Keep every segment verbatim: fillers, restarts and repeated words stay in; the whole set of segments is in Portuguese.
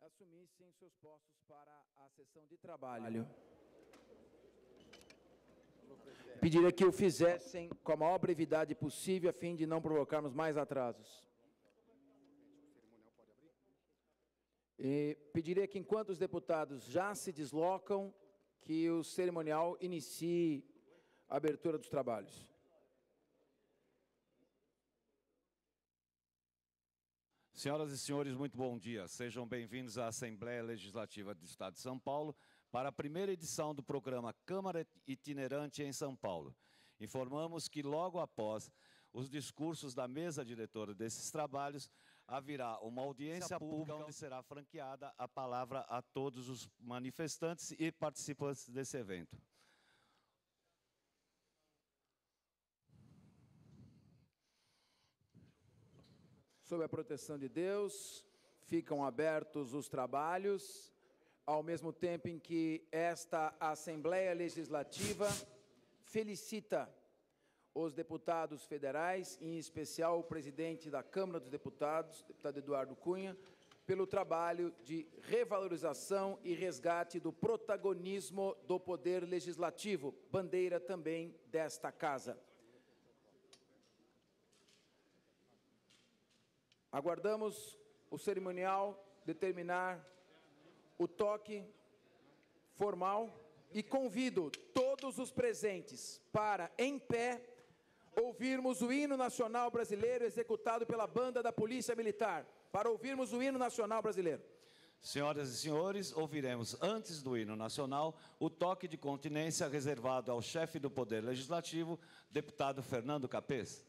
assumissem seus postos para a sessão de trabalho. Pediria que o fizessem com a maior brevidade possível, a fim de não provocarmos mais atrasos. E pediria que, enquanto os deputados já se deslocam, que o cerimonial inicie a abertura dos trabalhos. Senhoras e senhores, muito bom dia. Sejam bem-vindos à Assembleia Legislativa do Estado de São Paulo para a primeira edição do programa Câmara Itinerante em São Paulo. Informamos que logo após os discursos da mesa diretora desses trabalhos, haverá uma audiência pública onde será franqueada a palavra a todos os manifestantes e participantes desse evento. Sob a proteção de Deus, ficam abertos os trabalhos, ao mesmo tempo em que esta Assembleia Legislativa felicita os deputados federais, em especial o presidente da Câmara dos Deputados, deputado Eduardo Cunha, pelo trabalho de revalorização e resgate do protagonismo do Poder Legislativo, bandeira também desta Casa. Aguardamos o cerimonial determinar o toque formal e convido todos os presentes para, em pé, ouvirmos o hino nacional brasileiro executado pela Banda da Polícia Militar. Para ouvirmos o hino nacional brasileiro. Senhoras e senhores, ouviremos, antes do hino nacional, o toque de continência reservado ao chefe do Poder Legislativo, deputado Fernando Capês.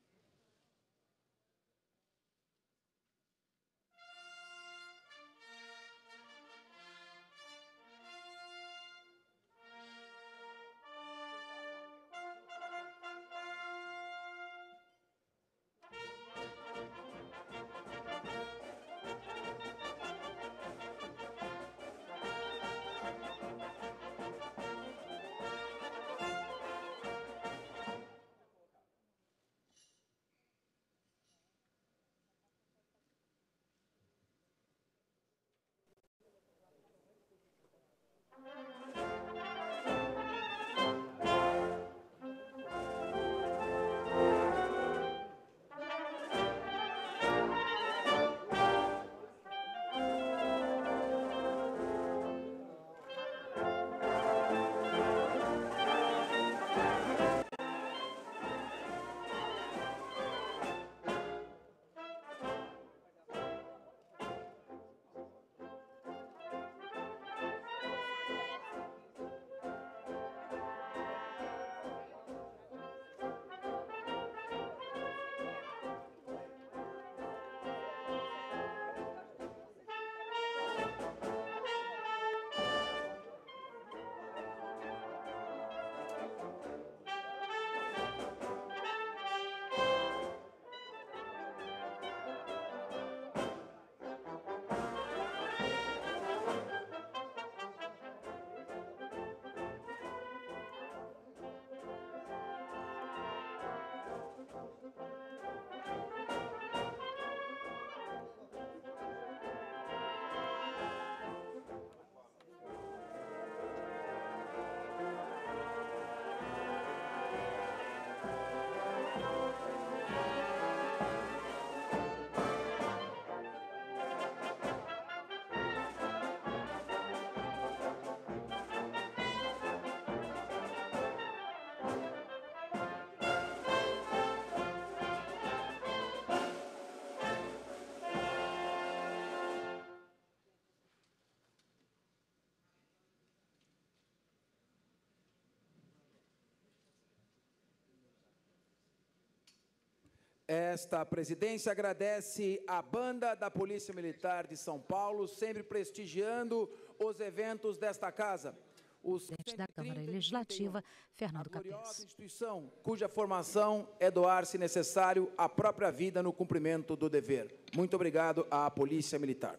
Esta presidência agradece à Banda da Polícia Militar de São Paulo, sempre prestigiando os eventos desta casa. O presidente da Câmara Legislativa, Fernando Capês. A gloriosa instituição, cuja formação é doar, se necessário, a própria vida no cumprimento do dever. Muito obrigado à Polícia Militar.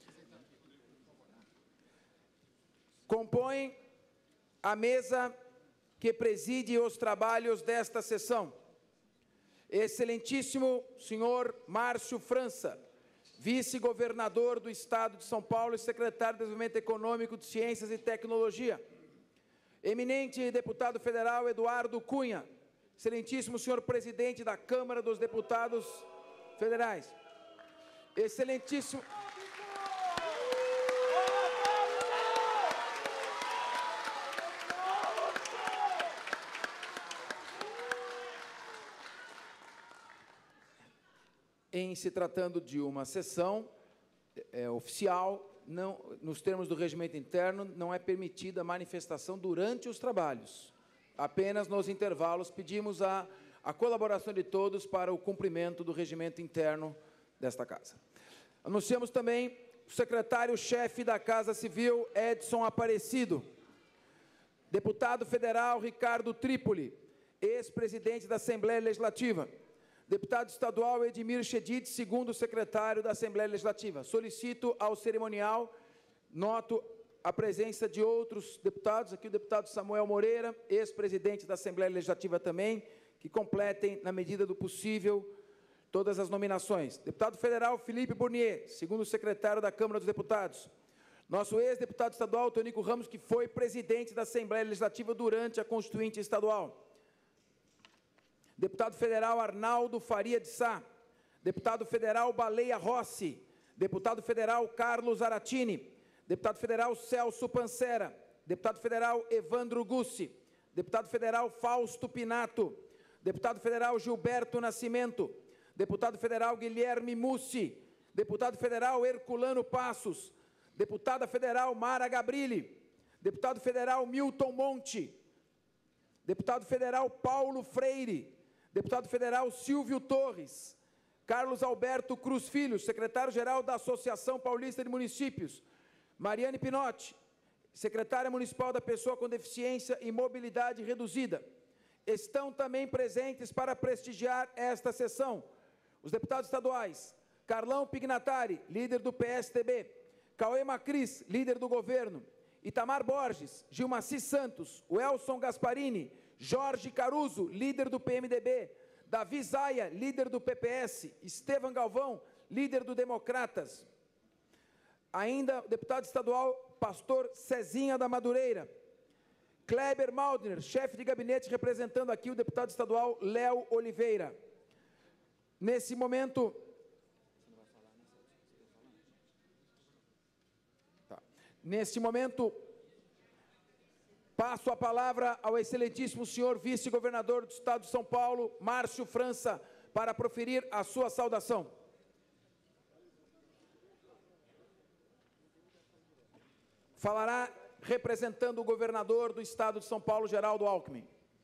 Compõe a mesa que preside os trabalhos desta sessão. Excelentíssimo senhor Márcio França, vice-governador do Estado de São Paulo e secretário de Desenvolvimento Econômico, de Ciências e Tecnologia. Eminente deputado federal Eduardo Cunha, excelentíssimo senhor presidente da Câmara dos Deputados Federais. Excelentíssimo... Em se tratando de uma sessão é, oficial, não, nos termos do regimento interno, não é permitida manifestação durante os trabalhos. Apenas nos intervalos pedimos a, a colaboração de todos para o cumprimento do regimento interno desta Casa. Anunciamos também o secretário-chefe da Casa Civil, Edson Aparecido. Deputado federal Ricardo Trípoli, ex-presidente da Assembleia Legislativa. Deputado estadual Edmir Chedid, segundo secretário da Assembleia Legislativa. Solicito ao cerimonial, noto a presença de outros deputados, aqui o deputado Samuel Moreira, ex-presidente da Assembleia Legislativa também, que completem, na medida do possível, todas as nominações. Deputado federal Felipe Burnier, segundo secretário da Câmara dos Deputados. Nosso ex-deputado estadual Tonico Ramos, que foi presidente da Assembleia Legislativa durante a Constituinte Estadual. Deputado federal Arnaldo Faria de Sá, deputado federal Baleia Rossi, deputado federal Carlos Aratini, deputado federal Celso Pancera, deputado federal Evandro Gussi, deputado federal Fausto Pinato, deputado federal Gilberto Nascimento, deputado federal Guilherme Mussi, deputado federal Herculano Passos, deputada federal Mara Gabrilli, deputado federal Milton Monte, deputado federal Paulo Freire, deputado federal Silvio Torres, Carlos Alberto Cruz Filho, secretário-geral da Associação Paulista de Municípios, Mariane Pinotti, secretária municipal da Pessoa com Deficiência e Mobilidade Reduzida. Estão também presentes para prestigiar esta sessão os deputados estaduais Carlão Pignatari, líder do P S D B, Cauê Macris, líder do governo, Itamar Borges, Gilmaci Santos, Welson Gasparini, Jorge Caruso, líder do P M D B, Davi Zaia, líder do P P S, Estevam Galvão, líder do Democratas. Ainda, deputado estadual, pastor Cezinha da Madureira. Kleber Maldner, chefe de gabinete, representando aqui o deputado estadual Léo Oliveira. Nesse momento... Tá. Nesse momento... Passo a palavra ao excelentíssimo senhor vice-governador do Estado de São Paulo, Márcio França, para proferir a sua saudação. Falará representando o governador do Estado de São Paulo, Geraldo Alckmin.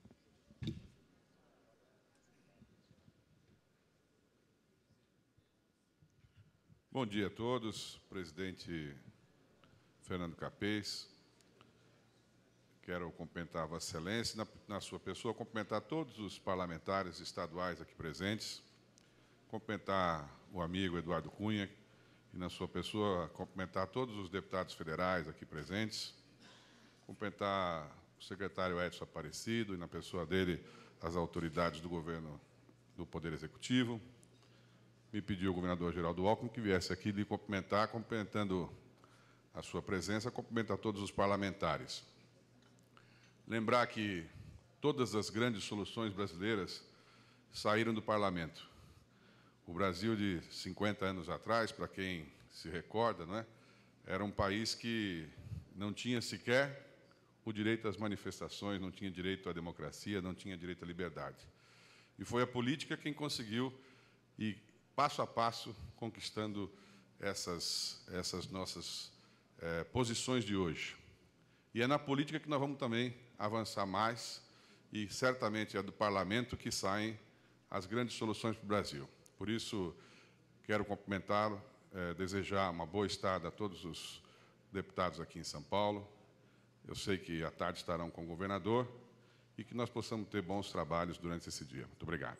Bom dia a todos, presidente Fernando Capês. Quero cumprimentar a Vossa Excelência, na, na sua pessoa, cumprimentar todos os parlamentares estaduais aqui presentes, cumprimentar o amigo Eduardo Cunha, e na sua pessoa, cumprimentar todos os deputados federais aqui presentes, cumprimentar o secretário Edson Aparecido, e na pessoa dele, as autoridades do governo do Poder Executivo. Me pediu o governador Geraldo Alckmin que viesse aqui lhe cumprimentar, cumprimentando a sua presença, cumprimentar todos os parlamentares. Lembrar que todas as grandes soluções brasileiras saíram do parlamento. O Brasil de cinquenta anos atrás, para quem se recorda, não é? Era um país que não tinha sequer o direito às manifestações, não tinha direito à democracia, não tinha direito à liberdade. E foi a política quem conseguiu ir passo a passo conquistando essas, essas nossas é, posições de hoje. E é na política que nós vamos também avançar mais, e certamente é do parlamento que saem as grandes soluções para o Brasil. Por isso, quero cumprimentá-lo, é, desejar uma boa estada a todos os deputados aqui em São Paulo. Eu sei que à tarde estarão com o governador e que nós possamos ter bons trabalhos durante esse dia. Muito obrigado.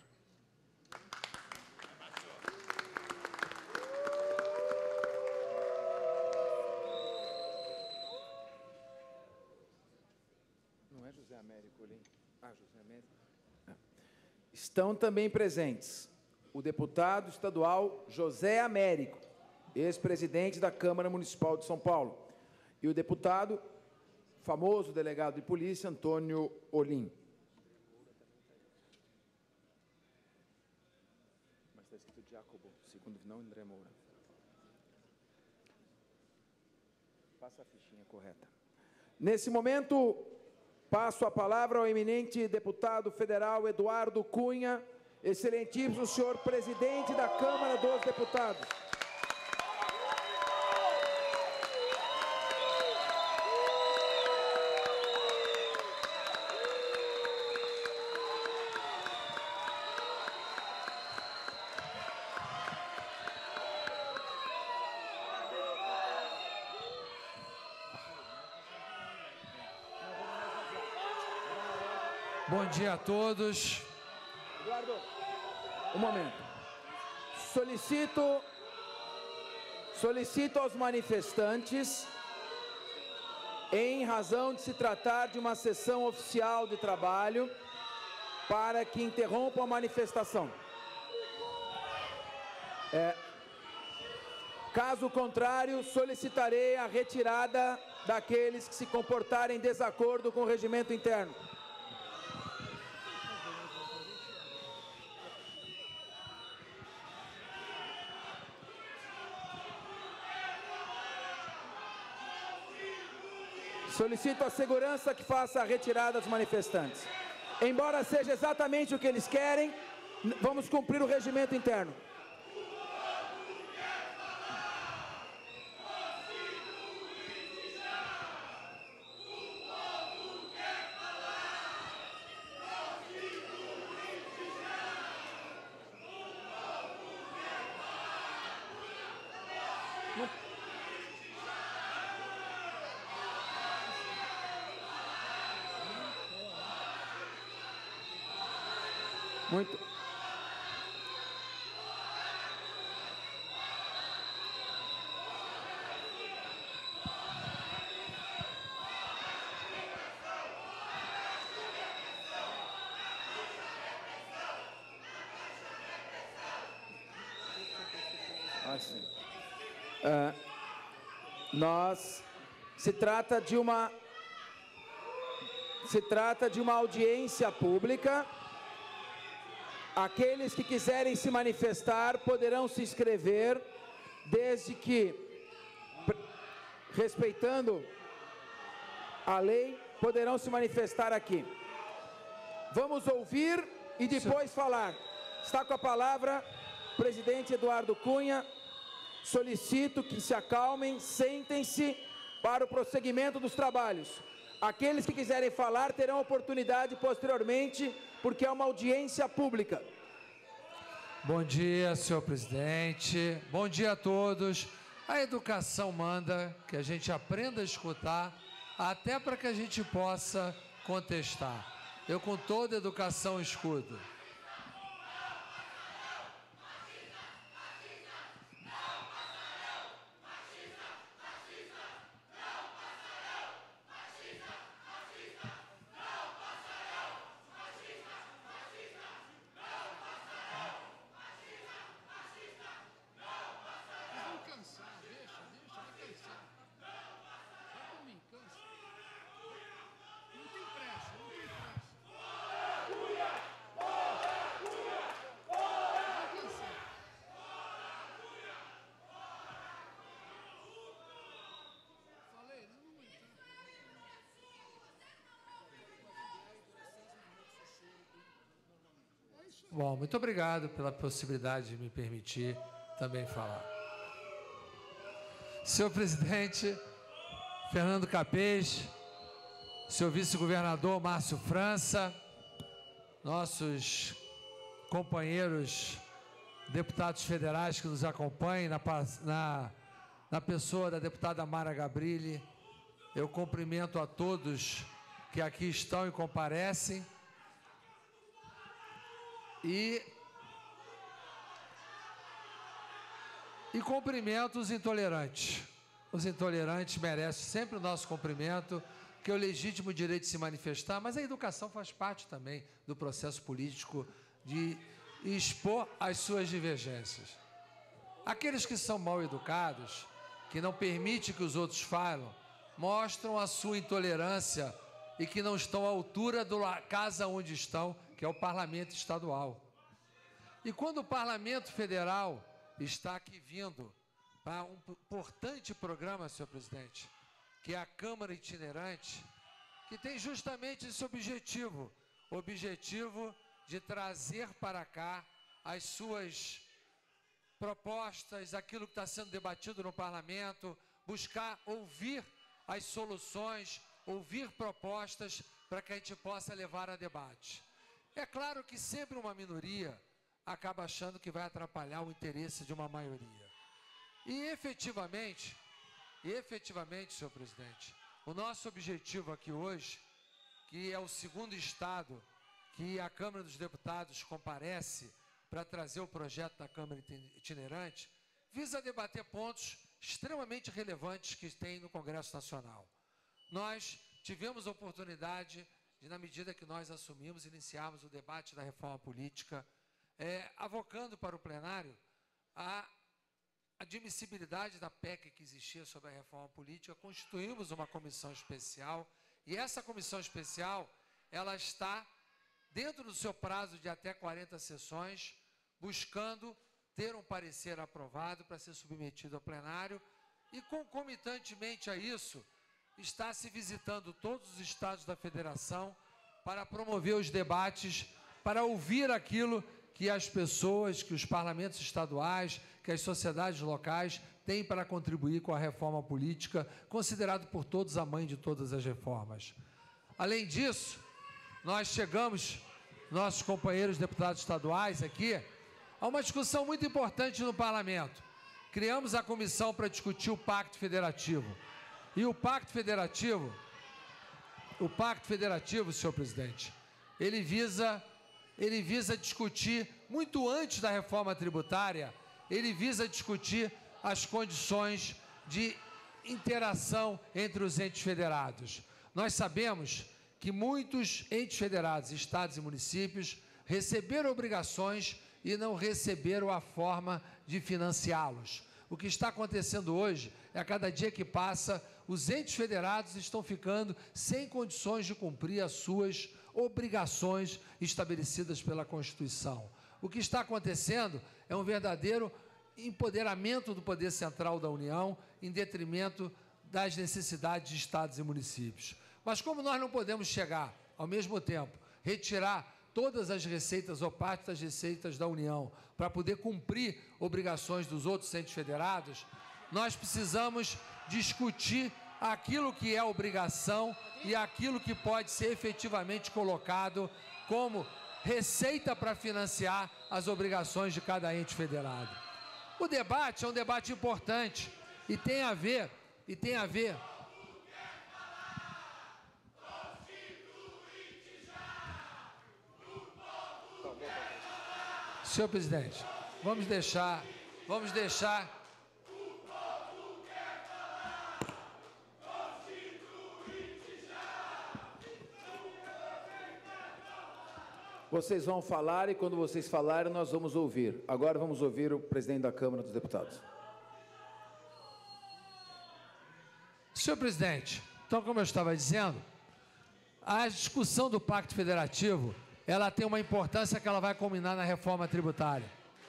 Estão também presentes o deputado estadual José Américo, ex-presidente da Câmara Municipal de São Paulo, e o deputado, famoso delegado de polícia, Antônio Olim. Mas está escrito Jacobo, segundo não André Moura. Passa a fichinha correta. Nesse momento, passo a palavra ao eminente deputado federal Eduardo Cunha, excelentíssimo senhor presidente da Câmara dos Deputados. Bom dia a todos. Eduardo, um momento. Solicito, solicito aos manifestantes, em razão de se tratar de uma sessão oficial de trabalho, para que interrompam a manifestação. É, caso contrário, solicitarei a retirada daqueles que se comportarem em desacordo com o regimento interno. Solicito a segurança que faça a retirada dos manifestantes. Embora seja exatamente o que eles querem, vamos cumprir o regimento interno. Muito. Assim. Uh, nós se trata de uma se trata de uma audiência pública. Aqueles que quiserem se manifestar poderão se inscrever, desde que, respeitando a lei, poderão se manifestar aqui. Vamos ouvir e depois falar. Está com a palavra o presidente Eduardo Cunha. Solicito que se acalmem, sentem-se para o prosseguimento dos trabalhos. Aqueles que quiserem falar terão oportunidade posteriormente, porque é uma audiência pública. Bom dia, senhor presidente. Bom dia a todos. A educação manda que a gente aprenda a escutar, até para que a gente possa contestar. Eu, com toda a educação, escuto. Bom, muito obrigado pela possibilidade de me permitir também falar. Senhor presidente Fernando Capês, senhor vice-governador Márcio França, nossos companheiros deputados federais que nos acompanhem, na, na, na pessoa da deputada Mara Gabrilli, eu cumprimento a todos que aqui estão e comparecem. E, e cumprimento os intolerantes. Os intolerantes merecem sempre o nosso cumprimento, que é o legítimo direito de se manifestar, mas a educação faz parte também do processo político de expor as suas divergências. Aqueles que são mal educados, que não permitem que os outros falem, mostram a sua intolerância e que não estão à altura da casa onde estão, que é o Parlamento Estadual. E quando o Parlamento Federal está aqui vindo para um importante programa, senhor presidente, que é a Câmara Itinerante, que tem justamente esse objetivo, o objetivo de trazer para cá as suas propostas, aquilo que está sendo debatido no Parlamento, buscar ouvir as soluções, ouvir propostas para que a gente possa levar a debate. É claro que sempre uma minoria acaba achando que vai atrapalhar o interesse de uma maioria. E efetivamente, efetivamente, senhor presidente, o nosso objetivo aqui hoje, que é o segundo estado que a Câmara dos Deputados comparece para trazer o projeto da Câmara Itinerante, visa debater pontos extremamente relevantes que tem no Congresso Nacional. Nós tivemos a oportunidade de, na medida que nós assumimos, iniciarmos o debate da reforma política, é, avocando para o plenário a admissibilidade da P E C que existia sobre a reforma política. Constituímos uma comissão especial e essa comissão especial, ela está dentro do seu prazo de até quarenta sessões, buscando ter um parecer aprovado para ser submetido ao plenário e, concomitantemente a isso, está se visitando todos os estados da federação para promover os debates, para ouvir aquilo que as pessoas, que os parlamentos estaduais, que as sociedades locais têm para contribuir com a reforma política, considerado por todos a mãe de todas as reformas. Além disso, nós chegamos, nossos companheiros deputados estaduais aqui, a uma discussão muito importante no parlamento. Criamos a comissão para discutir o Pacto Federativo. E o Pacto Federativo, o Pacto Federativo, senhor presidente, ele visa, ele visa discutir, muito antes da reforma tributária, ele visa discutir as condições de interação entre os entes federados. Nós sabemos que muitos entes federados, estados e municípios, receberam obrigações e não receberam a forma de financiá-los. O que está acontecendo hoje é, a cada dia que passa, os entes federados estão ficando sem condições de cumprir as suas obrigações estabelecidas pela Constituição. O que está acontecendo é um verdadeiro empoderamento do poder central da União em detrimento das necessidades de estados e municípios. Mas como nós não podemos chegar, ao mesmo tempo, retirar todas as receitas ou parte das receitas da União para poder cumprir obrigações dos outros entes federados, nós precisamos discutir aquilo que é obrigação e aquilo que pode ser efetivamente colocado como receita para financiar as obrigações de cada ente federado. O debate é um debate importante e tem a ver, e tem a ver Senhor presidente, vamos deixar, vamos deixar... Vocês vão falar e quando vocês falarem nós vamos ouvir. Agora vamos ouvir o presidente da Câmara dos Deputados. Senhor presidente, então como eu estava dizendo, a discussão do Pacto Federativo, ela tem uma importância que ela vai culminar na reforma tributária.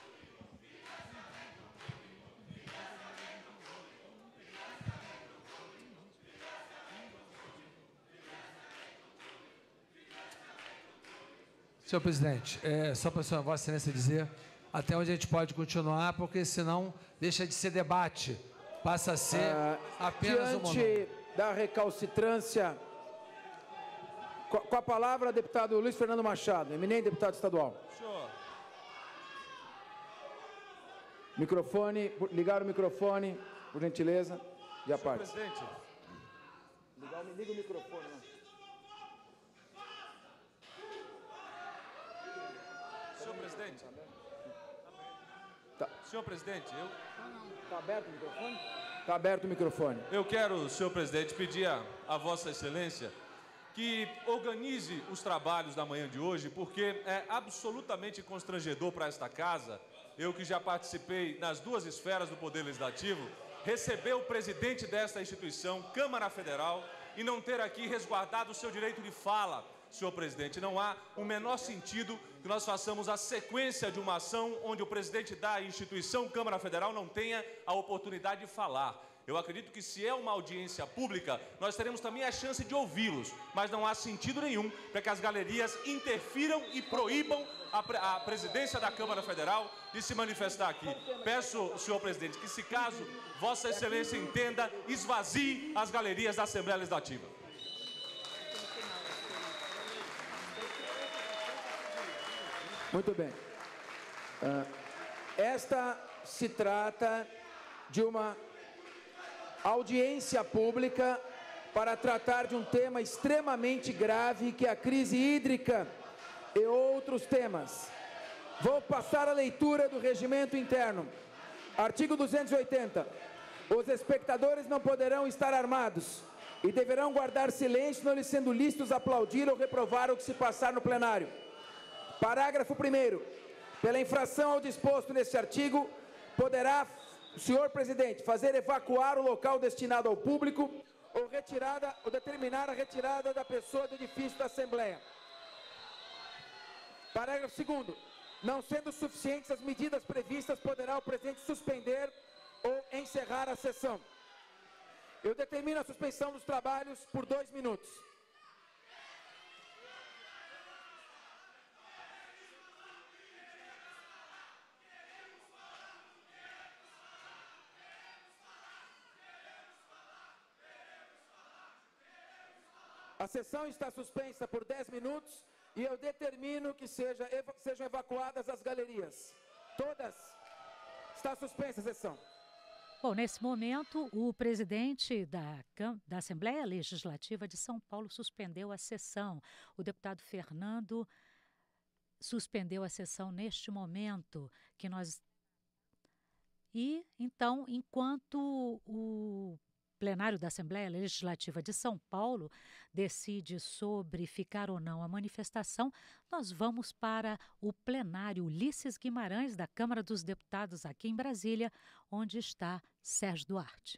Senhor presidente, é, só para a senhora, Vossa Excelência dizer até onde a gente pode continuar, porque senão deixa de ser debate, passa a ser ah, apenas um monólogo. Diante da recalcitrância, com, com a palavra, deputado Luiz Fernando Machado, eminente deputado estadual. Senhor. Microfone, ligar o microfone, por gentileza, de a parte. Senhor presidente. Liga, liga o microfone, não. Senhor presidente. Tá. Senhor presidente, eu... Está aberto o microfone? Está aberto o microfone. Eu quero, senhor presidente, pedir a, a Vossa Excelência que organize os trabalhos da manhã de hoje, porque é absolutamente constrangedor para esta casa eu que já participei nas duas esferas do Poder Legislativo, receber o presidente desta instituição, Câmara Federal, e não ter aqui resguardado o seu direito de fala, senhor presidente. Não há o menor sentido que nós façamos a sequência de uma ação onde o presidente da instituição Câmara Federal não tenha a oportunidade de falar. Eu acredito que se é uma audiência pública, nós teremos também a chance de ouvi-los, mas não há sentido nenhum para que as galerias interfiram e proíbam a, pre a presidência da Câmara Federal de se manifestar aqui. Peço, senhor presidente, que se caso Vossa Excelência entenda, esvazie as galerias da Assembleia Legislativa. Muito bem. Uh, esta se trata de uma audiência pública para tratar de um tema extremamente grave, que é a crise hídrica e outros temas. Vou passar a leitura do regimento interno. Artigo duzentos e oitenta. Os espectadores não poderão estar armados e deverão guardar silêncio, não lhes sendo lícitos aplaudir ou reprovar o que se passar no plenário. Parágrafo primeiro. Pela infração ao disposto neste artigo, poderá o senhor presidente fazer evacuar o local destinado ao público ou retirada ou determinar a retirada da pessoa do edifício da Assembleia. Parágrafo segundo. Não sendo suficientes as medidas previstas, poderá o presidente suspender ou encerrar a sessão. Eu determino a suspensão dos trabalhos por dois minutos. A sessão está suspensa por dez minutos e eu determino que seja, eva, sejam evacuadas as galerias. Todas. Está suspensa a sessão. Bom, nesse momento, o presidente da, da Assembleia Legislativa de São Paulo suspendeu a sessão. O deputado Fernando suspendeu a sessão neste momento que nós... E, então, enquanto o plenário da Assembleia Legislativa de São Paulo decide sobre ficar ou não a manifestação, nós vamos para o plenário Ulisses Guimarães, da Câmara dos Deputados, aqui em Brasília, onde está Sérgio Duarte.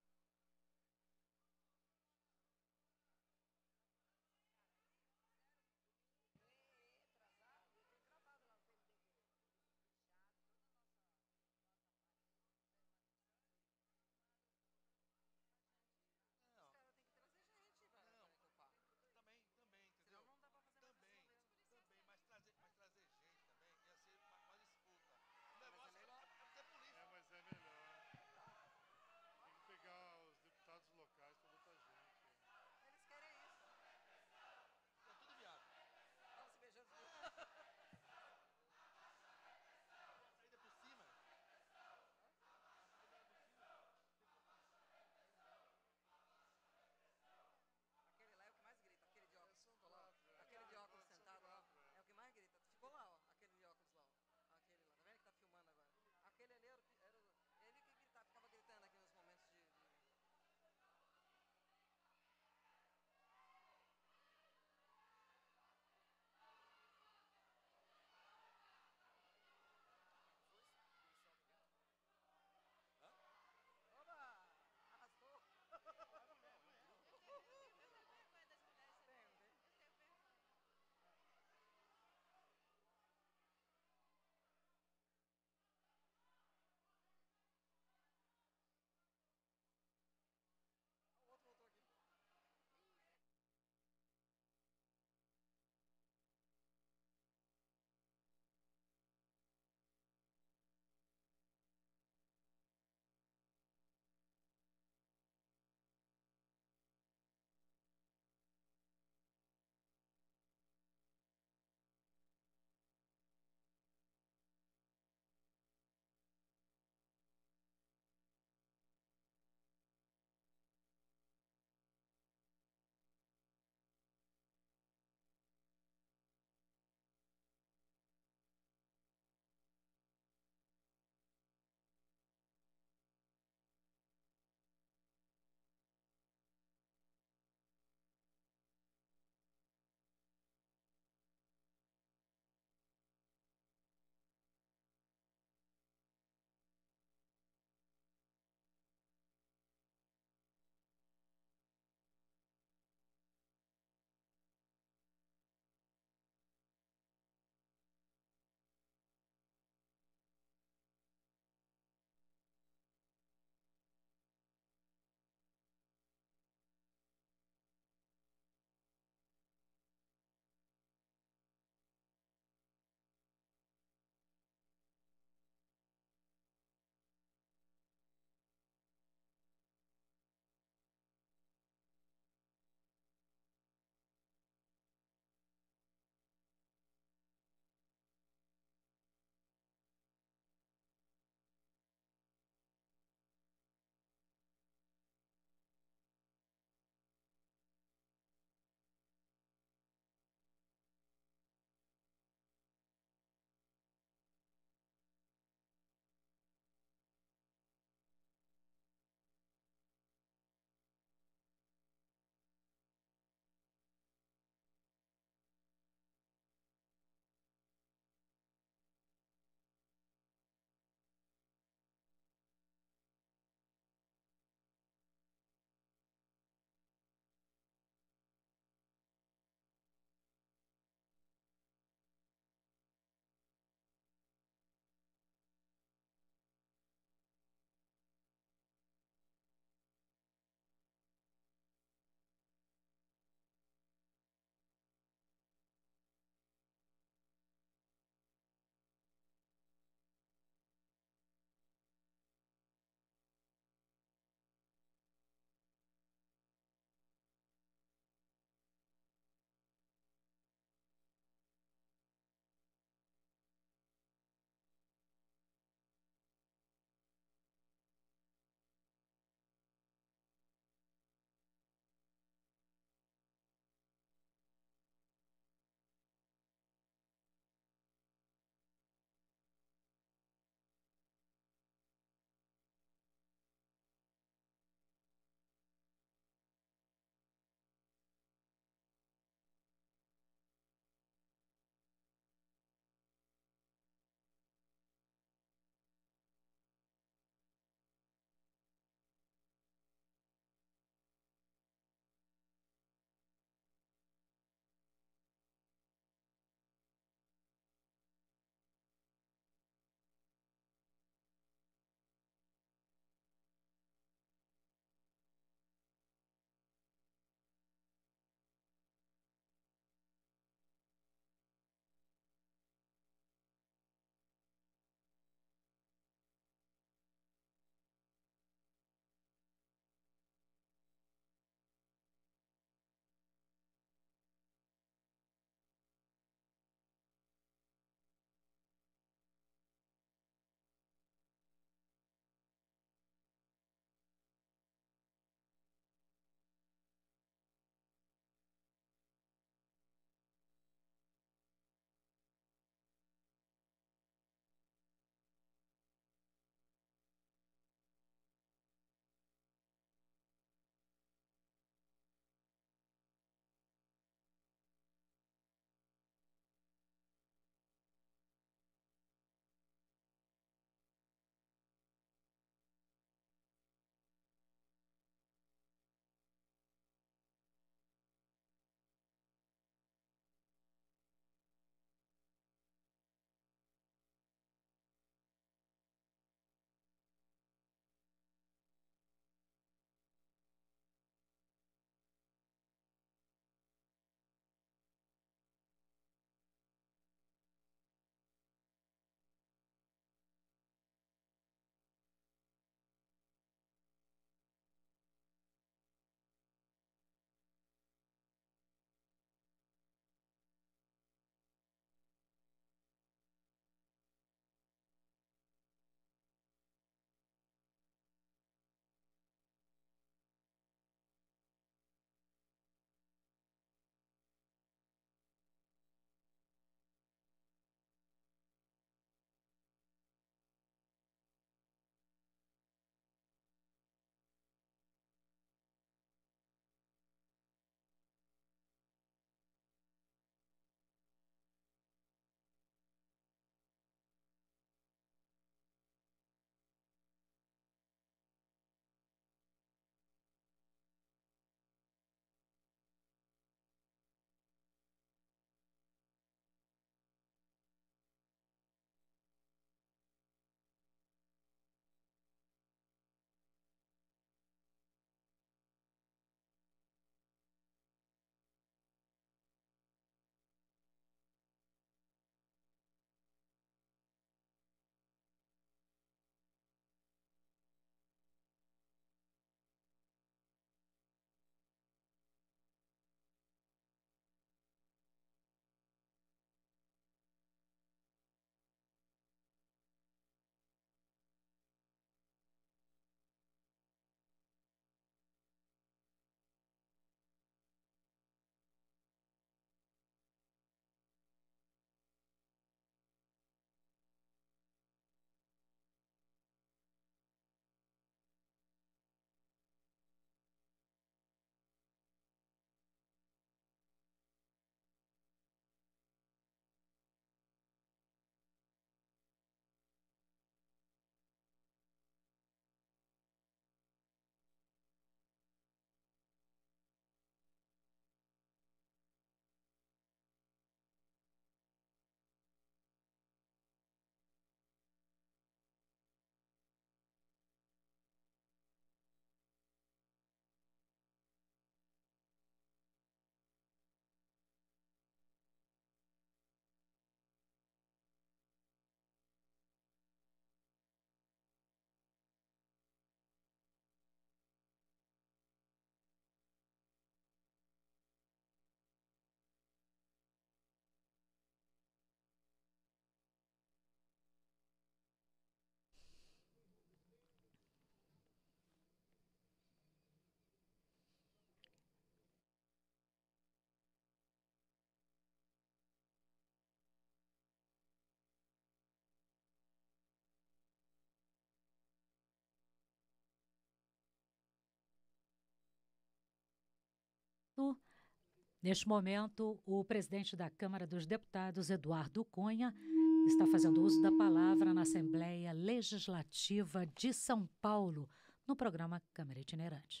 Neste momento, o presidente da Câmara dos Deputados, Eduardo Cunha, está fazendo uso da palavra na Assembleia Legislativa de São Paulo, no programa Câmara Itinerante.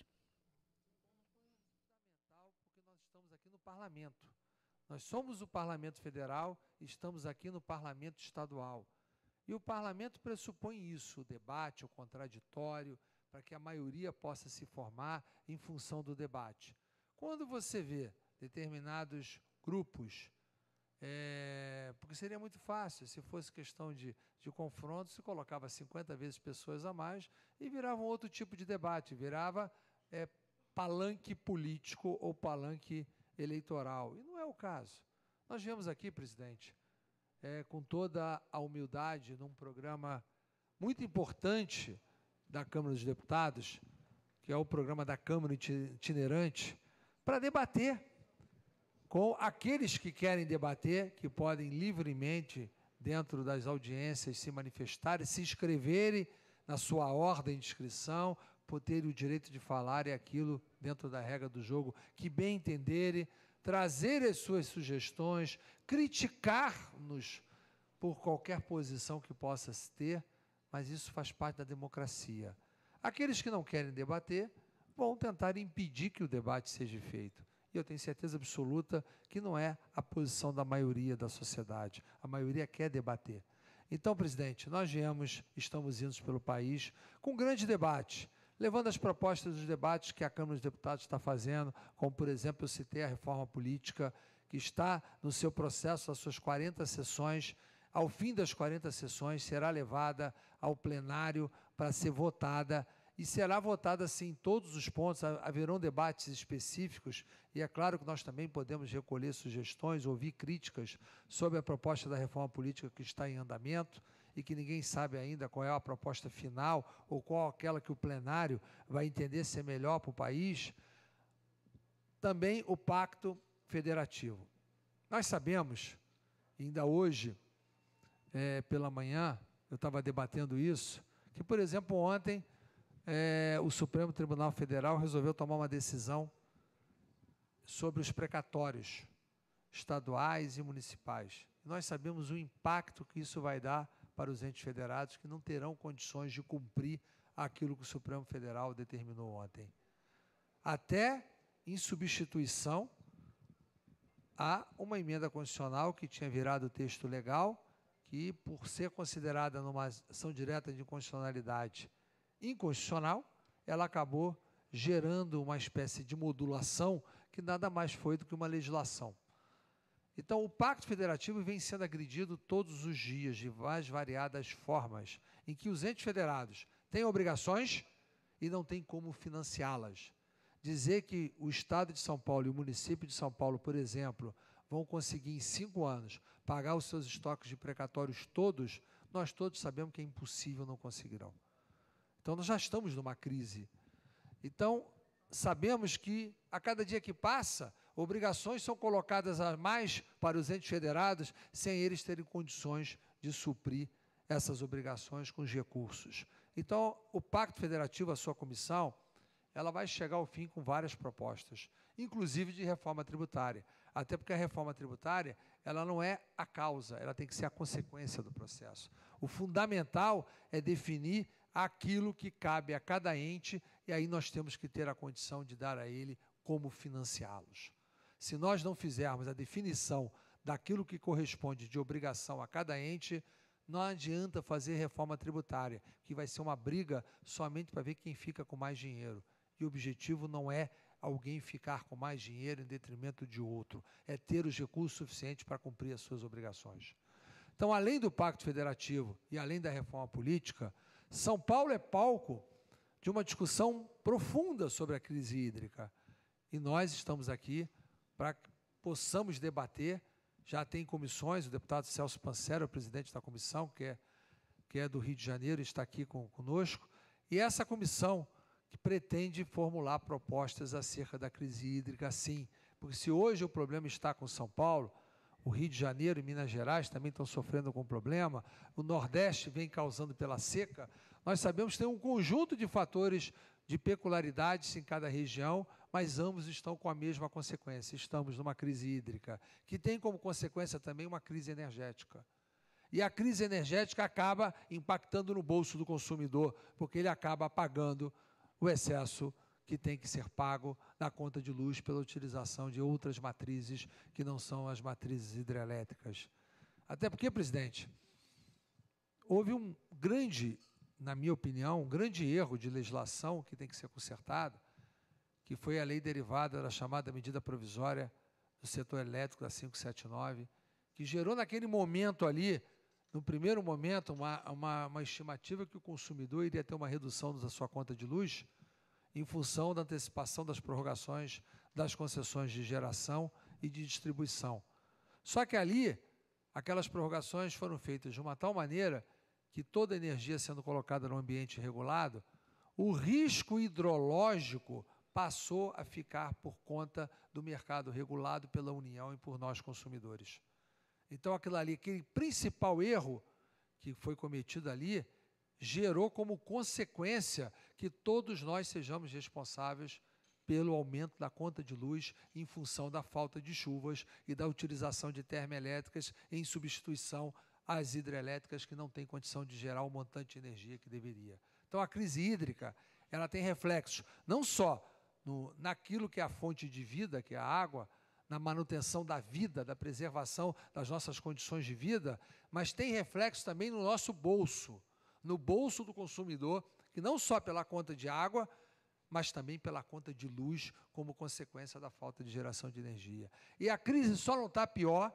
Porque nós estamos aqui no Parlamento. Nós somos o Parlamento Federal e estamos aqui no Parlamento Estadual. E o Parlamento pressupõe isso, o debate, o contraditório, para que a maioria possa se formar em função do debate. Quando você vê determinados grupos, é, porque seria muito fácil, se fosse questão de, de confronto, se colocava cinquenta vezes pessoas a mais e virava um outro tipo de debate, virava é, palanque político ou palanque eleitoral. E não é o caso. Nós viemos aqui, presidente, é, com toda a humildade, num programa muito importante da Câmara dos Deputados, que é o programa da Câmara Itinerante, para debater com aqueles que querem debater, que podem livremente, dentro das audiências, se manifestarem, se inscreverem na sua ordem de inscrição, por terem o direito de falar e aquilo dentro da regra do jogo, que bem entenderem, trazer as suas sugestões, criticar-nos por qualquer posição que possa se ter, mas isso faz parte da democracia. Aqueles que não querem debater vão tentar impedir que o debate seja feito. E eu tenho certeza absoluta que não é a posição da maioria da sociedade. A maioria quer debater. Então, presidente, nós viemos, estamos indo pelo país com um grande debate, levando as propostas dos debates que a Câmara dos Deputados está fazendo, como, por exemplo, eu citei a reforma política, que está no seu processo, as suas quarenta sessões. Ao fim das quarenta sessões, será levada ao plenário para ser votada, e será votada, sim, em todos os pontos, haverão debates específicos, e é claro que nós também podemos recolher sugestões, ouvir críticas sobre a proposta da reforma política que está em andamento, e que ninguém sabe ainda qual é a proposta final, ou qual aquela que o plenário vai entender ser melhor para o país. Também o Pacto Federativo. Nós sabemos, ainda hoje, é, pela manhã, eu estava debatendo isso, que, por exemplo, ontem, É, o Supremo Tribunal Federal resolveu tomar uma decisão sobre os precatórios estaduais e municipais. Nós sabemos o impacto que isso vai dar para os entes federados que não terão condições de cumprir aquilo que o Supremo Federal determinou ontem. Até em substituição a uma emenda constitucional que tinha virado texto legal, que, por ser considerada numa ação direta de inconstitucionalidade inconstitucional, ela acabou gerando uma espécie de modulação que nada mais foi do que uma legislação. Então, o Pacto Federativo vem sendo agredido todos os dias, de mais variadas formas, em que os entes federados têm obrigações e não têm como financiá-las. Dizer que o Estado de São Paulo e o município de São Paulo, por exemplo, vão conseguir em cinco anos pagar os seus estoques de precatórios todos, nós todos sabemos que é impossível, não conseguirão. Então, nós já estamos numa crise. Então, sabemos que, a cada dia que passa, obrigações são colocadas a mais para os entes federados, sem eles terem condições de suprir essas obrigações com os recursos. Então, o Pacto Federativo, a sua comissão, ela vai chegar ao fim com várias propostas, inclusive de reforma tributária. Até porque a reforma tributária, ela não é a causa, ela tem que ser a consequência do processo. O fundamental é definir aquilo que cabe a cada ente, e aí nós temos que ter a condição de dar a ele como financiá-los. Se nós não fizermos a definição daquilo que corresponde de obrigação a cada ente, não adianta fazer reforma tributária, que vai ser uma briga somente para ver quem fica com mais dinheiro. E o objetivo não é alguém ficar com mais dinheiro em detrimento de outro, é ter os recursos suficientes para cumprir as suas obrigações. Então, além do Pacto Federativo e além da reforma política, São Paulo é palco de uma discussão profunda sobre a crise hídrica. E nós estamos aqui para que possamos debater. Já tem comissões, o deputado Celso Pancero, o presidente da comissão, que é, que é do Rio de Janeiro, está aqui com, conosco. E essa comissão que pretende formular propostas acerca da crise hídrica, sim. Porque se hoje o problema está com São Paulo, o Rio de Janeiro e Minas Gerais também estão sofrendo com o problema, o Nordeste vem causando pela seca, nós sabemos que tem um conjunto de fatores de peculiaridades em cada região, mas ambos estão com a mesma consequência. Estamos numa crise hídrica, que tem como consequência também uma crise energética. E a crise energética acaba impactando no bolso do consumidor, porque ele acaba pagando o excesso que tem que ser pago na conta de luz pela utilização de outras matrizes que não são as matrizes hidrelétricas. Até porque, presidente, houve um grande, na minha opinião, um grande erro de legislação que tem que ser consertado, que foi a lei derivada da chamada medida provisória do setor elétrico da quinhentos e setenta e nove, que gerou naquele momento ali, no primeiro momento, uma, uma, uma estimativa que o consumidor iria ter uma redução da sua conta de luz em função da antecipação das prorrogações das concessões de geração e de distribuição. Só que ali, aquelas prorrogações foram feitas de uma tal maneira que toda a energia sendo colocada no ambiente regulado, o risco hidrológico passou a ficar por conta do mercado regulado pela União e por nós consumidores. Então, aquilo ali, aquele principal erro que foi cometido ali, gerou como consequência que todos nós sejamos responsáveis pelo aumento da conta de luz em função da falta de chuvas e da utilização de termoelétricas em substituição às hidrelétricas que não têm condição de gerar o montante de energia que deveria. Então, a crise hídrica, ela tem reflexos não só no, naquilo que é a fonte de vida, que é a água, na manutenção da vida, da preservação das nossas condições de vida, mas tem reflexo também no nosso bolso, no bolso do consumidor, que não só pela conta de água, mas também pela conta de luz, como consequência da falta de geração de energia. E a crise só não está pior,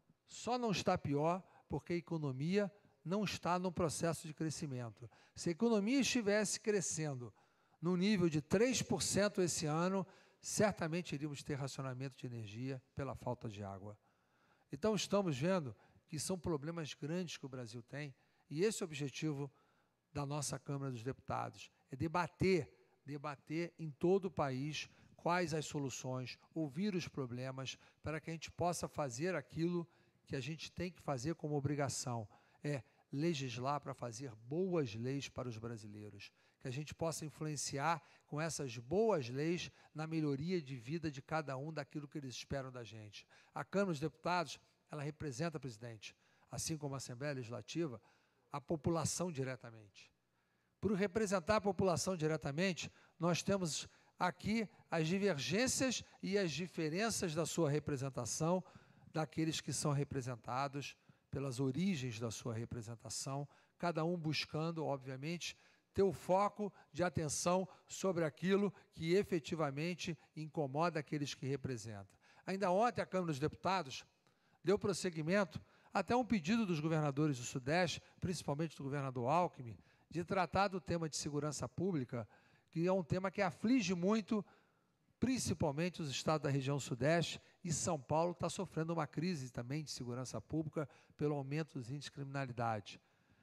só não está pior, porque a economia não está num processo de crescimento. Se a economia estivesse crescendo no nível de três por cento esse ano, certamente iríamos ter racionamento de energia pela falta de água. Então, estamos vendo que são problemas grandes que o Brasil tem, e esse é o objetivo da nossa Câmara dos Deputados, é debater, debater em todo o país quais as soluções, ouvir os problemas, para que a gente possa fazer aquilo que a gente tem que fazer como obrigação, é legislar para fazer boas leis para os brasileiros, que a gente possa influenciar com essas boas leis na melhoria de vida de cada um daquilo que eles esperam da gente. A Câmara dos Deputados, ela representa, presidente, assim como a Assembleia Legislativa, a população diretamente. Por representar a população diretamente, nós temos aqui as divergências e as diferenças da sua representação, daqueles que são representados, pelas origens da sua representação, cada um buscando, obviamente, ter o foco de atenção sobre aquilo que efetivamente incomoda aqueles que representam. Ainda ontem, a Câmara dos Deputados deu prosseguimento até um pedido dos governadores do Sudeste, principalmente do governador Alckmin, de tratar do tema de segurança pública, que é um tema que aflige muito, principalmente os estados da região Sudeste, e São Paulo está sofrendo uma crise também de segurança pública pelo aumento dos índices de criminalidade.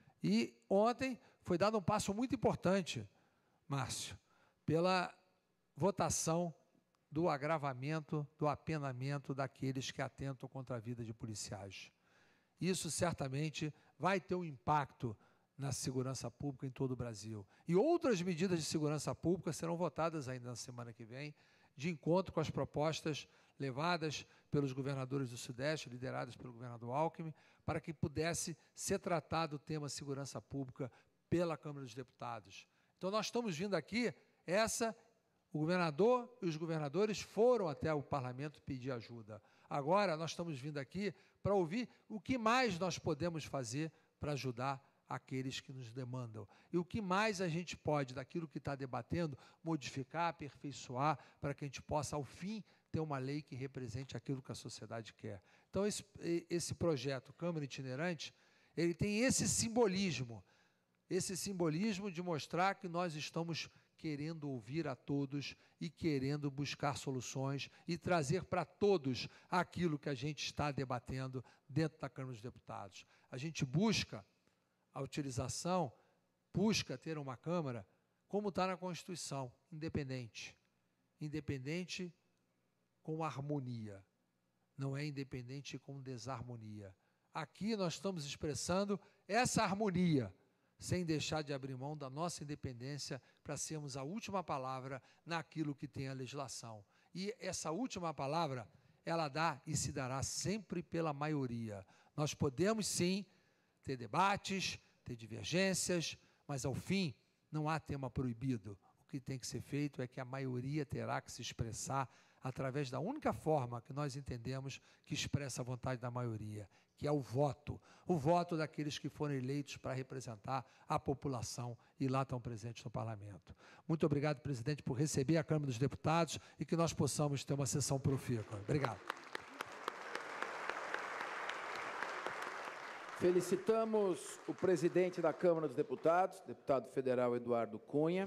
E ontem foi dado um passo muito importante, Márcio, pela votação do agravamento, do apenamento daqueles que atentam contra a vida de policiais. Isso certamente vai ter um impacto na segurança pública em todo o Brasil. E outras medidas de segurança pública serão votadas ainda na semana que vem, de encontro com as propostas levadas pelos governadores do Sudeste, lideradas pelo governador Alckmin, para que pudesse ser tratado o tema segurança pública pela Câmara dos Deputados. Então, nós estamos vindo aqui, essa, o governador e os governadores foram até o parlamento pedir ajuda. Agora, nós estamos vindo aqui para ouvir o que mais nós podemos fazer para ajudar aqueles que nos demandam. E o que mais a gente pode, daquilo que está debatendo, modificar, aperfeiçoar, para que a gente possa, ao fim, ter uma lei que represente aquilo que a sociedade quer. Então, esse, esse projeto Câmara Itinerante, ele tem esse simbolismo, esse simbolismo de mostrar que nós estamos querendo ouvir a todos e querendo buscar soluções e trazer para todos aquilo que a gente está debatendo dentro da Câmara dos Deputados. A gente busca a utilização, busca ter uma Câmara, como está na Constituição, independente. Independente com harmonia, não é independente com desarmonia. Aqui nós estamos expressando essa harmonia, sem deixar de abrir mão da nossa independência para sermos a última palavra naquilo que tem a legislação. E essa última palavra, ela dá e se dará sempre pela maioria. Nós podemos, sim, ter debates, ter divergências, mas, ao fim, não há tema proibido. O que tem que ser feito é que a maioria terá que se expressar através da única forma que nós entendemos que expressa a vontade da maioria, que é o voto. O voto daqueles que foram eleitos para representar a população e lá estão presentes no parlamento. Muito obrigado, presidente, por receber a Câmara dos Deputados e que nós possamos ter uma sessão profícua. Obrigado. Felicitamos o presidente da Câmara dos Deputados, deputado federal Eduardo Cunha,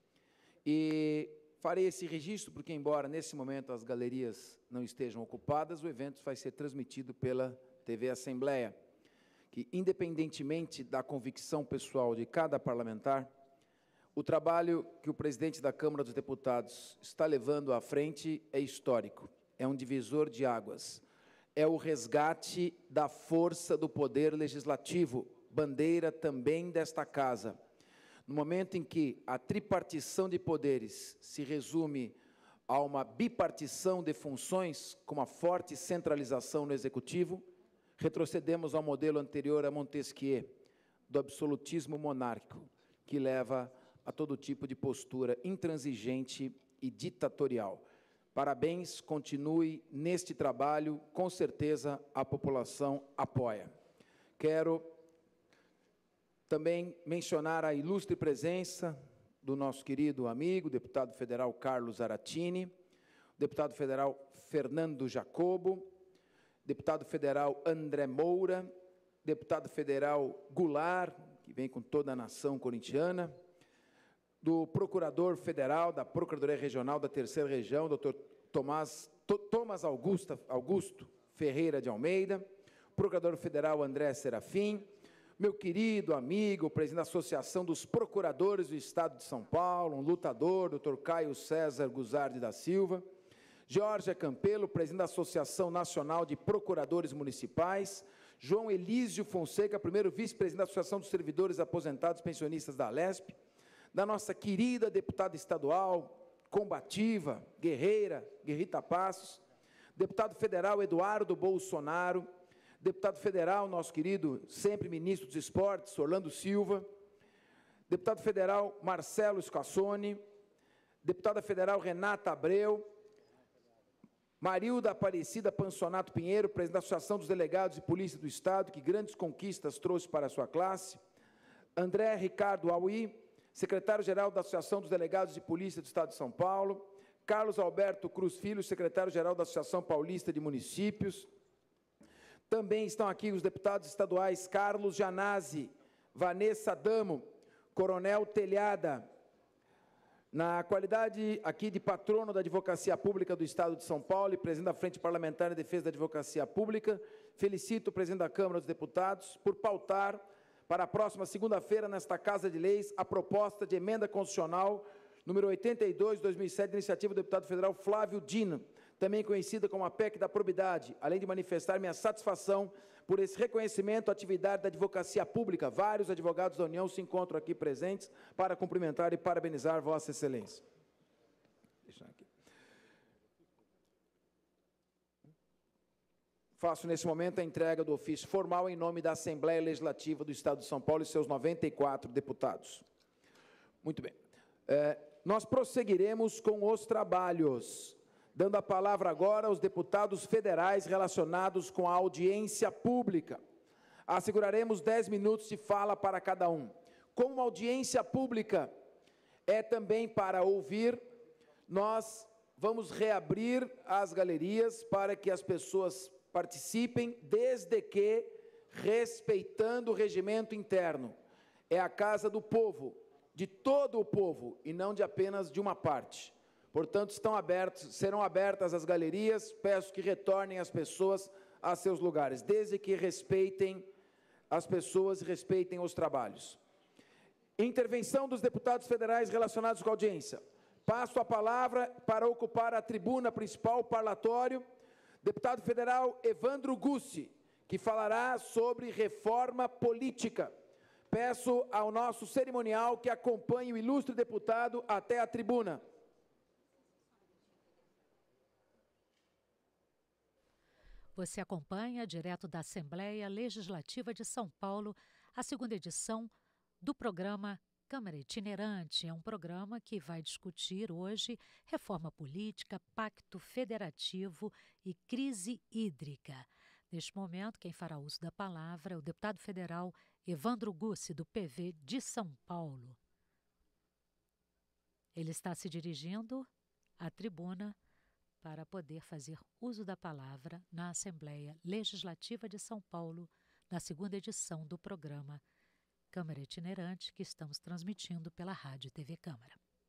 e farei esse registro porque, embora nesse momento as galerias não estejam ocupadas, o evento vai ser transmitido pela T V Assembleia, que, independentemente da convicção pessoal de cada parlamentar, o trabalho que o presidente da Câmara dos Deputados está levando à frente é histórico, é um divisor de águas. É o resgate da força do poder legislativo, bandeira também desta casa. No momento em que a tripartição de poderes se resume a uma bipartição de funções, com uma forte centralização no Executivo, retrocedemos ao modelo anterior a Montesquieu, do absolutismo monárquico, que leva a todo tipo de postura intransigente e ditatorial. Parabéns, continue neste trabalho, com certeza a população apoia. Quero também mencionar a ilustre presença do nosso querido amigo, deputado federal Carlos Aratini, deputado federal Fernando Jacobo, deputado federal André Moura, deputado federal Goulart, que vem com toda a nação corintiana, do procurador federal da Procuradoria Regional da Terceira Região, doutor Tomás, Thomas Augusto, Augusto Ferreira de Almeida, procurador federal André Serafim, meu querido amigo, presidente da Associação dos Procuradores do Estado de São Paulo, um lutador, doutor Caio César Guzardi da Silva, Jorge Campelo, presidente da Associação Nacional de Procuradores Municipais, João Elísio Fonseca, primeiro vice-presidente da Associação dos Servidores Aposentados Pensionistas da Alesp, da nossa querida deputada estadual, combativa, guerreira, Guerrita Passos, deputado federal Eduardo Bolsonaro, deputado federal, nosso querido, sempre ministro dos Esportes, Orlando Silva, deputado federal Marcelo Scassoni, deputada federal Renata Abreu, Marilda Aparecida Pansonato Pinheiro, presidente da Associação dos Delegados de Polícia do Estado, que grandes conquistas trouxe para a sua classe, André Ricardo Aui, secretário-geral da Associação dos Delegados de Polícia do Estado de São Paulo, Carlos Alberto Cruz Filho, secretário-geral da Associação Paulista de Municípios. Também estão aqui os deputados estaduais Carlos Janazzi, Vanessa Damo, Coronel Telhada. Na qualidade aqui de patrono da Advocacia Pública do Estado de São Paulo e presidente da Frente Parlamentar em Defesa da Advocacia Pública, felicito o presidente da Câmara dos Deputados por pautar para a próxima segunda-feira, nesta Casa de Leis, a proposta de emenda constitucional número oitenta e dois, dois mil e sete, iniciativa do deputado federal Flávio Dino, também conhecida como a P E C da Probidade, além de manifestar minha satisfação por esse reconhecimento à atividade da advocacia pública. Vários advogados da União se encontram aqui presentes para cumprimentar e parabenizar Vossa Excelência. Deixa aqui. Faço, nesse momento, a entrega do ofício formal em nome da Assembleia Legislativa do Estado de São Paulo e seus noventa e quatro deputados. Muito bem. É, nós prosseguiremos com os trabalhos, dando a palavra agora aos deputados federais relacionados com a audiência pública. Asseguraremos dez minutos de fala para cada um. Como a audiência pública é também para ouvir, nós vamos reabrir as galerias para que as pessoas participem, desde que respeitando o regimento interno. É a casa do povo, de todo o povo, e não de apenas de uma parte. Portanto, estão abertos, serão abertas as galerias, peço que retornem as pessoas a seus lugares, desde que respeitem as pessoas e respeitem os trabalhos. Intervenção dos deputados federais relacionados com a audiência. Passo a palavra para ocupar a tribuna principal, o parlatório, deputado federal Evandro Gussi, que falará sobre reforma política. Peço ao nosso cerimonial que acompanhe o ilustre deputado até a tribuna. Você acompanha, direto da Assembleia Legislativa de São Paulo, a segunda edição do programa Câmara Itinerante. É um programa que vai discutir hoje reforma política, pacto federativo e crise hídrica. Neste momento, quem fará uso da palavra é o deputado federal Evandro Gussi, do P V de São Paulo. Ele está se dirigindo à tribuna para poder fazer uso da palavra na Assembleia Legislativa de São Paulo, na segunda edição do programa Câmara Itinerante, que estamos transmitindo pela Rádio e T V Câmara.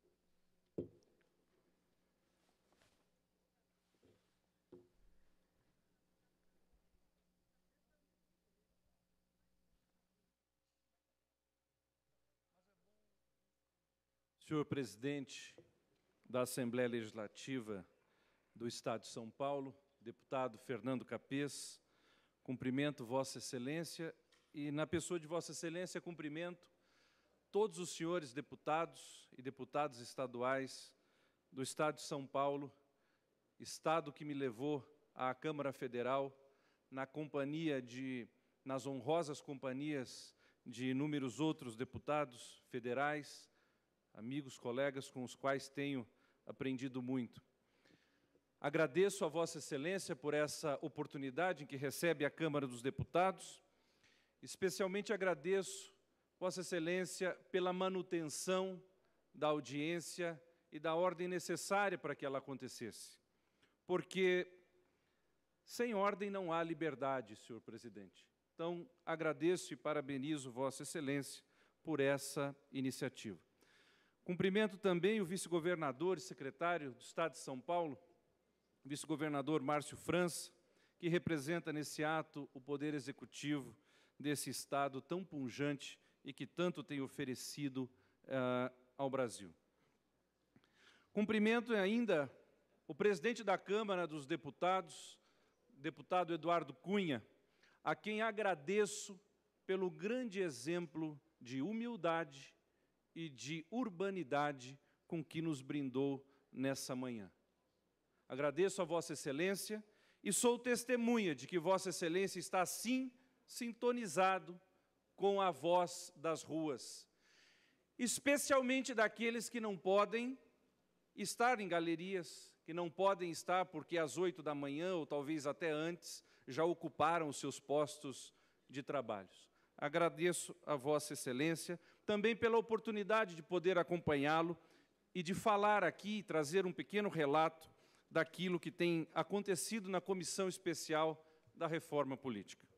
Senhor presidente da Assembleia Legislativa do Estado de São Paulo, deputado Fernando Capês, cumprimento Vossa Excelência e, na pessoa de Vossa Excelência, cumprimento todos os senhores deputados e deputadas estaduais do Estado de São Paulo, Estado que me levou à Câmara Federal, na companhia de, nas honrosas companhias de inúmeros outros deputados federais, amigos, colegas com os quais tenho aprendido muito. Agradeço a Vossa Excelência por essa oportunidade em que recebe a Câmara dos Deputados. Especialmente agradeço Vossa Excelência pela manutenção da audiência e da ordem necessária para que ela acontecesse. Porque sem ordem não há liberdade, senhor presidente. Então, agradeço e parabenizo Vossa Excelência por essa iniciativa. Cumprimento também o vice-governador e secretário do Estado de São Paulo, o vice-governador Márcio França, que representa nesse ato o Poder Executivo desse Estado tão pujante e que tanto tem oferecido uh, ao Brasil. Cumprimento ainda o presidente da Câmara dos Deputados, deputado Eduardo Cunha, a quem agradeço pelo grande exemplo de humildade e de urbanidade com que nos brindou nessa manhã. Agradeço a Vossa Excelência e sou testemunha de que Vossa Excelência está, sim, sintonizado com a voz das ruas, especialmente daqueles que não podem estar em galerias, que não podem estar porque às oito da manhã, ou talvez até antes, já ocuparam os seus postos de trabalho. Agradeço a Vossa Excelência também pela oportunidade de poder acompanhá-lo e de falar aqui, trazer um pequeno relato daquilo que tem acontecido na Comissão Especial da Reforma Política.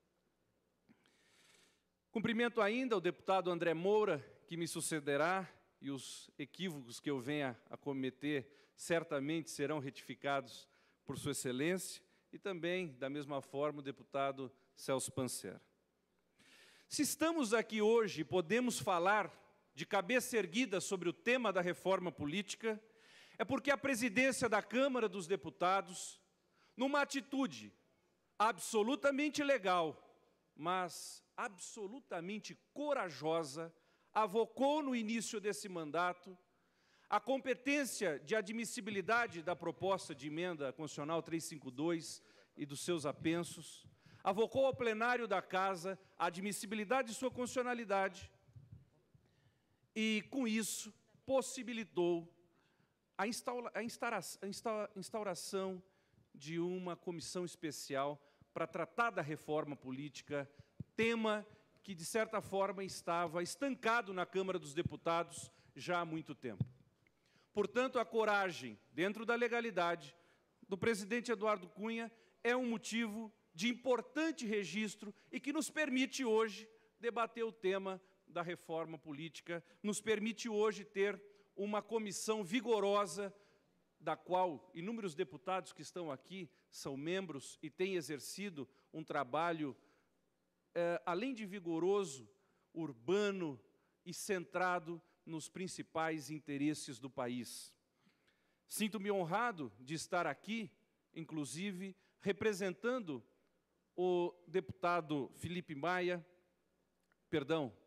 Cumprimento ainda o deputado André Moura, que me sucederá, e os equívocos que eu venha a cometer certamente serão retificados por Sua Excelência, e também, da mesma forma, o deputado Celso Pancer. Se estamos aqui hoje e podemos falar de cabeça erguida sobre o tema da reforma política, é porque a presidência da Câmara dos Deputados, numa atitude absolutamente legal, mas absolutamente corajosa, avocou no início desse mandato a competência de admissibilidade da proposta de emenda constitucional trezentos e cinquenta e dois e dos seus apensos, avocou ao plenário da Casa a admissibilidade de sua constitucionalidade e, com isso, possibilitou a, instaura, a, instaura, a instauração de uma comissão especial para tratar da reforma política, tema que, de certa forma, estava estancado na Câmara dos Deputados já há muito tempo. Portanto, a coragem, dentro da legalidade, do presidente Eduardo Cunha é um motivo de importante registro e que nos permite hoje debater o tema da reforma política, nos permite hoje ter uma comissão vigorosa, da qual inúmeros deputados que estão aqui são membros e têm exercido um trabalho, é, além de vigoroso, urbano e centrado nos principais interesses do país. Sinto-me honrado de estar aqui, inclusive, representando o deputado Felipe Maia, perdão,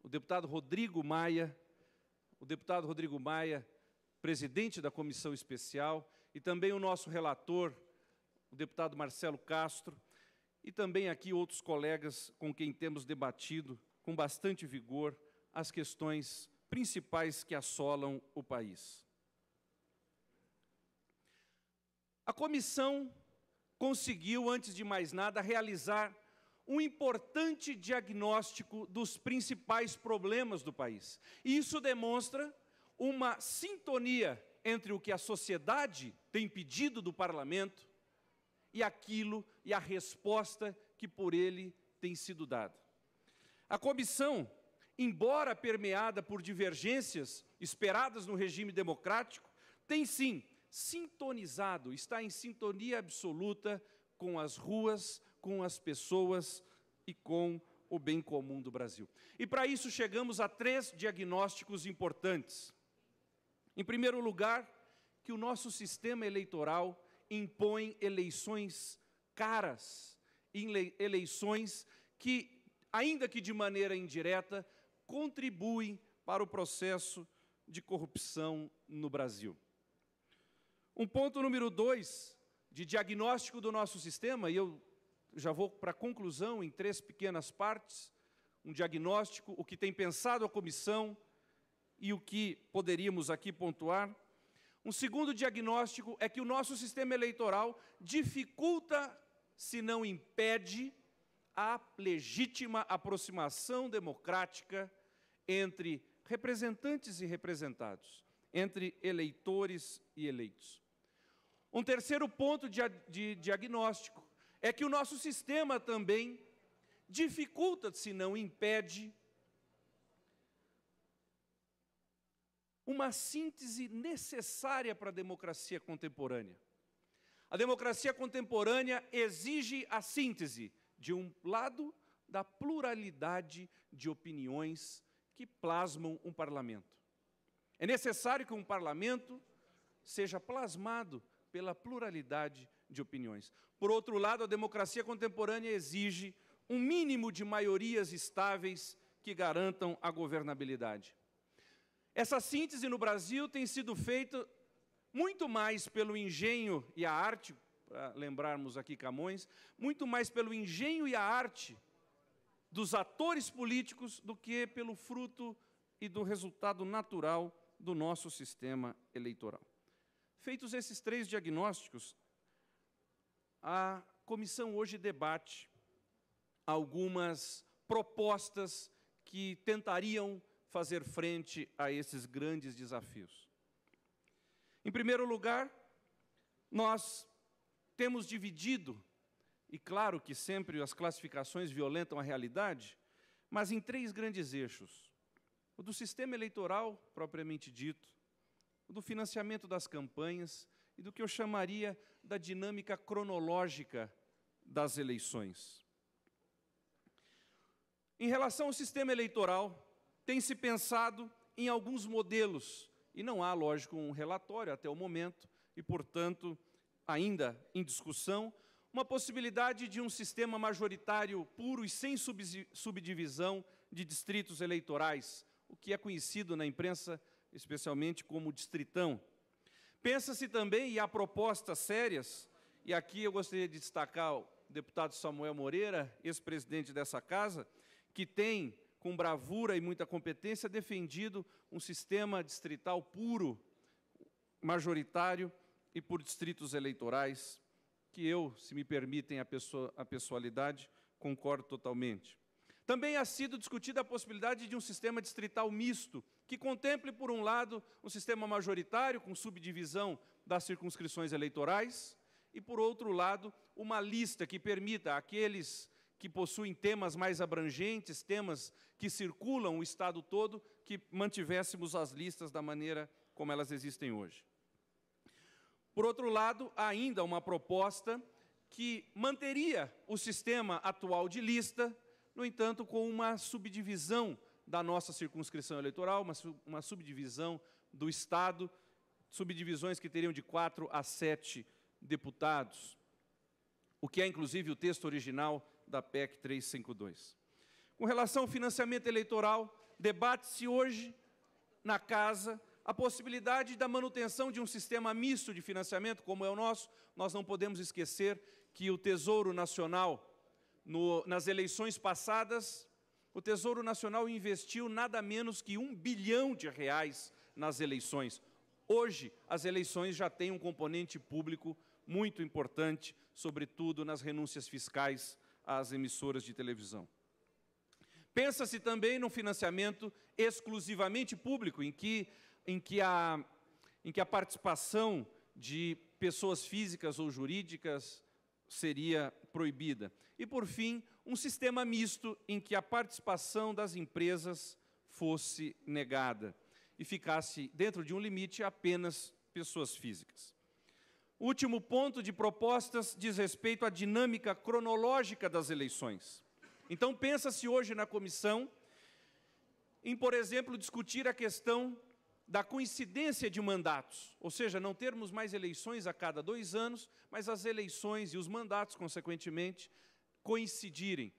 o deputado Rodrigo Maia, o deputado Rodrigo Maia, presidente da comissão especial, e também o nosso relator, o deputado Marcelo Castro, e também aqui outros colegas com quem temos debatido com bastante vigor as questões principais que assolam o país. A comissão conseguiu, antes de mais nada, realizar um importante diagnóstico dos principais problemas do país. E isso demonstra uma sintonia entre o que a sociedade tem pedido do parlamento e aquilo e a resposta que por ele tem sido dada. A comissão, embora permeada por divergências esperadas no regime democrático, tem sim sintonizado, está em sintonia absoluta com as ruas, com as pessoas e com o bem comum do Brasil. E para isso chegamos a três diagnósticos importantes. Em primeiro lugar, que o nosso sistema eleitoral impõe eleições caras, eleições que, ainda que de maneira indireta, contribuem para o processo de corrupção no Brasil. Um ponto número dois, de diagnóstico do nosso sistema, e eu já vou para a conclusão em três pequenas partes, um diagnóstico, o que tem pensado a comissão e o que poderíamos aqui pontuar. Um segundo diagnóstico é que o nosso sistema eleitoral dificulta, se não impede, a legítima aproximação democrática entre representantes e representados, entre eleitores e eleitos. Um terceiro ponto de, de diagnóstico é que o nosso sistema também dificulta, se não impede, uma síntese necessária para a democracia contemporânea. A democracia contemporânea exige a síntese, de um lado, da pluralidade de opiniões que plasmam um parlamento. É necessário que um parlamento seja plasmado pela pluralidade de opiniões. Por outro lado, a democracia contemporânea exige um mínimo de maiorias estáveis que garantam a governabilidade. Essa síntese no Brasil tem sido feita muito mais pelo engenho e a arte, para lembrarmos aqui Camões, muito mais pelo engenho e a arte dos atores políticos do que pelo fruto e do resultado natural do nosso sistema eleitoral. Feitos esses três diagnósticos, a comissão hoje debate algumas propostas que tentariam fazer frente a esses grandes desafios. Em primeiro lugar, nós temos dividido, e claro que sempre as classificações violentam a realidade, mas em três grandes eixos. O do sistema eleitoral, propriamente dito, o do financiamento das campanhas e do que eu chamaria da dinâmica cronológica das eleições. Em relação ao sistema eleitoral, tem se pensado em alguns modelos, e não há, lógico, um relatório até o momento, e, portanto, ainda em discussão, uma possibilidade de um sistema majoritário puro e sem subdivisão de distritos eleitorais, o que é conhecido na imprensa especialmente como distritão. Pensa-se também, e há propostas sérias, e aqui eu gostaria de destacar o deputado Samuel Moreira, ex-presidente dessa casa, que tem, com bravura e muita competência, defendido um sistema distrital puro, majoritário e por distritos eleitorais, que eu, se me permitem a, pessoa, a pessoalidade, concordo totalmente. Também ha sido discutida a possibilidade de um sistema distrital misto, que contemple, por um lado, um sistema majoritário, com subdivisão das circunscrições eleitorais, e, por outro lado, uma lista que permita àqueles que possuem temas mais abrangentes, temas que circulam o Estado todo, que mantivéssemos as listas da maneira como elas existem hoje. Por outro lado, há ainda uma proposta que manteria o sistema atual de lista, no entanto, com uma subdivisão da nossa circunscrição eleitoral, uma, uma subdivisão do Estado, subdivisões que teriam de quatro a sete deputados, o que é, inclusive, o texto original da P E C trezentos e cinquenta e dois. Com relação ao financiamento eleitoral, debate-se hoje na Casa a possibilidade da manutenção de um sistema misto de financiamento, como é o nosso. Nós não podemos esquecer que o Tesouro Nacional, no, nas eleições passadas, o Tesouro Nacional investiu nada menos que um bilhão de reais nas eleições. Hoje, as eleições já têm um componente público muito importante, sobretudo nas renúncias fiscais às emissoras de televisão. Pensa-se também no financiamento exclusivamente público, em que, em que, a, em que a participação de pessoas físicas ou jurídicas seria proibida. E, por fim, um sistema misto em que a participação das empresas fosse negada e ficasse dentro de um limite apenas pessoas físicas. O último ponto de propostas diz respeito à dinâmica cronológica das eleições. Então, pensa-se hoje na comissão em, por exemplo, discutir a questão da coincidência de mandatos, ou seja, não termos mais eleições a cada dois anos, mas as eleições e os mandatos, consequentemente, coincidirem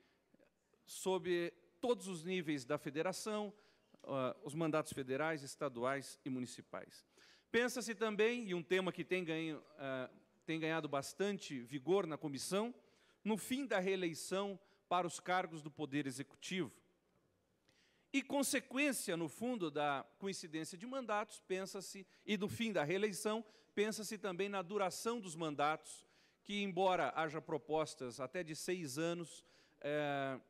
sob todos os níveis da federação, uh, os mandatos federais, estaduais e municipais. Pensa-se também, e um tema que tem, ganho, uh, tem ganhado bastante vigor na comissão, no fim da reeleição para os cargos do Poder Executivo. E consequência, no fundo, da coincidência de mandatos, pensa-se, e do fim da reeleição, pensa-se também na duração dos mandatos, que, embora haja propostas até de seis anos, é,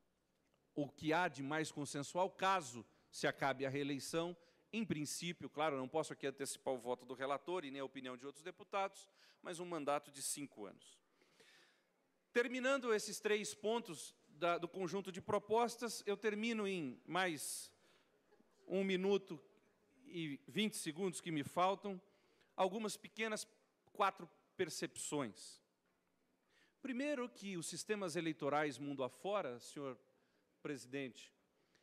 o que há de mais consensual, caso se acabe a reeleição, em princípio, claro, não posso aqui antecipar o voto do relator e nem a opinião de outros deputados, mas um mandato de cinco anos. Terminando esses três pontos da, do conjunto de propostas, eu termino em mais um minuto e vinte segundos que me faltam, algumas pequenas quatro percepções. Primeiro, que os sistemas eleitorais mundo afora, senhor presidente,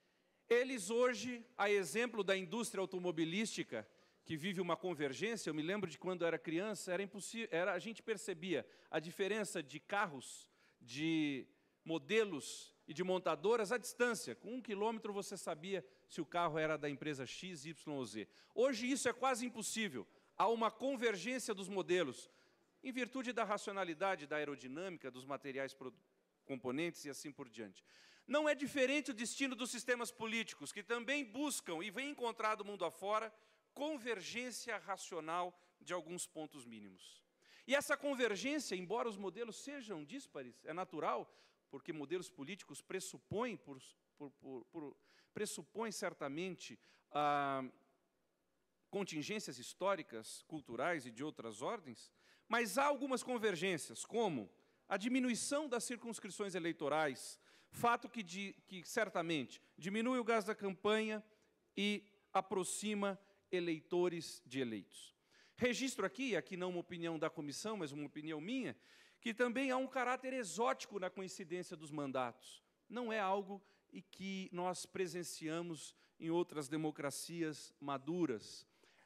eles hoje, a exemplo da indústria automobilística, que vive uma convergência, eu me lembro de quando era criança, era impossível, era, a gente percebia a diferença de carros, de modelos e de montadoras à distância. Com um quilômetro você sabia se o carro era da empresa X, Y ou Z. Hoje isso é quase impossível. Há uma convergência dos modelos, em virtude da racionalidade, da aerodinâmica, dos materiais componentes e assim por diante. Não é diferente o destino dos sistemas políticos, que também buscam e vêm encontrar do mundo afora convergência racional de alguns pontos mínimos. E essa convergência, embora os modelos sejam díspares, é natural, porque modelos políticos pressupõem, por, por, por, por, pressupõem certamente, ah, contingências históricas, culturais e de outras ordens, mas há algumas convergências, como a diminuição das circunscrições eleitorais, fato que, de, que certamente diminui o gasto da campanha e aproxima eleitores de eleitos. Registro aqui, aqui não uma opinião da comissão, mas uma opinião minha, que também há um caráter exótico na coincidência dos mandatos. Não é algo e que nós presenciamos em outras democracias maduras.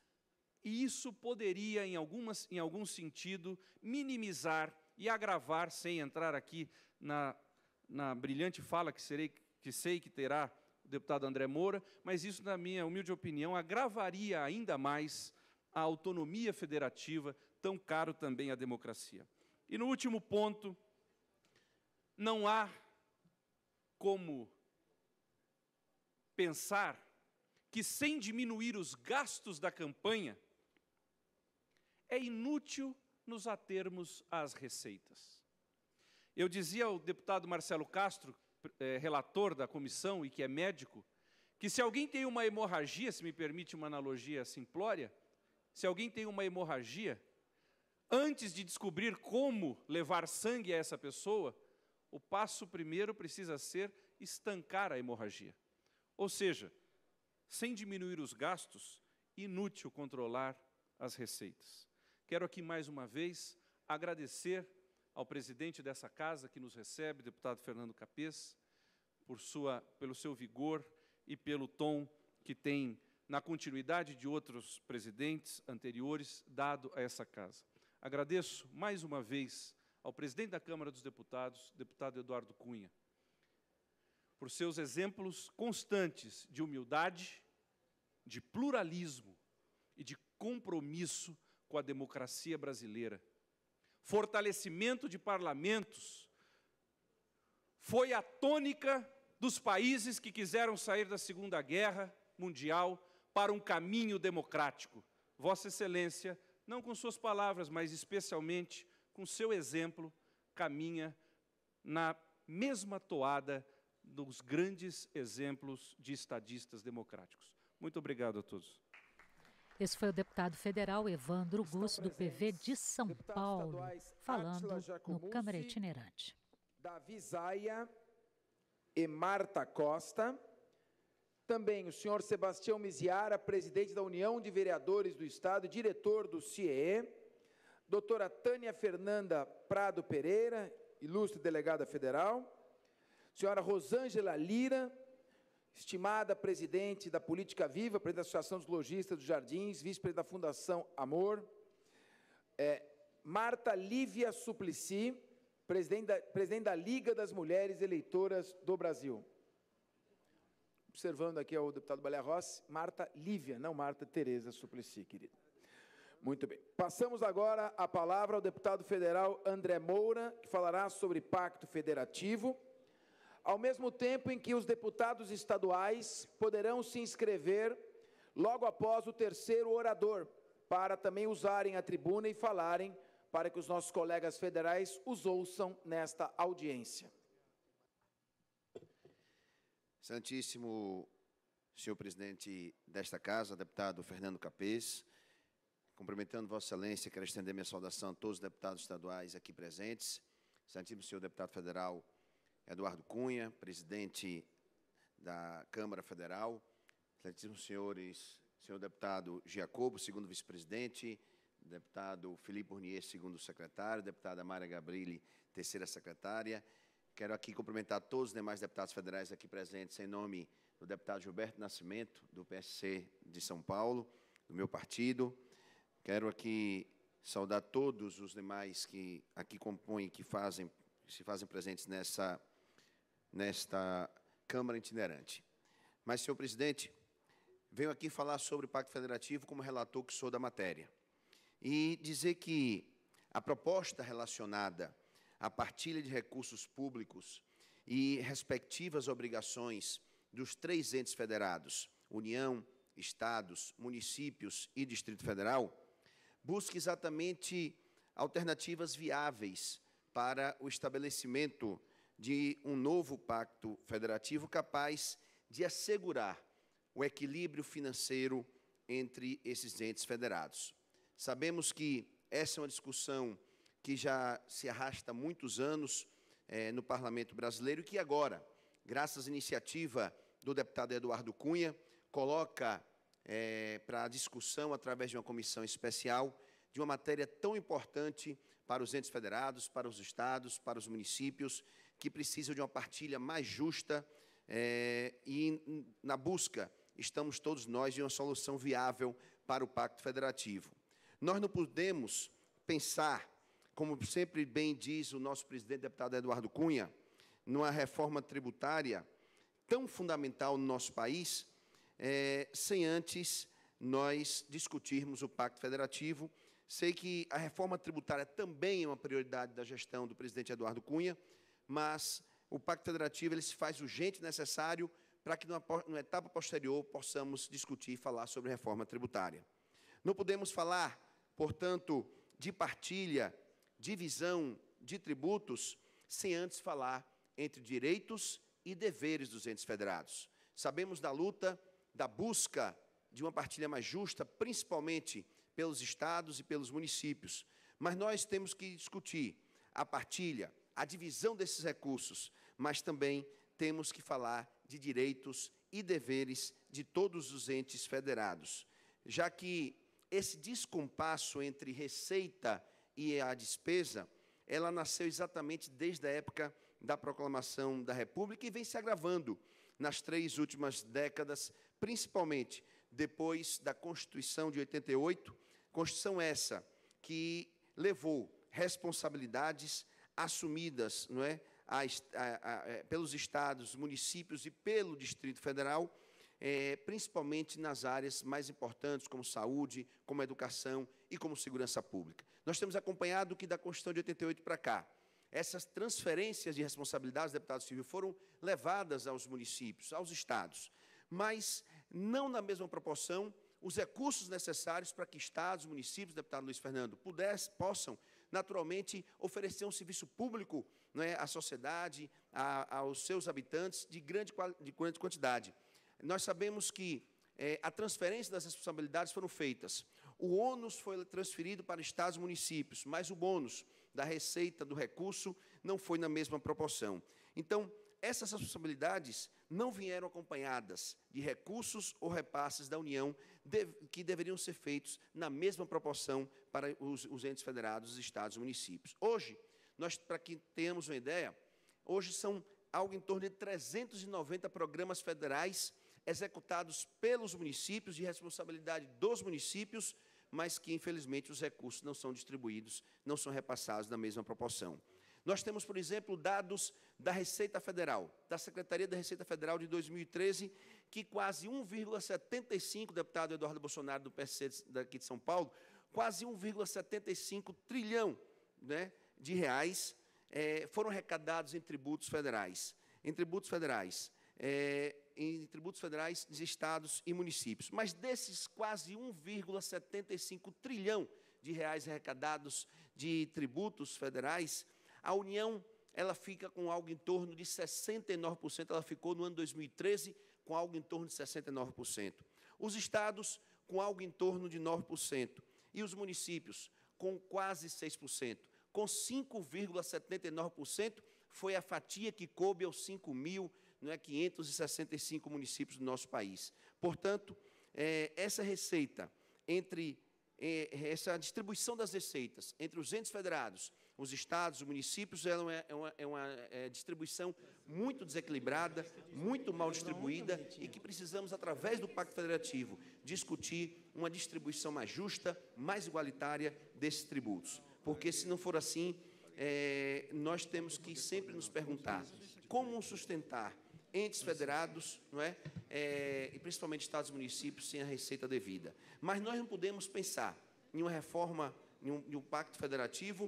E isso poderia, em, algumas, em algum sentido, minimizar e agravar, sem entrar aqui na, na brilhante fala que, serei, que sei que terá o deputado André Moura, mas isso, na minha humilde opinião, agravaria ainda mais a autonomia federativa, tão caro também à democracia. E no último ponto, não há como pensar que, sem diminuir os gastos da campanha, é inútil nos atermos às receitas. Eu dizia ao deputado Marcelo Castro, eh, relator da comissão e que é médico, que se alguém tem uma hemorragia, se me permite uma analogia simplória, se alguém tem uma hemorragia, antes de descobrir como levar sangue a essa pessoa, o passo primeiro precisa ser estancar a hemorragia. Ou seja, sem diminuir os gastos, inútil controlar as receitas. Quero aqui mais uma vez agradecer ao presidente dessa casa que nos recebe, deputado Fernando Capês, por sua, pelo seu vigor e pelo tom que tem, na continuidade de outros presidentes anteriores, dado a essa casa. Agradeço mais uma vez ao presidente da Câmara dos Deputados, deputado Eduardo Cunha, por seus exemplos constantes de humildade, de pluralismo e de compromisso com a democracia brasileira. Fortalecimento de parlamentos foi a tônica dos países que quiseram sair da Segunda Guerra Mundial para um caminho democrático. Vossa Excelência, não com suas palavras, mas especialmente com seu exemplo, caminha na mesma toada dos grandes exemplos de estadistas democráticos. Muito obrigado a todos. Esse foi o deputado federal Evandro Gusso, do P V de São Paulo, falando no Câmara Itinerante. Davi Zaia e Marta Costa. Também o senhor Sebastião Miziara, presidente da União de Vereadores do Estado e diretor do C I E E. Doutora Tânia Fernanda Prado Pereira, ilustre delegada federal. Senhora Rosângela Lira, estimada presidente da Política Viva, presidente da Associação dos Lojistas dos Jardins, vice-presidente da Fundação Amor. É, Marta Lívia Suplicy, presidente da, presidente da Liga das Mulheres Eleitoras do Brasil. Observando aqui o deputado Balé Rossi, Marta Lívia, não Marta Tereza Suplicy, querida. Muito bem. Passamos agora a palavra ao deputado federal André Moura, que falará sobre pacto federativo, ao mesmo tempo em que os deputados estaduais poderão se inscrever logo após o terceiro orador, para também usarem a tribuna e falarem, para que os nossos colegas federais os ouçam nesta audiência. Santíssimo senhor presidente desta casa, deputado Fernando Capês, cumprimentando Vossa Excelência, quero estender minha saudação a todos os deputados estaduais aqui presentes. Santíssimo senhor deputado federal Eduardo Cunha, presidente da Câmara Federal. Santíssimos senhores, senhor deputado Giacobo, segundo vice-presidente, deputado Felipe Urnier, segundo secretário, deputada Mara Gabrilli, terceira secretária. Quero aqui cumprimentar todos os demais deputados federais aqui presentes, em nome do deputado Gilberto Nascimento, do P S C de São Paulo, do meu partido. Quero aqui saudar todos os demais que aqui compõem, que fazem, se fazem presentes nessa, nesta Câmara itinerante. Mas, senhor presidente, venho aqui falar sobre o Pacto Federativo como relator que sou da matéria. E dizer que a proposta relacionada à partilha de recursos públicos e respectivas obrigações dos três entes federados, União, Estados, municípios e Distrito Federal, busca exatamente alternativas viáveis para o estabelecimento de um novo pacto federativo capaz de assegurar o equilíbrio financeiro entre esses entes federados. Sabemos que essa é uma discussão que já se arrasta há muitos anos eh, no Parlamento brasileiro e que agora, graças à iniciativa do deputado Eduardo Cunha, coloca eh, para discussão, através de uma comissão especial, de uma matéria tão importante para os entes federados, para os estados, para os municípios, que precisam de uma partilha mais justa eh, e, na busca, estamos todos nós de uma solução viável para o Pacto Federativo. Nós não podemos pensar, como sempre bem diz o nosso presidente, deputado Eduardo Cunha, numa reforma tributária tão fundamental no nosso país, é, sem antes nós discutirmos o Pacto Federativo. Sei que a reforma tributária também é uma prioridade da gestão do presidente Eduardo Cunha, mas o Pacto Federativo ele se faz urgente e necessário para que, numa, numa etapa posterior, possamos discutir e falar sobre reforma tributária. Não podemos falar, portanto, de partilha, divisão de tributos, sem antes falar entre direitos e deveres dos entes federados. Sabemos da luta, da busca de uma partilha mais justa, principalmente pelos estados e pelos municípios. Mas nós temos que discutir a partilha, a divisão desses recursos, mas também temos que falar de direitos e deveres de todos os entes federados, já que esse descompasso entre receita e a despesa, ela nasceu exatamente desde a época da proclamação da República e vem se agravando nas três últimas décadas, principalmente depois da Constituição de oitenta e oito, Constituição essa que levou responsabilidades assumidas, não é, a, a, a, pelos estados, municípios e pelo Distrito Federal, é, principalmente nas áreas mais importantes, como saúde, como educação e como segurança pública. Nós temos acompanhado que da Constituição de oitenta e oito para cá, essas transferências de responsabilidades, deputado Silvio, foram levadas aos municípios, aos estados, mas não na mesma proporção os recursos necessários para que estados, municípios, deputado Luiz Fernando, pudessem, possam, naturalmente, oferecer um serviço público, não é, à sociedade, a, aos seus habitantes, de grande, de grande quantidade. Nós sabemos que é, a transferência das responsabilidades foram feitas. O ônus foi transferido para estados e municípios, mas o bônus da receita, do recurso, não foi na mesma proporção. Então, essas responsabilidades não vieram acompanhadas de recursos ou repasses da União de, que deveriam ser feitos na mesma proporção para os, os entes federados, os estados e municípios. Hoje, nós, para que tenhamos uma ideia, hoje são algo em torno de trezentos e noventa programas federais executados pelos municípios, de responsabilidade dos municípios, mas que, infelizmente, os recursos não são distribuídos, não são repassados na mesma proporção. Nós temos, por exemplo, dados da Receita Federal, da Secretaria da Receita Federal de dois mil e treze, que quase um vírgula setenta e cinco, deputado Eduardo Bolsonaro, do P S C daqui de São Paulo, quase um vírgula setenta e cinco trilhão, né, de reais é, foram arrecadados em tributos federais. Em tributos federais. É, em tributos federais de estados e municípios. Mas desses quase um vírgula setenta e cinco trilhão de reais arrecadados de tributos federais, a União ela fica com algo em torno de sessenta e nove por cento, ela ficou no ano dois mil e treze com algo em torno de sessenta e nove por cento. Os estados com algo em torno de nove por cento e os municípios com quase seis por cento. Com cinco vírgula setenta e nove por cento foi a fatia que coube aos cinco mil quinhentos e sessenta e cinco municípios do nosso país. Portanto, é, essa receita, entre é, essa distribuição das receitas entre os entes federados, os estados, os municípios, ela é uma, é uma é, distribuição muito desequilibrada, muito mal distribuída e que precisamos, através do Pacto Federativo, discutir uma distribuição mais justa, mais igualitária desses tributos. Porque, se não for assim, é, nós temos que sempre nos perguntar como sustentar entes federados, não é? É, e principalmente estados e municípios, sem a receita devida. Mas nós não podemos pensar em uma reforma, em um, em um pacto federativo,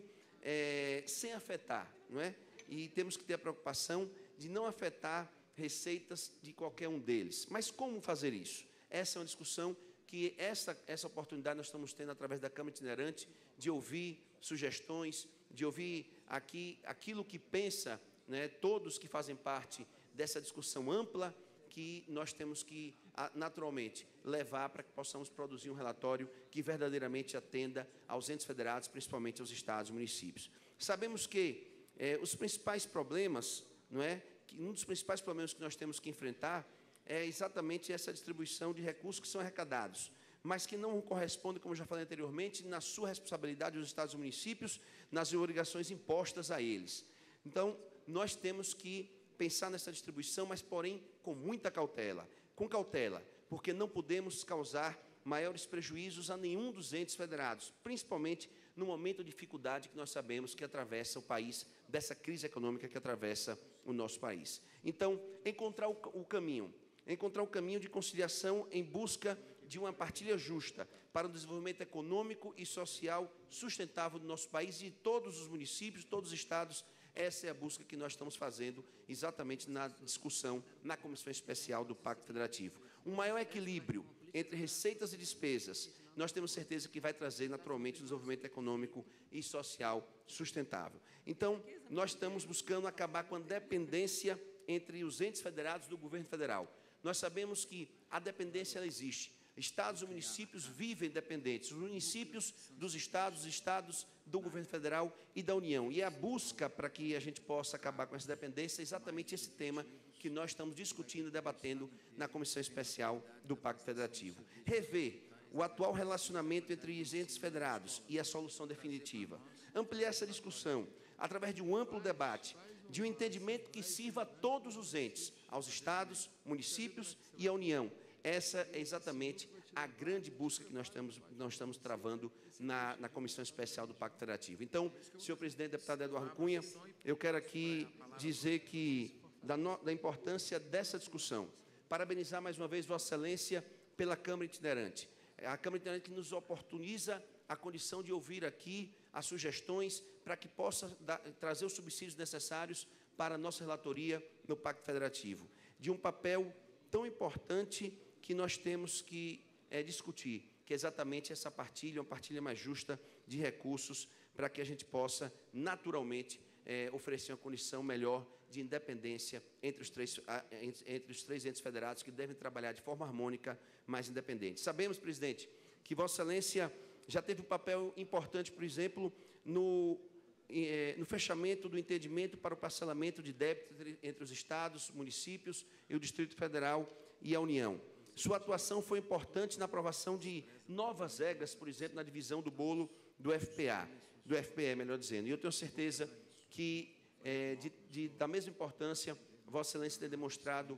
é, sem afetar, não é? E temos que ter a preocupação de não afetar receitas de qualquer um deles. Mas como fazer isso? Essa é uma discussão que essa, essa oportunidade nós estamos tendo através da Câmara Itinerante de ouvir sugestões, de ouvir aqui aquilo que pensa, né, todos que fazem parte dessa discussão ampla que nós temos que, naturalmente, levar para que possamos produzir um relatório que verdadeiramente atenda aos entes federados, principalmente aos estados e municípios. Sabemos que é, os principais problemas, não é, que um dos principais problemas que nós temos que enfrentar é exatamente essa distribuição de recursos que são arrecadados, mas que não correspondem, como eu já falei anteriormente, na sua responsabilidade dos estados e municípios, nas obrigações impostas a eles. Então, nós temos que pensar nessa distribuição, mas, porém, com muita cautela. Com cautela, porque não podemos causar maiores prejuízos a nenhum dos entes federados, principalmente no momento de dificuldade que nós sabemos que atravessa o país, dessa crise econômica que atravessa o nosso país. Então, encontrar o, o caminho, encontrar o caminho de conciliação em busca de uma partilha justa para o desenvolvimento econômico e social sustentável do nosso país e de todos os municípios, todos os estados. Essa é a busca que nós estamos fazendo exatamente na discussão na Comissão Especial do Pacto Federativo. Um maior equilíbrio entre receitas e despesas, nós temos certeza que vai trazer, naturalmente, um desenvolvimento econômico e social sustentável. Então, nós estamos buscando acabar com a dependência entre os entes federados do governo federal. Nós sabemos que a dependência ela existe. Estados e municípios vivem dependentes, os municípios dos estados, os estados do governo federal e da União. E a busca para que a gente possa acabar com essa dependência é exatamente esse tema que nós estamos discutindo e debatendo na Comissão Especial do Pacto Federativo. Rever o atual relacionamento entre os entes federados e a solução definitiva. Ampliar essa discussão através de um amplo debate, de um entendimento que sirva a todos os entes, aos estados, municípios e à União. Essa é exatamente a grande busca que nós estamos, nós estamos travando na, na Comissão Especial do Pacto Federativo. Então, senhor presidente, deputado Eduardo Cunha, eu quero aqui dizer que da, no, da importância dessa discussão. Parabenizar mais uma vez Vossa Excelência pela Câmara Itinerante. A Câmara Itinerante que nos oportuniza a condição de ouvir aqui as sugestões para que possa dar, trazer os subsídios necessários para a nossa relatoria no Pacto Federativo. De um papel tão importante que nós temos que é, discutir, que é exatamente essa partilha, uma partilha mais justa de recursos, para que a gente possa, naturalmente, é, oferecer uma condição melhor de independência entre os, três, entre os três entes federados, que devem trabalhar de forma harmônica, mais independente. Sabemos, presidente, que Vossa Excelência já teve um papel importante, por exemplo, no, eh, no fechamento do entendimento para o parcelamento de débito entre, entre os estados, municípios e o Distrito Federal e a União. Sua atuação foi importante na aprovação de novas regras, por exemplo, na divisão do bolo do F P A, do F P E, melhor dizendo. E eu tenho certeza que, eh, de, de, da mesma importância, Vossa Excelência tem demonstrado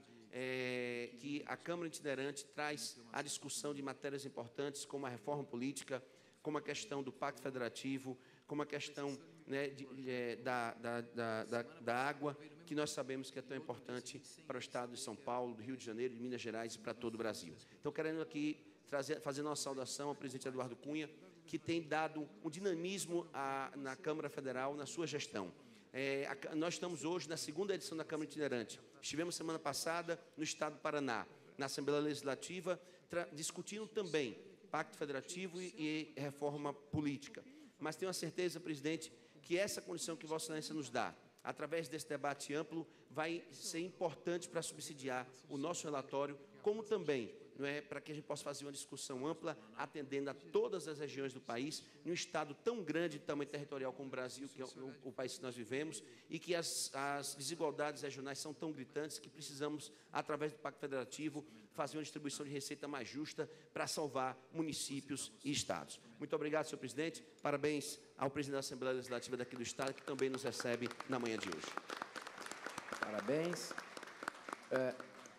É, que a Câmara Itinerante traz a discussão de matérias importantes, como a reforma política, como a questão do Pacto Federativo, como a questão, né, de, de, da, da, da, da água, que nós sabemos que é tão importante para o Estado de São Paulo, do Rio de Janeiro, de Minas Gerais e para todo o Brasil. Então, querendo aqui trazer, fazer uma saudação ao presidente Eduardo Cunha, que tem dado um dinamismo à, na Câmara Federal, na sua gestão. É, a, nós estamos hoje na segunda edição da Câmara Itinerante. Estivemos semana passada no Estado do Paraná, na Assembleia Legislativa, discutindo também Pacto Federativo e, e reforma política. Mas tenho a certeza, presidente, que essa condição que Vossa Excelência nos dá, através desse debate amplo, vai ser importante para subsidiar o nosso relatório, como também, não é, para que a gente possa fazer uma discussão ampla, atendendo a todas as regiões do país, num estado tão grande de tamanho territorial como o Brasil, que é o, o país que nós vivemos, e que as, as desigualdades regionais são tão gritantes que precisamos, através do Pacto Federativo, fazer uma distribuição de receita mais justa para salvar municípios e estados. Muito obrigado, senhor presidente. Parabéns ao presidente da Assembleia Legislativa daqui do estado, que também nos recebe na manhã de hoje. Parabéns. É...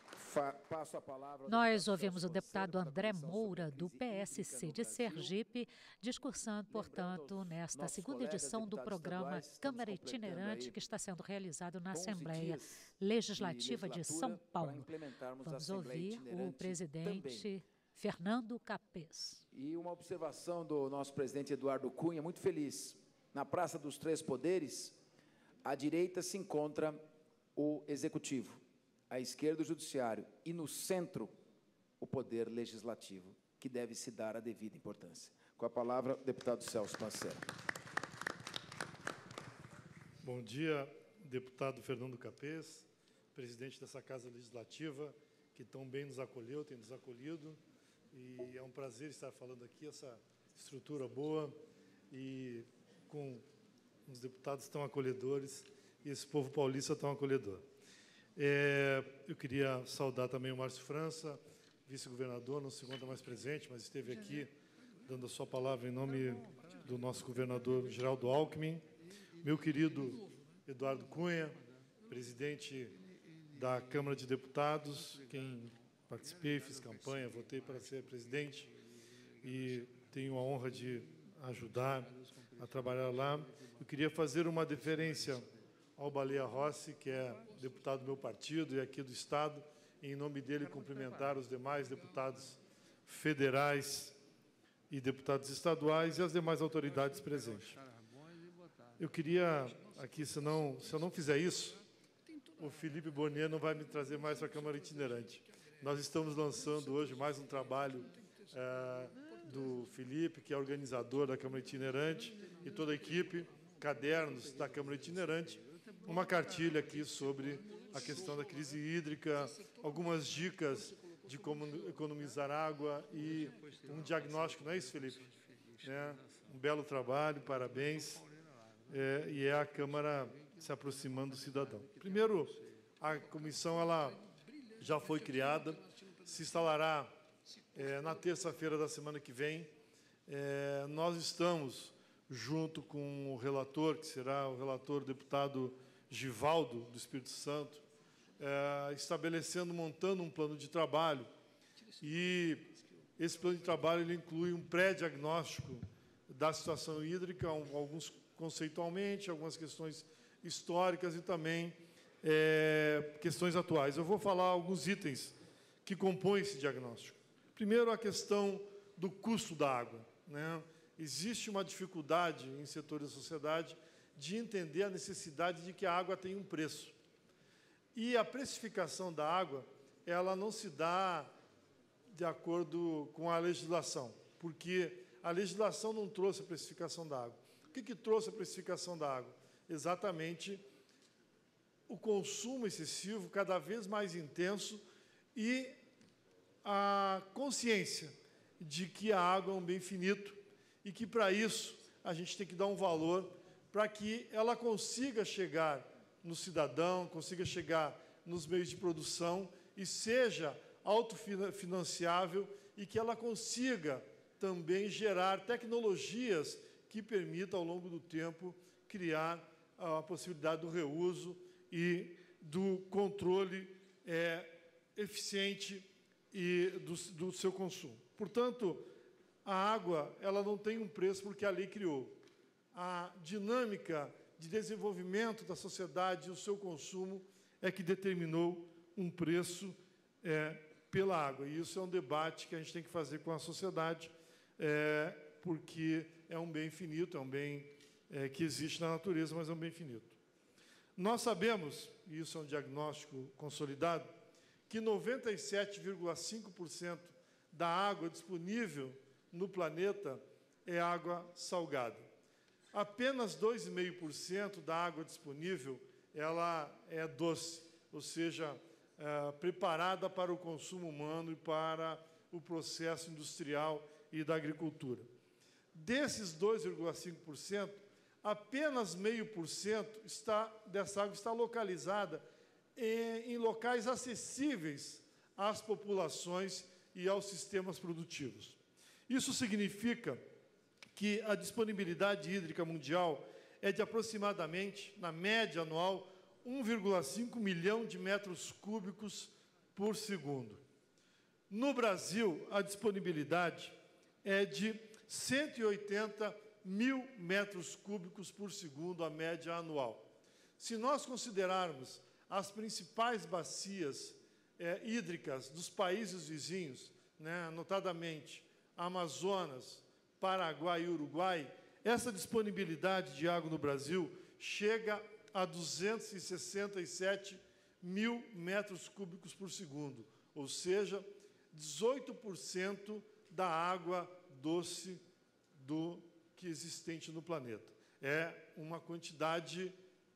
Passo a palavra. Nós ouvimos o deputado André Moura, do P S C de Sergipe, discursando, portanto, nesta segunda edição do programa Câmara Itinerante, que está sendo realizado na Assembleia Legislativa de São Paulo. Vamos ouvir o presidente Fernando Capês. E uma observação do nosso presidente Eduardo Cunha, muito feliz. Na Praça dos Três Poderes, à direita se encontra o Executivo, à esquerda o Judiciário e no centro o Poder Legislativo, que deve se dar a devida importância. Com a palavra, o deputado Celso Panceira. Bom dia, deputado Fernando Capês, presidente dessa Casa Legislativa, que tão bem nos acolheu, tem nos acolhido, e é um prazer estar falando aqui, essa estrutura boa, e com os deputados tão acolhedores, e esse povo paulista tão acolhedor. É, eu queria saudar também o Márcio França, vice-governador, não se encontra mais presente, mas esteve aqui dando a sua palavra em nome do nosso governador Geraldo Alckmin. Meu querido Eduardo Cunha, presidente da Câmara de Deputados, quem participei, fiz campanha, votei para ser presidente e tenho a honra de ajudar a trabalhar lá. Eu queria fazer uma deferência ao Baleia Rossi, que é deputado do meu partido e aqui do Estado, e, em nome dele, cumprimentar os demais deputados federais e deputados estaduais e as demais autoridades presentes. Eu queria, aqui, se, não, se eu não fizer isso, o Felipe Bonier não vai me trazer mais para a Câmara Itinerante. Nós estamos lançando hoje mais um trabalho é, do Felipe, que é organizador da Câmara Itinerante, e toda a equipe, cadernos da Câmara Itinerante, uma cartilha aqui sobre a questão da crise hídrica, algumas dicas de como economizar água e um diagnóstico, não é isso, Felipe? É, um belo trabalho, parabéns. É, e é a Câmara se aproximando do cidadão. Primeiro, a comissão ela já foi criada, se instalará é, na terça-feira da semana que vem. É, nós estamos, junto com o relator, que será o relator deputado Givaldo, do Espírito Santo, é, estabelecendo, montando um plano de trabalho. E esse plano de trabalho ele inclui um pré-diagnóstico da situação hídrica, um, alguns conceitualmente, algumas questões históricas e também é, questões atuais. Eu vou falar alguns itens que compõem esse diagnóstico. Primeiro, a questão do custo da água, né? Existe uma dificuldade em setores da sociedade de entender a necessidade de que a água tenha um preço. E a precificação da água, ela não se dá de acordo com a legislação, porque a legislação não trouxe a precificação da água. O que, que trouxe a precificação da água? Exatamente o consumo excessivo, cada vez mais intenso, e a consciência de que a água é um bem finito e que, para isso, a gente tem que dar um valor para que ela consiga chegar no cidadão, consiga chegar nos meios de produção e seja autofinanciável e que ela consiga também gerar tecnologias que permitam, ao longo do tempo, criar a possibilidade do reuso e do controle é, eficiente e do, do seu consumo. Portanto, a água ela não tem um preço porque a lei criou. A dinâmica de desenvolvimento da sociedade e o seu consumo é que determinou um preço é, pela água. E isso é um debate que a gente tem que fazer com a sociedade, é, porque é um bem finito, é um bem é, que existe na natureza, mas é um bem finito. Nós sabemos, e isso é um diagnóstico consolidado, que noventa e sete vírgula cinco por cento da água disponível no planeta é água salgada. Apenas dois vírgula cinco por cento da água disponível ela é doce, ou seja, é, preparada para o consumo humano e para o processo industrial e da agricultura. Desses dois vírgula cinco por cento, apenas zero vírgula cinco por cento está, dessa água está localizada em, em locais acessíveis às populações e aos sistemas produtivos. Isso significa que a disponibilidade hídrica mundial é de aproximadamente, na média anual, um vírgula cinco milhão de metros cúbicos por segundo. No Brasil, a disponibilidade é de cento e oitenta mil metros cúbicos por segundo, a média anual. Se nós considerarmos as principais bacias é, hídricas dos países vizinhos, né, notadamente Amazonas, Paraguai e Uruguai, essa disponibilidade de água no Brasil chega a duzentos e sessenta e sete mil metros cúbicos por segundo, ou seja, dezoito por cento da água doce do que existente no planeta. É uma quantidade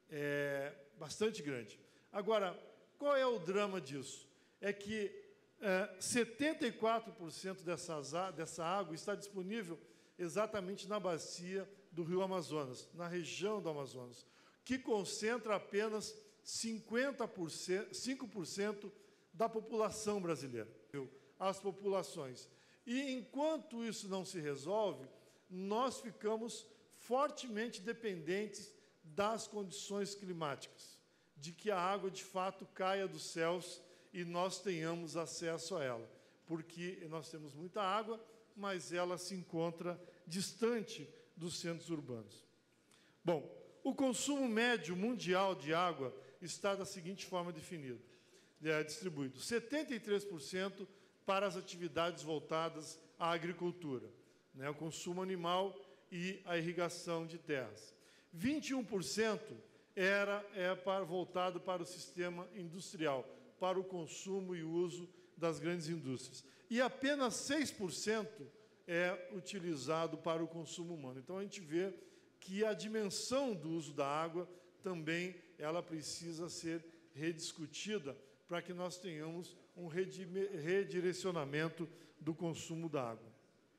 é, bastante grande. Agora, qual é o drama disso? É que é, setenta e quatro por cento dessas, dessa água está disponível exatamente na bacia do Rio Amazonas, na região do Amazonas, que concentra apenas cinquenta por cento, cinco por cento da população brasileira, as populações. E, enquanto isso não se resolve, nós ficamos fortemente dependentes das condições climáticas, de que a água, de fato, caia dos céus e nós tenhamos acesso a ela, porque nós temos muita água, mas ela se encontra distante dos centros urbanos. Bom, o consumo médio mundial de água está da seguinte forma definido, é, distribuído. setenta e três por cento para as atividades voltadas à agricultura, né, o consumo animal e a irrigação de terras. vinte e um por cento era, é para, voltado para o sistema industrial, para o consumo e uso das grandes indústrias. E apenas seis por cento é utilizado para o consumo humano. Então, a gente vê que a dimensão do uso da água também ela precisa ser rediscutida para que nós tenhamos um redirecionamento do consumo da água.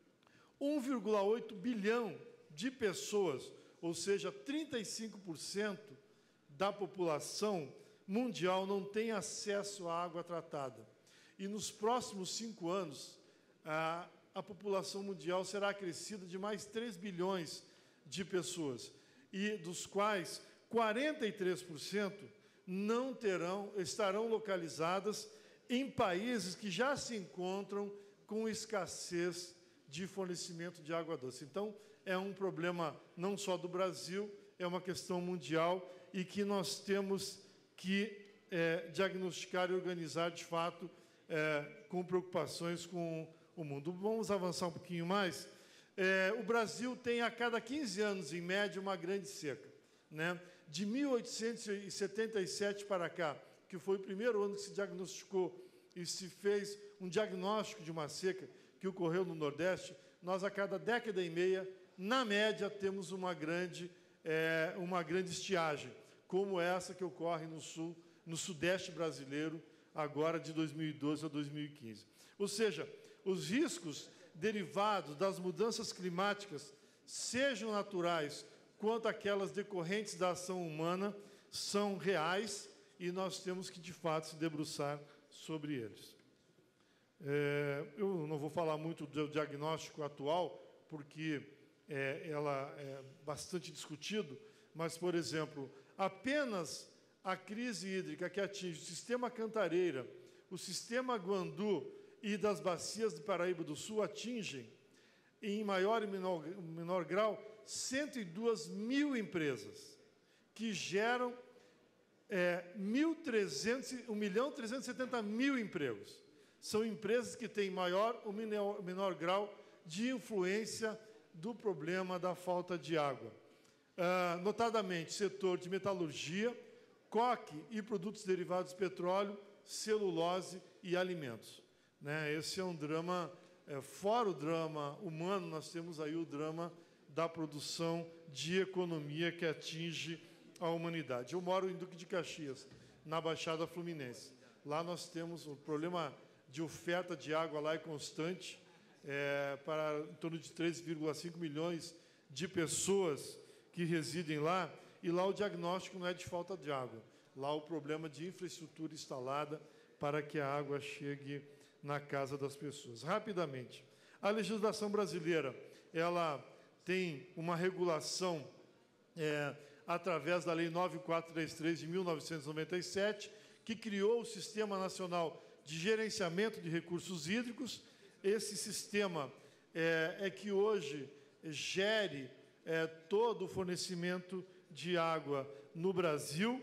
um vírgula oito bilhão de pessoas, ou seja, trinta e cinco por cento da população mundial não tem acesso à água tratada. E nos próximos cinco anos, a, a população mundial será acrescida de mais três bilhões de pessoas, e dos quais quarenta e três por cento não terão, estarão localizadas em países que já se encontram com escassez de fornecimento de água doce. Então, é um problema não só do Brasil, é uma questão mundial e que nós temos que é, diagnosticar e organizar, de fato, é, com preocupações com o mundo. Vamos avançar um pouquinho mais. É, o Brasil tem, a cada quinze anos, em média, uma grande seca, né? De mil oitocentos e setenta e sete para cá, que foi o primeiro ano que se diagnosticou e se fez um diagnóstico de uma seca que ocorreu no Nordeste, nós, a cada década e meia, na média, temos uma grande, é, uma grande estiagem, como essa que ocorre no sul, no Sudeste brasileiro, agora de dois mil e doze a dois mil e quinze. Ou seja, os riscos derivados das mudanças climáticas, sejam naturais quanto aquelas decorrentes da ação humana, são reais e nós temos que, de fato, se debruçar sobre eles. É, eu não vou falar muito do diagnóstico atual, porque é, ela é bastante discutido, mas, por exemplo, apenas a crise hídrica que atinge o sistema Cantareira, o sistema Guandu e das bacias de Paraíba do Sul atingem, em maior e menor, menor grau, cento e duas mil empresas, que geram é, um milhão trezentos e setenta mil empregos. São empresas que têm maior ou menor, menor grau de influência do problema da falta de água. Ah, notadamente, setor de metalurgia, coque e produtos derivados de petróleo, celulose e alimentos. Né? Esse é um drama, é, fora o drama humano, nós temos aí o drama da produção de economia que atinge a humanidade. Eu moro em Duque de Caxias, na Baixada Fluminense. Lá nós temos o problema de oferta de água lá é constante, é, para em torno de três vírgula cinco milhões de pessoas que residem lá, e lá o diagnóstico não é de falta de água. Lá o problema de infraestrutura instalada para que a água chegue na casa das pessoas. Rapidamente, a legislação brasileira, ela tem uma regulação é, através da Lei nove mil quatrocentos e trinta e três, de mil novecentos e noventa e sete, que criou o Sistema Nacional de Gerenciamento de Recursos Hídricos. Esse sistema é, é que hoje gere é, todo o fornecimento de água no Brasil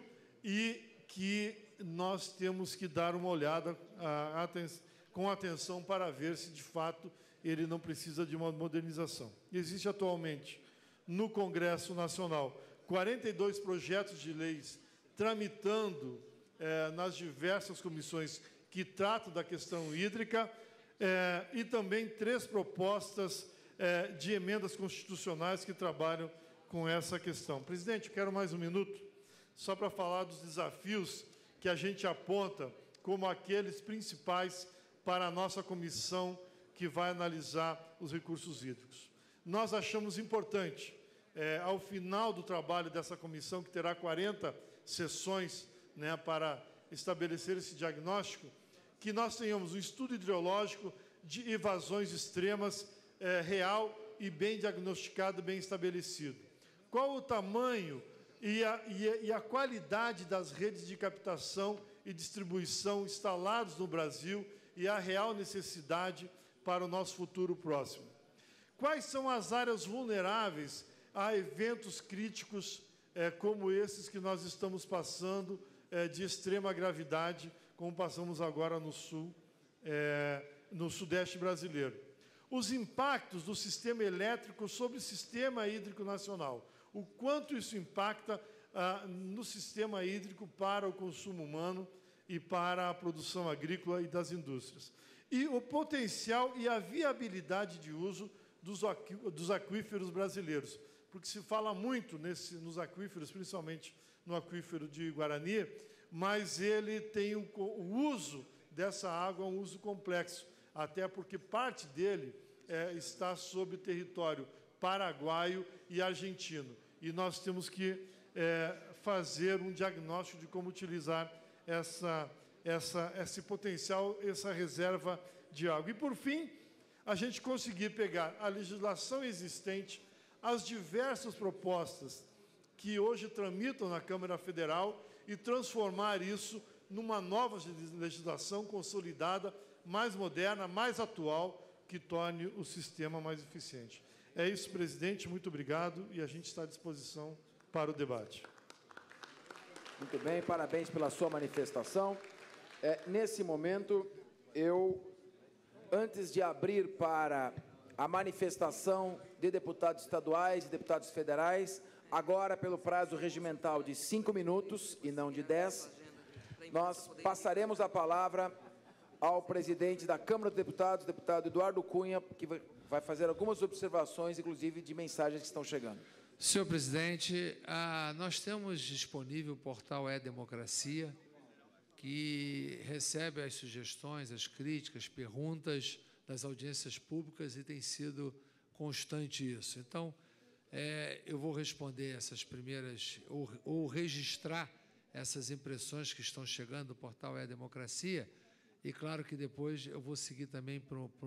e que nós temos que dar uma olhada a, a, com atenção para ver se, de fato, ele não precisa de uma modernização. Existe atualmente, no Congresso Nacional, quarenta e dois projetos de leis tramitando eh, nas diversas comissões que tratam da questão hídrica eh, e também três propostas eh, de emendas constitucionais que trabalham com essa questão. Presidente, quero mais um minuto só para falar dos desafios que a gente aponta como aqueles principais para a nossa comissão que vai analisar os recursos hídricos. Nós achamos importante, é, ao final do trabalho dessa comissão, que terá quarenta sessões, né, para estabelecer esse diagnóstico, que nós tenhamos um estudo hidrológico de evasões extremas, é, real e bem diagnosticado, bem estabelecido. Qual o tamanho e a, e, a, e a qualidade das redes de captação e distribuição instalados no Brasil e a real necessidade para o nosso futuro próximo. Quais são as áreas vulneráveis a eventos críticos eh, como esses que nós estamos passando, eh, de extrema gravidade, como passamos agora no sul, eh, no sudeste brasileiro? Os impactos do sistema elétrico sobre o sistema hídrico nacional. O quanto isso impacta ah, no sistema hídrico para o consumo humano e para a produção agrícola e das indústrias. E o potencial e a viabilidade de uso dos, aquí, dos aquíferos brasileiros. Porque se fala muito nesse, nos aquíferos, principalmente no aquífero de Guarani, mas ele tem um, o uso dessa água, um uso complexo, até porque parte dele é, está sob o território paraguaio e argentino. E nós temos que é, fazer um diagnóstico de como utilizar essa, essa, esse potencial, essa reserva de água. E, por fim, a gente conseguir pegar a legislação existente, as diversas propostas que hoje tramitam na Câmara Federal e transformar isso numa nova legislação consolidada, mais moderna, mais atual, que torne o sistema mais eficiente. É isso, presidente. Muito obrigado e a gente está à disposição para o debate. Muito bem, parabéns pela sua manifestação. É, nesse momento, eu, antes de abrir para a manifestação de deputados estaduais e deputados federais, agora pelo prazo regimental de cinco minutos e não de dez, nós passaremos a palavra ao presidente da Câmara dos Deputados, deputado Eduardo Cunha, que vai fazer algumas observações, inclusive de mensagens que estão chegando. Senhor presidente, ah, nós temos disponível o portal E-Democracia, que recebe as sugestões, as críticas, perguntas das audiências públicas e tem sido constante isso. Então, é, eu vou responder essas primeiras, ou, ou registrar essas impressões que estão chegando do portal E-Democracia, e claro que depois eu vou seguir também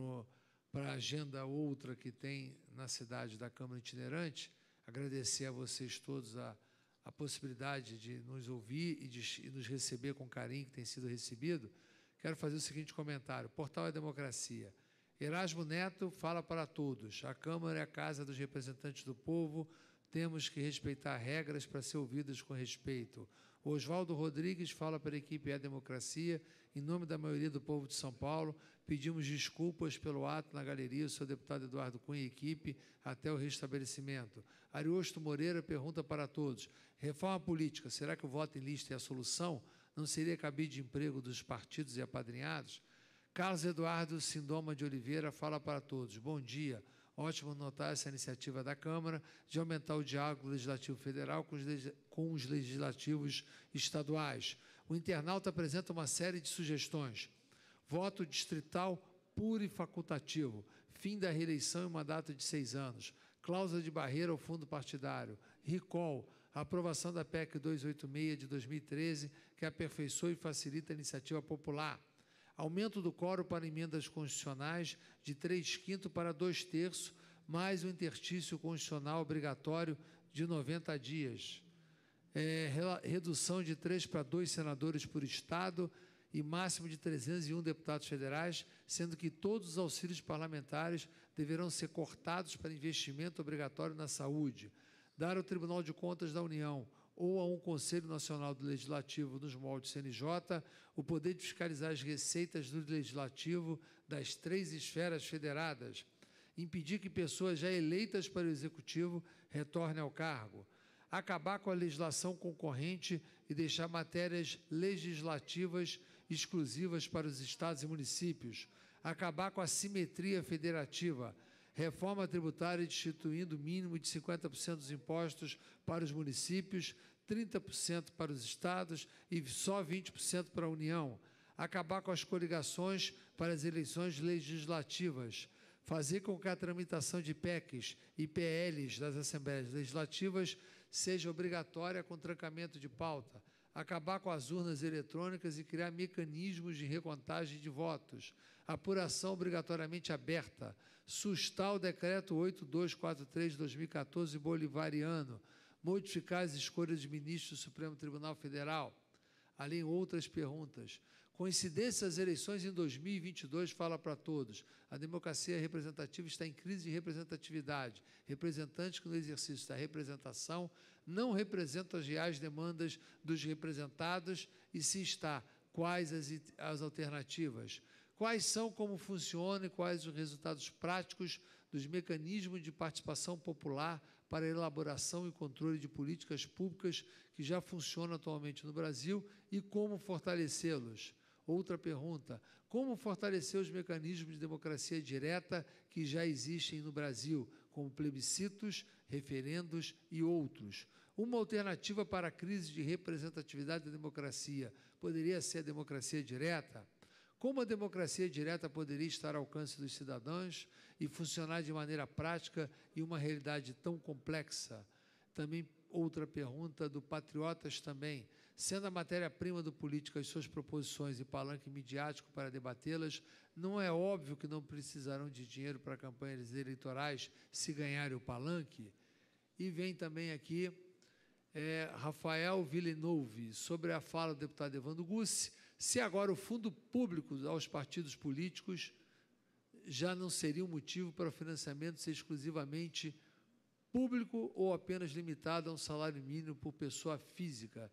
para a agenda outra que tem na cidade da Câmara Itinerante. Agradecer a vocês todos a, a possibilidade de nos ouvir e de e nos receber com carinho que tem sido recebido. Quero fazer o seguinte comentário. Portal E-Democracia. Erasmo Neto fala para todos. A Câmara é a casa dos representantes do povo. Temos que respeitar regras para ser ouvidas com respeito. Oswaldo Rodrigues fala para a equipe E-Democracia. Em nome da maioria do povo de São Paulo, pedimos desculpas pelo ato na galeria, o senhor deputado Eduardo Cunha e equipe, até o restabelecimento. Ariosto Moreira pergunta para todos, reforma política, será que o voto em lista é a solução? Não seria cabide de emprego dos partidos e apadrinhados? Carlos Eduardo Sindoma de Oliveira fala para todos, bom dia, ótimo notar essa iniciativa da Câmara de aumentar o diálogo legislativo federal com os, com os legislativos estaduais. O internauta apresenta uma série de sugestões. Voto distrital puro e facultativo. Fim da reeleição em mandato de seis anos. Cláusula de barreira ao fundo partidário. Recall. Aprovação da P E C duzentos e oitenta e seis de dois mil e treze, que aperfeiçoa e facilita a iniciativa popular. Aumento do quórum para emendas constitucionais de três quintos para dois terços, mais o interstício constitucional obrigatório de noventa dias. É, redução de três para dois senadores por Estado e máximo de trezentos e um deputados federais, sendo que todos os auxílios parlamentares deverão ser cortados para investimento obrigatório na saúde. Dar ao Tribunal de Contas da União ou a um Conselho Nacional do Legislativo nos moldes C N J o poder de fiscalizar as receitas do Legislativo das três esferas federadas. Impedir que pessoas já eleitas para o Executivo retornem ao cargo. Acabar com a legislação concorrente e deixar matérias legislativas exclusivas para os estados e municípios. Acabar com a simetria federativa. Reforma tributária instituindo mínimo de cinquenta por cento dos impostos para os municípios, trinta por cento para os estados e só vinte por cento para a União. Acabar com as coligações para as eleições legislativas. Fazer com que a tramitação de P E Cs e P Ls das Assembleias Legislativas seja obrigatória com trancamento de pauta, acabar com as urnas eletrônicas e criar mecanismos de recontagem de votos, apuração obrigatoriamente aberta, sustar o decreto oito mil duzentos e quarenta e três de dois mil e quatorze bolivariano, modificar as escolhas de ministros do Supremo Tribunal Federal, além outras perguntas. Coincidência das eleições em dois mil e vinte e dois fala para todos. A democracia representativa está em crise de representatividade. Representantes que no exercício da representação não representam as reais demandas dos representados e, se está, quais as, as alternativas? Quais são, como funcionam e quais os resultados práticos dos mecanismos de participação popular para a elaboração e controle de políticas públicas que já funcionam atualmente no Brasil e como fortalecê-los? Outra pergunta, como fortalecer os mecanismos de democracia direta que já existem no Brasil, como plebiscitos, referendos e outros? Uma alternativa para a crise de representatividade da democracia poderia ser a democracia direta? Como a democracia direta poderia estar ao alcance dos cidadãos e funcionar de maneira prática em uma realidade tão complexa? Também outra pergunta do Patriotas também. Sendo a matéria-prima do político as suas proposições e palanque midiático para debatê-las, não é óbvio que não precisarão de dinheiro para campanhas eleitorais se ganharem o palanque? E vem também aqui é, Rafael Villeneuve, sobre a fala do deputado Evandro Gussi, se agora o fundo público aos partidos políticos já não seria um motivo para o financiamento ser exclusivamente público ou apenas limitado a um salário mínimo por pessoa física.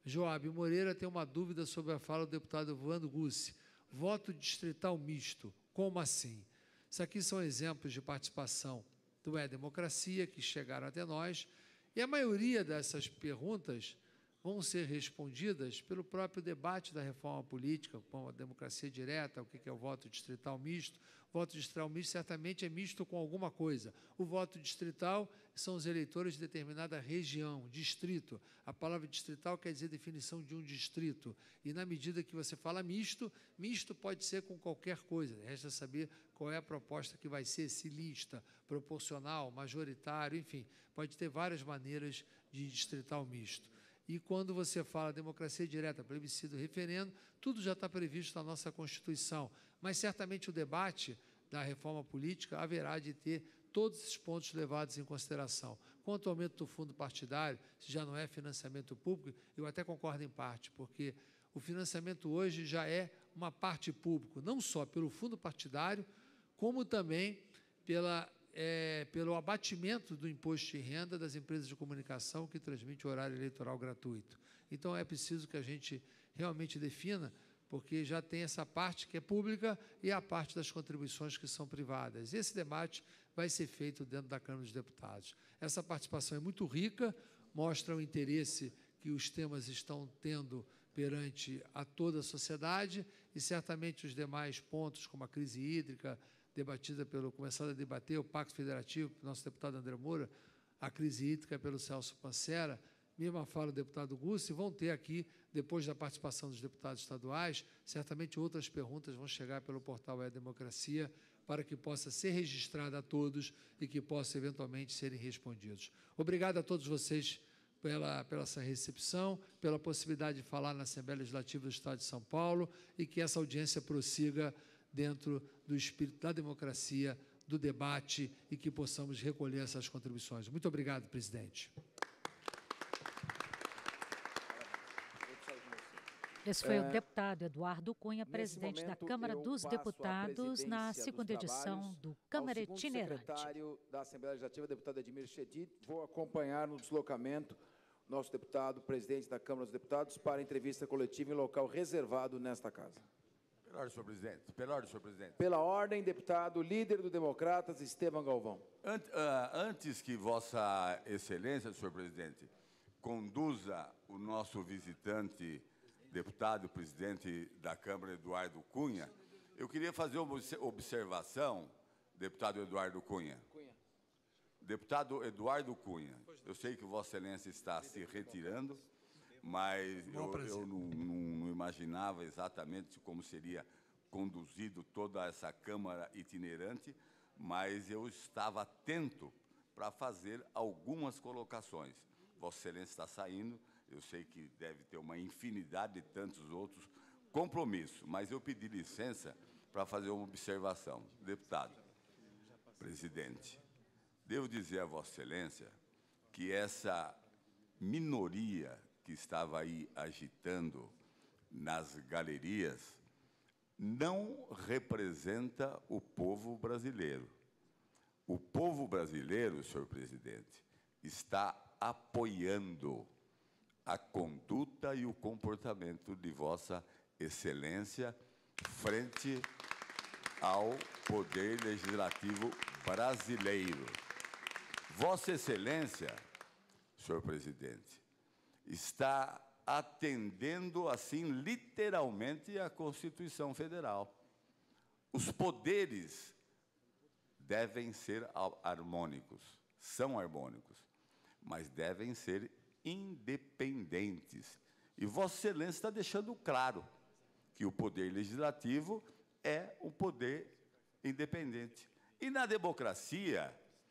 Joab Moreira tem uma dúvida sobre a fala do deputado Evandro Gussi. Voto distrital misto, como assim? Isso aqui são exemplos de participação do É Democracia que chegaram até nós, e a maioria dessas perguntas vão ser respondidas pelo próprio debate da reforma política, com a democracia direta, o que é o voto distrital misto. O voto distrital misto certamente é misto com alguma coisa. O voto distrital são os eleitores de determinada região, distrito. A palavra distrital quer dizer definição de um distrito. E, na medida que você fala misto, misto pode ser com qualquer coisa. Resta saber qual é a proposta que vai ser, se lista, proporcional, majoritário, enfim. Pode ter várias maneiras de distrital misto. E quando você fala democracia direta, plebiscito, referendo, tudo já está previsto na nossa Constituição. Mas, certamente, o debate da reforma política haverá de ter todos esses pontos levados em consideração. Quanto ao aumento do fundo partidário, se já não é financiamento público, eu até concordo em parte, porque o financiamento hoje já é uma parte pública, não só pelo fundo partidário, como também pela... É, pelo abatimento do imposto de renda das empresas de comunicação que transmite o horário eleitoral gratuito. Então, é preciso que a gente realmente defina, porque já tem essa parte que é pública e a parte das contribuições que são privadas. Esse debate vai ser feito dentro da Câmara dos Deputados. Essa participação é muito rica, mostra o interesse que os temas estão tendo perante a toda a sociedade e, certamente, os demais pontos, como a crise hídrica, debatida pelo, começado a debater, o Pacto Federativo, pelo nosso deputado André Moura, a crise hídrica pelo Celso Pancera, mesmo a fala do deputado Gussi, vão ter aqui, depois da participação dos deputados estaduais, certamente outras perguntas vão chegar pelo portal É Democracia, para que possa ser registrada a todos e que possa, eventualmente, serem respondidos. Obrigado a todos vocês pela, pela essa recepção, pela possibilidade de falar na Assembleia Legislativa do Estado de São Paulo e que essa audiência prossiga dentro do espírito da democracia, do debate e que possamos recolher essas contribuições. Muito obrigado, presidente. Esse foi é, o deputado Eduardo Cunha, presidente momento, da Câmara dos Deputados, na segunda edição do Câmara Itinerante. Secretário da Assembleia Legislativa, deputado Edmir Chedid, vou acompanhar no deslocamento o nosso deputado, presidente da Câmara dos Deputados, para entrevista coletiva em local reservado nesta casa. Pela ordem, senhor presidente. Pela ordem, senhor presidente. Pela ordem, deputado, líder do Democratas, Estevam Galvão. Ant, uh, antes que Vossa Excelência, senhor presidente, conduza o nosso visitante, deputado, presidente da Câmara, Eduardo Cunha, eu queria fazer uma observação, deputado Eduardo Cunha. Cunha. Deputado Eduardo Cunha, eu sei que Vossa Excelência está se retirando, mas eu, eu não, não, não imaginava exatamente como seria conduzido toda essa Câmara itinerante, mas eu estava atento para fazer algumas colocações. Vossa Excelência está saindo, eu sei que deve ter uma infinidade de tantos outros compromissos, mas eu pedi licença para fazer uma observação. Deputado, presidente, devo dizer a Vossa Excelência que essa minoria que estava aí agitando nas galerias não representa o povo brasileiro. O povo brasileiro, senhor presidente, está apoiando a conduta e o comportamento de Vossa Excelência frente ao Poder Legislativo brasileiro. Vossa Excelência, senhor presidente, está atendendo, assim, literalmente, a Constituição Federal. Os poderes devem ser harmônicos, são harmônicos, mas devem ser independentes. E Vossa Excelência está deixando claro que o Poder Legislativo é um poder independente. E na democracia,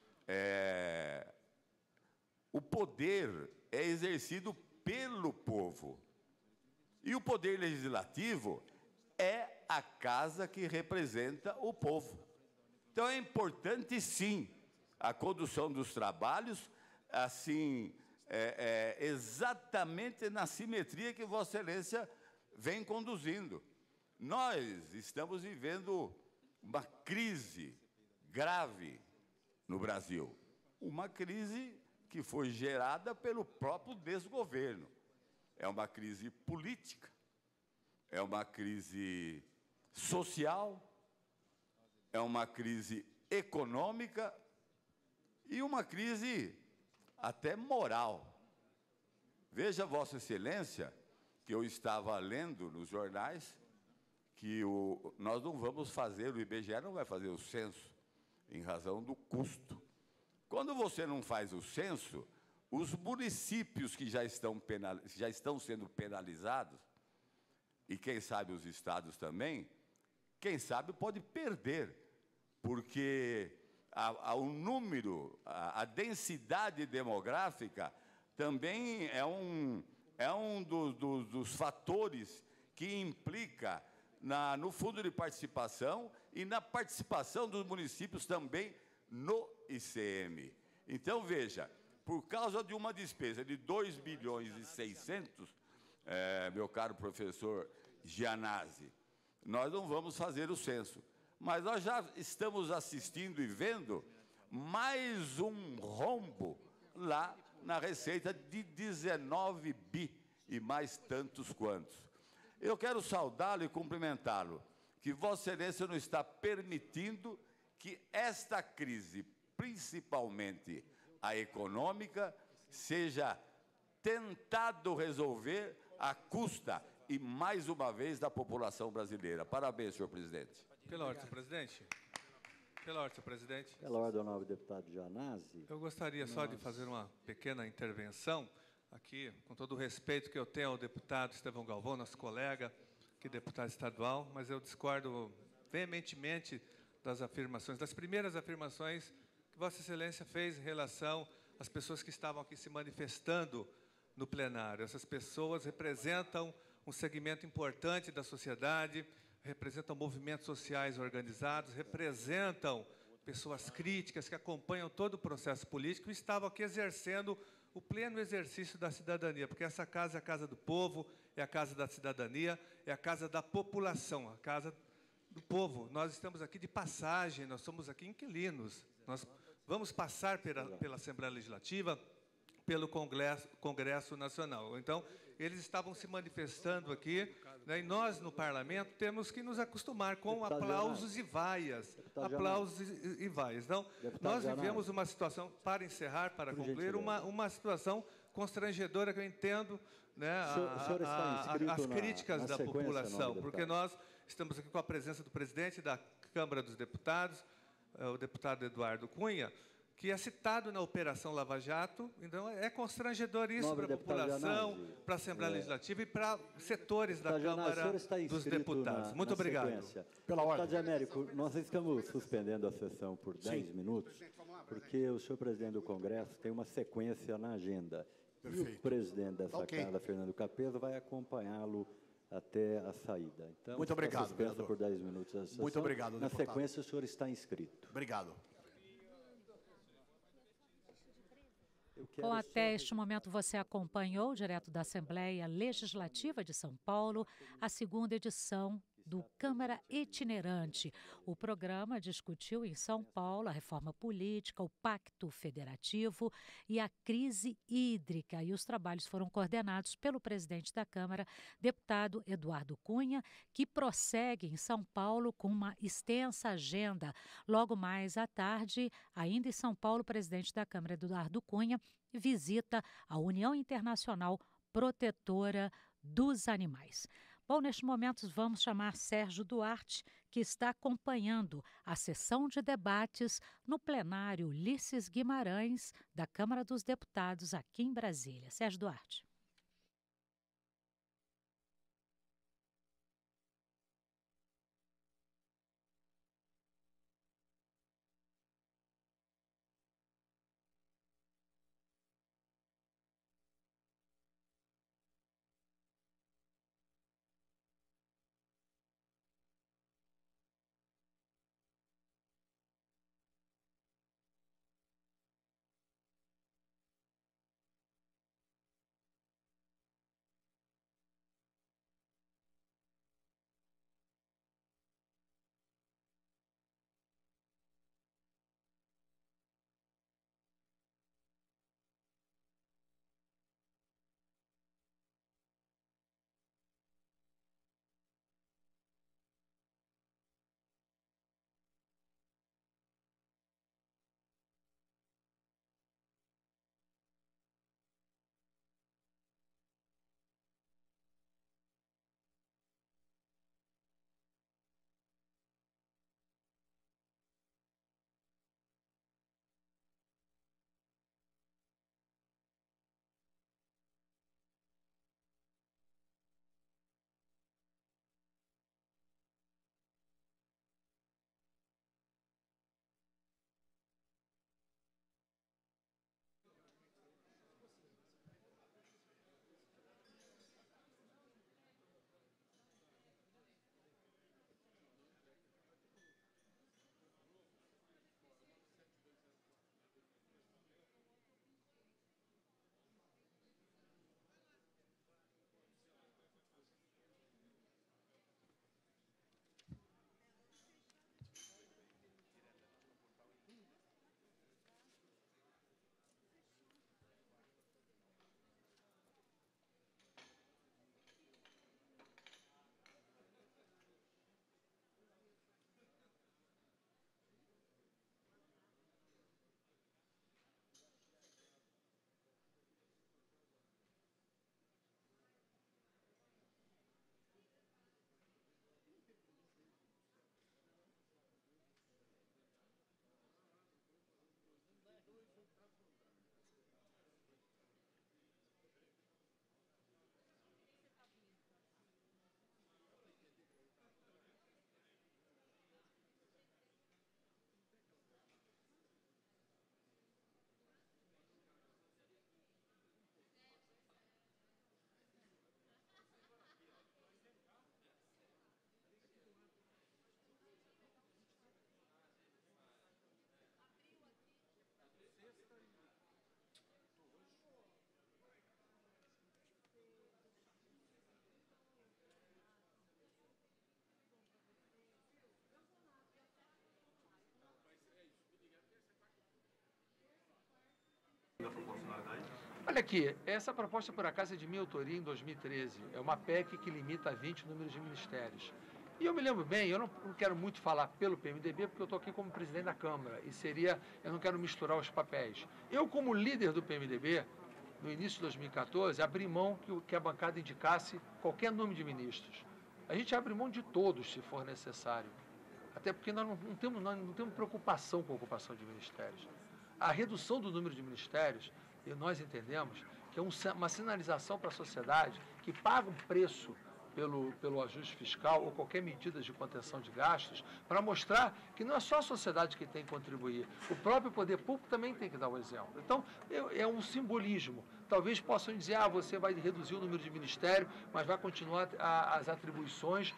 é, o poder é exercido pelo povo. E o Poder Legislativo é a casa que representa o povo. Então, é importante, sim, a condução dos trabalhos, assim, é, é, exatamente na simetria que Vossa Excelência vem conduzindo. Nós estamos vivendo uma crise grave no Brasil. Uma crise que foi gerada pelo próprio desgoverno. é uma crise política, é uma crise social, é uma crise econômica e uma crise até moral. Veja, Vossa Excelência, que eu estava lendo nos jornais, que o, nós não vamos fazer, o I B G E não vai fazer o censo, em razão do custo. Quando você não faz o censo, os municípios que já estão, penal, já estão sendo penalizados, e quem sabe os estados também, quem sabe pode perder, porque a, a, o número, a, a densidade demográfica também é um, é um do, do, dos fatores que implica na, no fundo de participação e na participação dos municípios também no I C M. Então, veja, por causa de uma despesa de dois bilhões e seiscentos, é, meu caro professor Gianazzi, nós não vamos fazer o censo, mas nós já estamos assistindo e vendo mais um rombo lá na receita de dezenove bi e mais tantos quantos. Eu quero saudá-lo e cumprimentá-lo, que Vossa Excelência não está permitindo que esta crise, principalmente a econômica, seja tentado resolver à custa, e mais uma vez, da população brasileira. Parabéns, senhor presidente. Pela ordem, senhor presidente. Pela ordem, senhor presidente. Pela ordem, nobre deputado Gianazzi. Eu gostaria nós... só de fazer uma pequena intervenção aqui, com todo o respeito que eu tenho ao deputado Estevão Galvão, nosso colega, que é deputado estadual, mas eu discordo veementemente das afirmações, das primeiras afirmações que Vossa Excelência fez em relação às pessoas que estavam aqui se manifestando no plenário. Essas pessoas representam um segmento importante da sociedade, representam movimentos sociais organizados, representam pessoas críticas que acompanham todo o processo político e estavam aqui exercendo o pleno exercício da cidadania, porque essa casa é a casa do povo, é a casa da cidadania, é a casa da população, a casa do povo. Nós estamos aqui de passagem, nós somos aqui inquilinos. Nós vamos passar pela, pela Assembleia Legislativa, pelo Congresso, Congresso Nacional. Então, eles estavam se manifestando aqui, né, e nós, no Parlamento, temos que nos acostumar com Deputado aplausos Gianazzi. e vaias. Deputado Aplausos e, e vaias. Então, Deputado nós Gianazzi. vivemos uma situação, para encerrar, para Por concluir, gentileza. uma, uma situação constrangedora que eu entendo, né, O senhor- o senhor está a- a- inscrito as na- críticas na da sequência, população, nobre porque deputado. nós estamos aqui com a presença do presidente da Câmara dos Deputados, eh, o deputado Eduardo Cunha, que é citado na Operação Lava Jato. Então, é constrangedor isso Nobre para a deputado população, Gianazzi, para a Assembleia é, Legislativa e para setores da Deputado Gianazzi, o senhor Câmara está dos inscrito Deputados. na- Muito na obrigado. sequência. Deputado Américo, nós estamos suspendendo a sessão por dez minutos, porque o senhor presidente do Congresso tem uma sequência na agenda. E o Perfeito. presidente dessa Ok. casa, Fernando Capesa, vai acompanhá-lo até a saída. Então, Muito está obrigado, suspensa vereador. por dez minutos a sessão. Muito obrigado, Na deputado. sequência, o senhor está inscrito. Obrigado. Eu quero Bom, só até este momento você acompanhou, direto da Assembleia Legislativa de São Paulo, a segunda edição do Câmara Itinerante. O programa discutiu em São Paulo a reforma política, o pacto federativo e a crise hídrica. E os trabalhos foram coordenados pelo presidente da Câmara, deputado Eduardo Cunha, que prossegue em São Paulo com uma extensa agenda. Logo mais à tarde, ainda em São Paulo, o presidente da Câmara, Eduardo Cunha, visita a União Internacional Protetora dos Animais. Bom, neste momento vamos chamar Sérgio Duarte, que está acompanhando a sessão de debates no plenário Ulisses Guimarães, da Câmara dos Deputados, aqui em Brasília. Sérgio Duarte. Olha aqui, essa proposta, por acaso, é de minha autoria em dois mil e treze. É uma P E C que limita a vinte o número de ministérios. E eu me lembro bem, eu não, não quero muito falar pelo P M D B, porque eu estou aqui como presidente da Câmara, e seria, eu não quero misturar os papéis. Eu, como líder do P M D B, no início de dois mil e quatorze, abri mão que, que a bancada indicasse qualquer número de ministros. A gente abre mão de todos, se for necessário. Até porque nós não, não, temos, nós não temos preocupação com a ocupação de ministérios. A redução do número de ministérios, e nós entendemos que é um, uma sinalização para a sociedade que paga um preço Pelo, pelo ajuste fiscal ou qualquer medida de contenção de gastos, para mostrar que não é só a sociedade que tem que contribuir, o próprio poder público também tem que dar o exemplo. Então, é, é um simbolismo. Talvez possam dizer, ah, você vai reduzir o número de ministérios, mas vai continuar a, as atribuições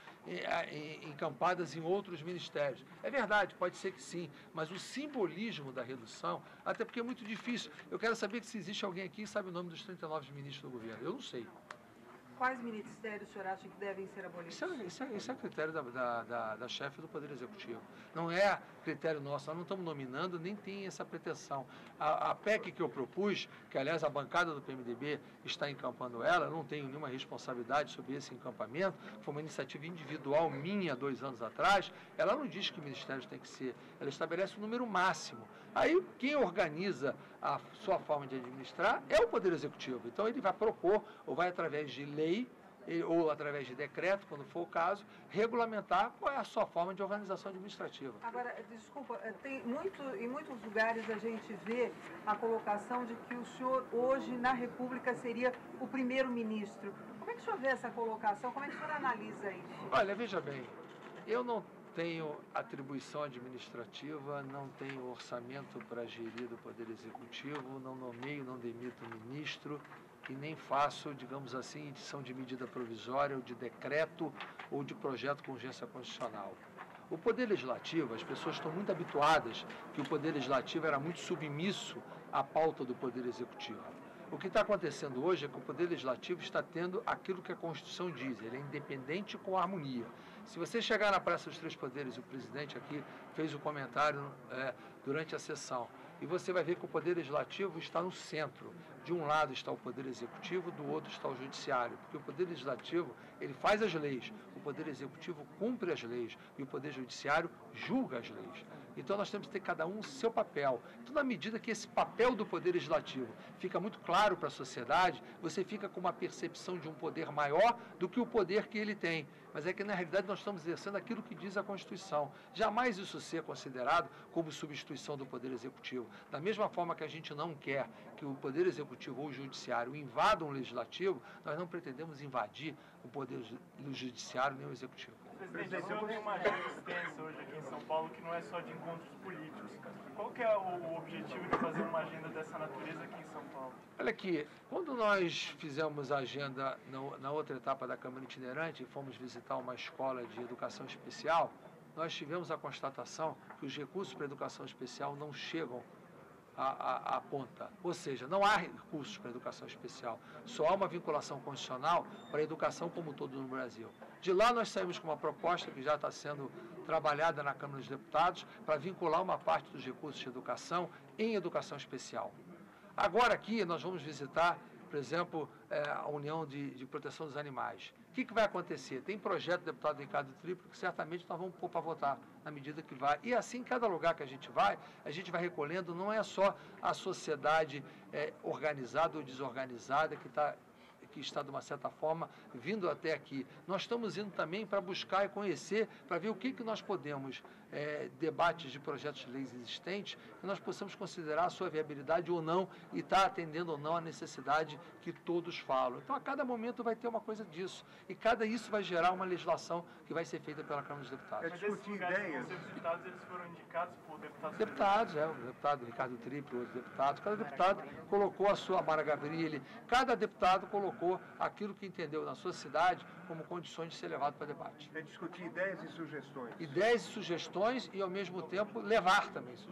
encampadas em outros ministérios. É verdade, pode ser que sim, mas o simbolismo da redução, até porque é muito difícil. Eu quero saber se existe alguém aqui que sabe o nome dos trinta e nove ministros do governo. Eu não sei. Quais ministérios o senhor acha que devem ser abolidos? Isso é, isso é, isso é critério da, da, da, da chefe do Poder Executivo. Não é critério nosso, nós não estamos nominando, nem tem essa pretensão. A, a P E C que eu propus, que aliás a bancada do P M D B está encampando ela, eu não tenho nenhuma responsabilidade sobre esse encampamento, foi uma iniciativa individual minha dois anos atrás, ela não diz que ministérios tem que ser, ela estabelece um número máximo. Aí quem organiza a sua forma de administrar é o Poder Executivo. Então ele vai propor, ou vai através de lei, ou através de decreto, quando for o caso, regulamentar qual é a sua forma de organização administrativa. Agora, desculpa, tem muito, em muitos lugares a gente vê a colocação de que o senhor hoje na República seria o primeiro-ministro. Como é que o senhor vê essa colocação? Como é que o senhor analisa isso? Olha, veja bem, eu não tenho atribuição administrativa, não tenho orçamento para gerir do Poder Executivo, não nomeio, não demito ministro, e nem faço, digamos assim, edição de medida provisória, ou de decreto, ou de projeto com urgência constitucional. O Poder Legislativo, as pessoas estão muito habituadas que o Poder Legislativo era muito submisso à pauta do Poder Executivo. O que está acontecendo hoje é que o Poder Legislativo está tendo aquilo que a Constituição diz, ele é independente com harmonia. Se você chegar na Praça dos Três Poderes, o presidente aqui fez o comentário é, durante a sessão, e você vai ver que o Poder Legislativo está no centro. De um lado está o Poder Executivo, do outro está o Judiciário, porque o Poder Legislativo, ele faz as leis, o Poder Executivo cumpre as leis e o Poder Judiciário julga as leis. Então nós temos que ter cada um o seu papel. Então, na medida que esse papel do Poder Legislativo fica muito claro para a sociedade, você fica com uma percepção de um poder maior do que o poder que ele tem. Mas é que, na realidade, nós estamos exercendo aquilo que diz a Constituição. Jamais isso ser considerado como substituição do Poder Executivo. Da mesma forma que a gente não quer que o Poder Executivo ou o Judiciário invadam o Legislativo, nós não pretendemos invadir o Poder Judiciário nem o Executivo. Presidente, eu tenho uma agenda extensa hoje aqui em São Paulo que não é só de encontros políticos. Qual que é o objetivo de fazer uma agenda dessa natureza aqui em São Paulo? Olha aqui, quando nós fizemos a agenda na outra etapa da Câmara Itinerante e fomos visitar uma escola de educação especial, nós tivemos a constatação que os recursos para a educação especial não chegam à, à, à ponta. Ou seja, não há recursos para a educação especial. Só há uma vinculação constitucional para a educação como um todo no Brasil. De lá nós saímos com uma proposta que já está sendo trabalhada na Câmara dos Deputados para vincular uma parte dos recursos de educação em educação especial. Agora aqui nós vamos visitar, por exemplo, a União de, de Proteção dos Animais. O que, que vai acontecer? Tem projeto do deputado Ricardo Triplo que certamente nós vamos pôr para votar na medida que vai. E assim, cada lugar que a gente vai, a gente vai recolhendo, não é só a sociedade é, organizada ou desorganizada que está... que está, de uma certa forma, vindo até aqui. Nós estamos indo também para buscar e conhecer, para ver o que, que nós podemos, é, debates de projetos de leis existentes, que nós possamos considerar a sua viabilidade ou não, e estar atendendo ou não a necessidade que todos falam. Então, a cada momento vai ter uma coisa disso, e cada isso vai gerar uma legislação que vai ser feita pela Câmara dos Deputados. Mas esses lugares que vão ser visitados, eles foram indicados por deputados? Deputados, é, o deputado Ricardo Triplo, outros deputados, cada deputado colocou a sua, Mara Gavrilli, cada deputado colocou aquilo que entendeu na sua cidade como condições de ser levado para debate. É discutir ideias e sugestões. Ideias e sugestões e, ao mesmo tempo, levar também sugestões.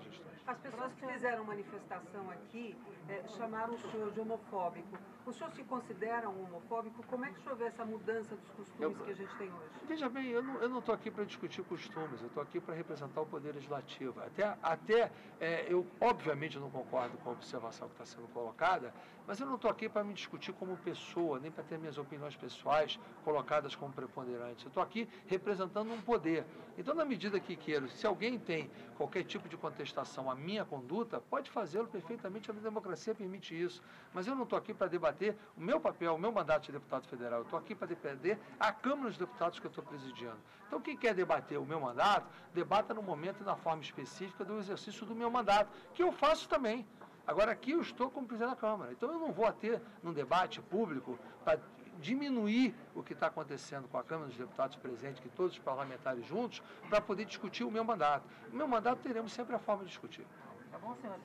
As pessoas que fizeram manifestação aqui é, chamaram o senhor de homofóbico. O senhor se considera um homofóbico? Como é que o senhor vê essa mudança dos costumes eu, que a gente tem hoje? Veja bem, eu não estou aqui para discutir costumes, eu estou aqui para representar o Poder Legislativo. Até, até é, eu, obviamente, não concordo com a observação que está sendo colocada, mas eu não estou aqui para me discutir como pessoa, nem para ter minhas opiniões pessoais colocadas como preponderantes. Eu estou aqui representando um poder. Então, na medida que queiro, se alguém tem qualquer tipo de contestação à minha conduta, pode fazê-lo perfeitamente, a democracia permite isso. Mas eu não estou aqui para debater o meu papel, o meu mandato de deputado federal. Eu estou aqui para defender a Câmara dos Deputados que eu estou presidindo. Então, quem quer debater o meu mandato, debata no momento e na forma específica do exercício do meu mandato, que eu faço também. Agora, aqui eu estou como presidente da Câmara. Então, eu não vou ter num debate público para diminuir o que está acontecendo com a Câmara dos Deputados presente, que todos os parlamentares juntos, para poder discutir o meu mandato. O meu mandato teremos sempre a forma de discutir. Tá bom, senhor?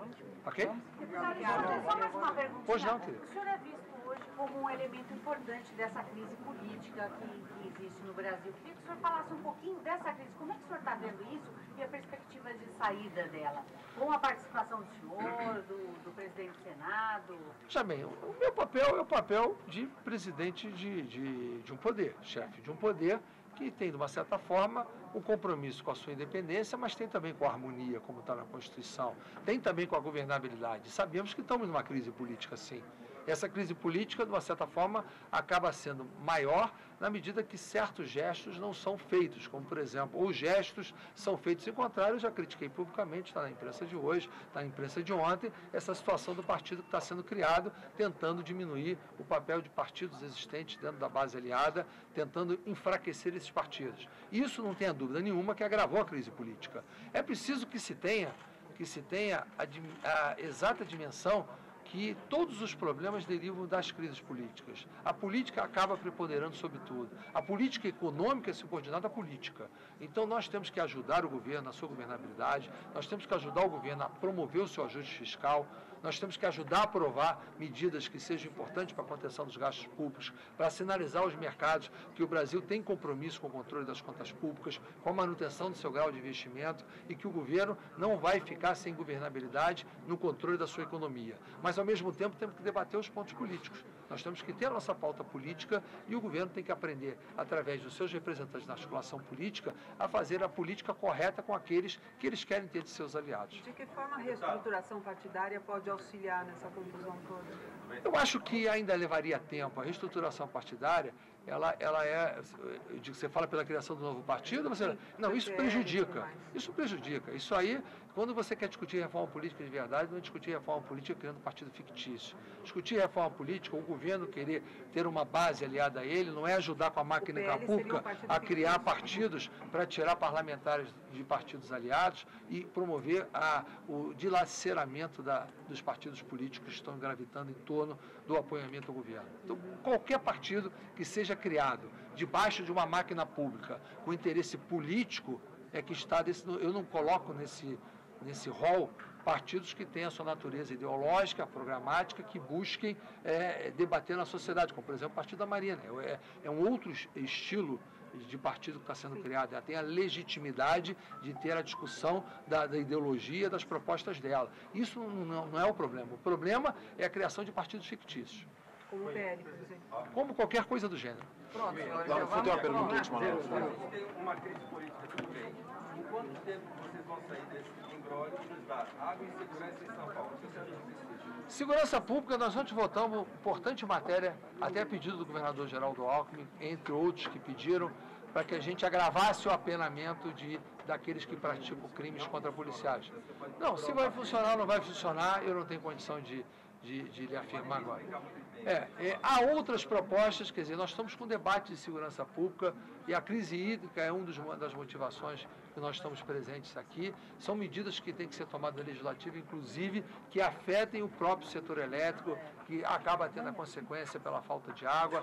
Ok? Deputado, só mais uma pergunta. Pois não, querido. O senhor é visto hoje como um elemento importante dessa crise política que, que existe no Brasil. Queria que o senhor falasse um pouquinho dessa crise. Como é que o senhor está vendo isso e a perspectiva de saída dela? Com a participação do senhor, do, do presidente do Senado? Já bem, o meu papel é o papel de presidente de, de, de um poder, chefe de um poder, que tem, de uma certa forma, um compromisso com a sua independência, mas tem também com a harmonia, como está na Constituição, tem também com a governabilidade. Sabemos que estamos numa crise política, sim. Essa crise política, de uma certa forma, acaba sendo maior na medida que certos gestos não são feitos, como, por exemplo, ou gestos são feitos em contrário. Eu já critiquei publicamente, está na imprensa de hoje, está na imprensa de ontem, essa situação do partido que está sendo criado, tentando diminuir o papel de partidos existentes dentro da base aliada, tentando enfraquecer esses partidos. Isso, não tenha dúvida nenhuma, que agravou a crise política. É preciso que se tenha, que se tenha a, a exata dimensão que todos os problemas derivam das crises políticas. A política acaba preponderando sobre tudo. A política econômica é subordinada à política. Então, nós temos que ajudar o governo na sua governabilidade, nós temos que ajudar o governo a promover o seu ajuste fiscal, nós temos que ajudar a aprovar medidas que sejam importantes para a contenção dos gastos públicos, para sinalizar aos mercados que o Brasil tem compromisso com o controle das contas públicas, com a manutenção do seu grau de investimento e que o governo não vai ficar sem governabilidade no controle da sua economia. Mas, ao mesmo tempo, temos que debater os pontos políticos. Nós temos que ter a nossa pauta política e o governo tem que aprender, através dos seus representantes na articulação política, a fazer a política correta com aqueles que eles querem ter de seus aliados. De que forma a reestruturação partidária pode auxiliar nessa confusão toda? Eu acho que ainda levaria tempo. A reestruturação partidária, ela, ela é... Eu digo, você fala pela criação do novo partido? Você, não, isso prejudica. Isso prejudica. Isso aí, quando você quer discutir reforma política de verdade, não é discutir reforma política criando partido fictício. Discutir reforma política, o governo querer ter uma base aliada a ele, não é ajudar com a máquina pública a criar partidos para tirar parlamentares de partidos aliados e promover a, o dilaceramento da, dos partidos políticos que estão gravitando em torno do apoiamento ao governo. Então, qualquer partido que seja criado debaixo de uma máquina pública com interesse político é que está desse, eu não coloco nesse nesse rol partidos que têm a sua natureza ideológica, programática, que busquem é, debater na sociedade, como, por exemplo, o Partido da Marina. É, é um outro estilo de partido que está sendo criado. Ela tem a legitimidade de ter a discussão da, da ideologia, das propostas dela. Isso não, não é o problema. O problema é a criação de partidos fictícios. Como o P L, por exemplo. Como qualquer coisa do gênero. Pronto, vou ter uma pergunta última. A gente tem uma crise política, tudo bem. Em quanto tempo vocês vão sair desse embrólio e nos dar água e segurança em São Paulo? O que você acha disso? Segurança pública, nós ontem votamos importante matéria, até a pedido do governador Geraldo Alckmin, entre outros que pediram, para que a gente agravasse o apenamento de, daqueles que praticam crimes contra policiais. Não, se vai funcionar ou não vai funcionar, eu não tenho condição de, de, de lhe afirmar agora. É, é, há outras propostas, quer dizer, nós estamos com debate de segurança pública e a crise hídrica é uma das motivações que nós estamos presentes aqui. São medidas que têm que ser tomadas na legislativa, inclusive, que afetem o próprio setor elétrico, que acaba tendo a consequência pela falta de água.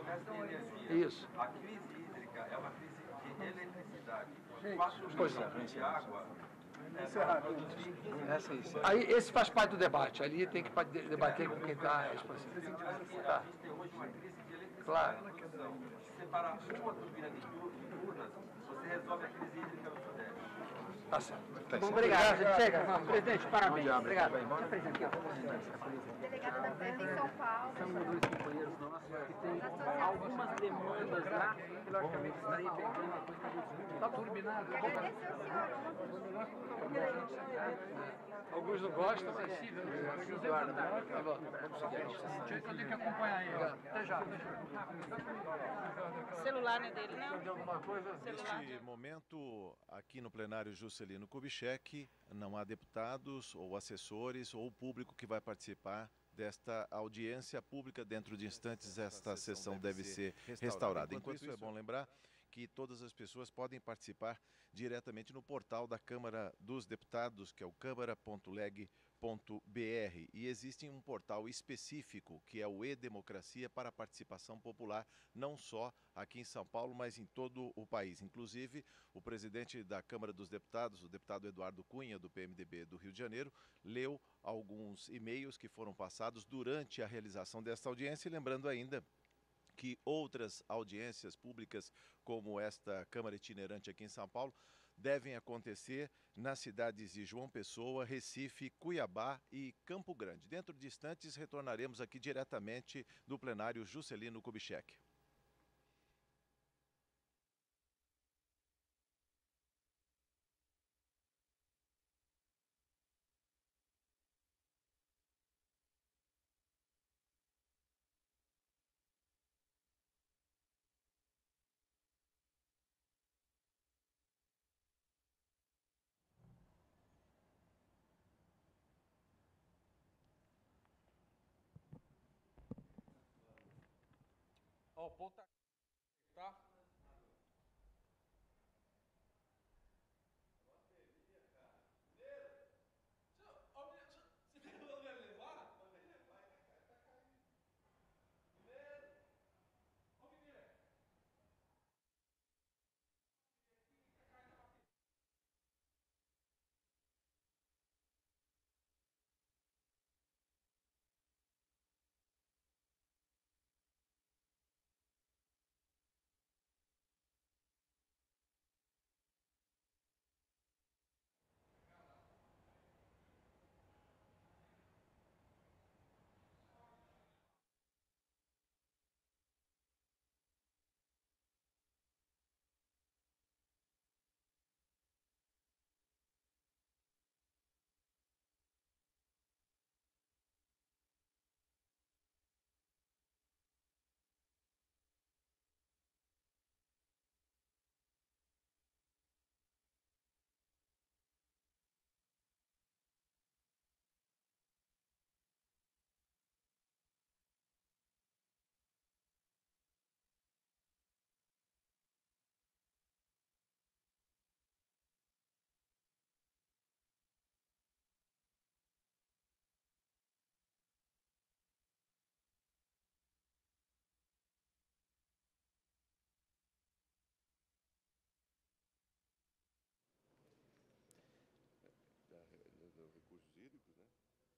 Isso. A crise hídrica é uma crise de eletricidade. Pois não. De água. Aí, esse faz parte do debate. Ali tem que debater com quem está responsável. Tá. Claro. Se separar uma turbina de urnas, você resolve a crise hídrica no Sudeste. Tá certo. Tá Bom, certo. obrigado. Gente. Chega, vamos. Presidente, parabéns. Bom dia, Obrigado. bem, bom Deixa eu apresentar aqui, ó. Delegada da Fenda em São Paulo. São dois companheiros nossos que têm algumas demandas lá, que logicamente estaria pegando a coisa do Está turbinado. E agradecer ao senhor ontem. Alguns não gostam, mas sim. Eduardo, tá bom. Vamos seguir. Eu tenho que acompanhar ele. Até já. O celular não é dele, não? Neste momento, aqui no plenário Juscelino Kubitschek, não há deputados ou assessores ou público que vai participar desta audiência pública. Dentro de instantes, esta sessão deve ser restaurada. Enquanto isso, é bom lembrar que todas as pessoas podem participar diretamente no portal da Câmara dos Deputados, que é o câmara ponto leg ponto br. E existe um portal específico, que é o E-Democracia, para a participação popular, não só aqui em São Paulo, mas em todo o país. Inclusive, o presidente da Câmara dos Deputados, o deputado Eduardo Cunha, do P M D B do Rio de Janeiro, leu alguns e-mails que foram passados durante a realização desta audiência, e lembrando ainda que outras audiências públicas, como esta Câmara itinerante aqui em São Paulo, devem acontecer nas cidades de João Pessoa, Recife, Cuiabá e Campo Grande. Dentro de instantes, retornaremos aqui diretamente do plenário Juscelino Kubitschek. Ó, o ponto tá... tá? Recursos hídricos, né?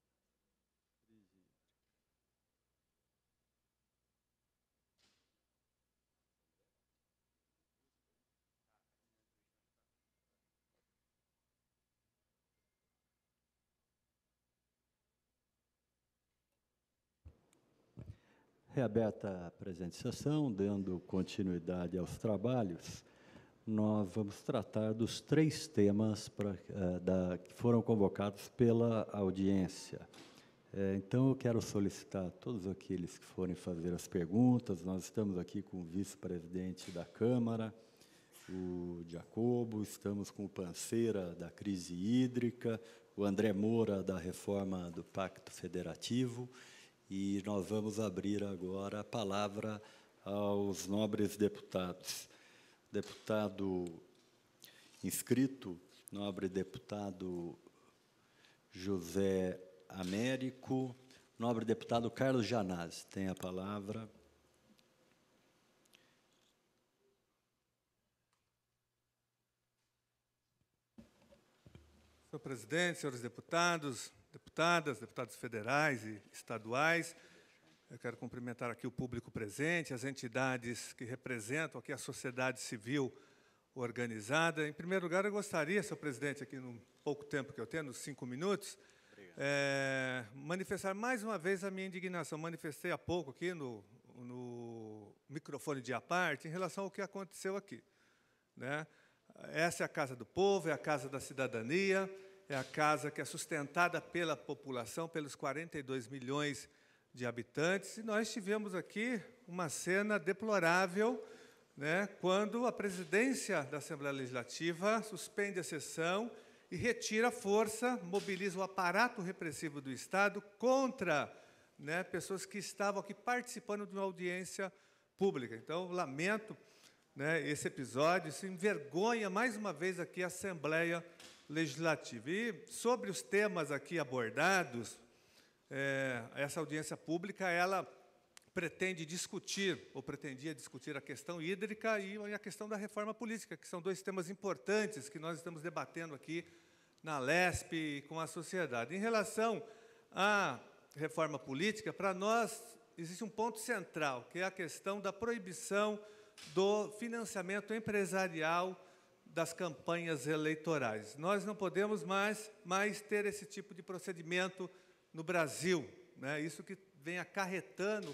Reaberta a presente sessão, dando continuidade aos trabalhos, nós vamos tratar dos três temas pra, uh, da, que foram convocados pela audiência. É, então, eu quero solicitar a todos aqueles que forem fazer as perguntas. Nós estamos aqui com o vice-presidente da Câmara, o Jacobo, estamos com o Panceira, da crise hídrica, o André Moura, da reforma do Pacto Federativo, e nós vamos abrir agora a palavra aos nobres deputados. Deputado inscrito, nobre deputado José Américo, nobre deputado Carlos Janazzi, tem a palavra. Senhor presidente, senhores deputados, deputadas, deputados federais e estaduais, eu quero cumprimentar aqui o público presente, as entidades que representam aqui a sociedade civil organizada. Em primeiro lugar, eu gostaria, senhor presidente, aqui no pouco tempo que eu tenho, nos cinco minutos, é, manifestar mais uma vez a minha indignação. Manifestei há pouco aqui no, no microfone de à parte em relação ao que aconteceu aqui, né? Essa é a Casa do Povo, é a Casa da Cidadania, é a casa que é sustentada pela população, pelos quarenta e dois milhões de habitantes, e nós tivemos aqui uma cena deplorável, né, quando a presidência da Assembleia Legislativa suspende a sessão e retira a força, mobiliza o aparato repressivo do Estado contra, né, pessoas que estavam aqui participando de uma audiência pública. Então, lamento, né, esse episódio, isso envergonha mais uma vez aqui a Assembleia Legislativa. E sobre os temas aqui abordados, é, essa audiência pública, ela pretende discutir, ou pretendia discutir a questão hídrica e a questão da reforma política, que são dois temas importantes que nós estamos debatendo aqui na Lesp e com a sociedade. Em relação à reforma política, para nós existe um ponto central, que é a questão da proibição do financiamento empresarial das campanhas eleitorais. Nós não podemos mais, mais ter esse tipo de procedimento no Brasil, né? Isso que vem acarretando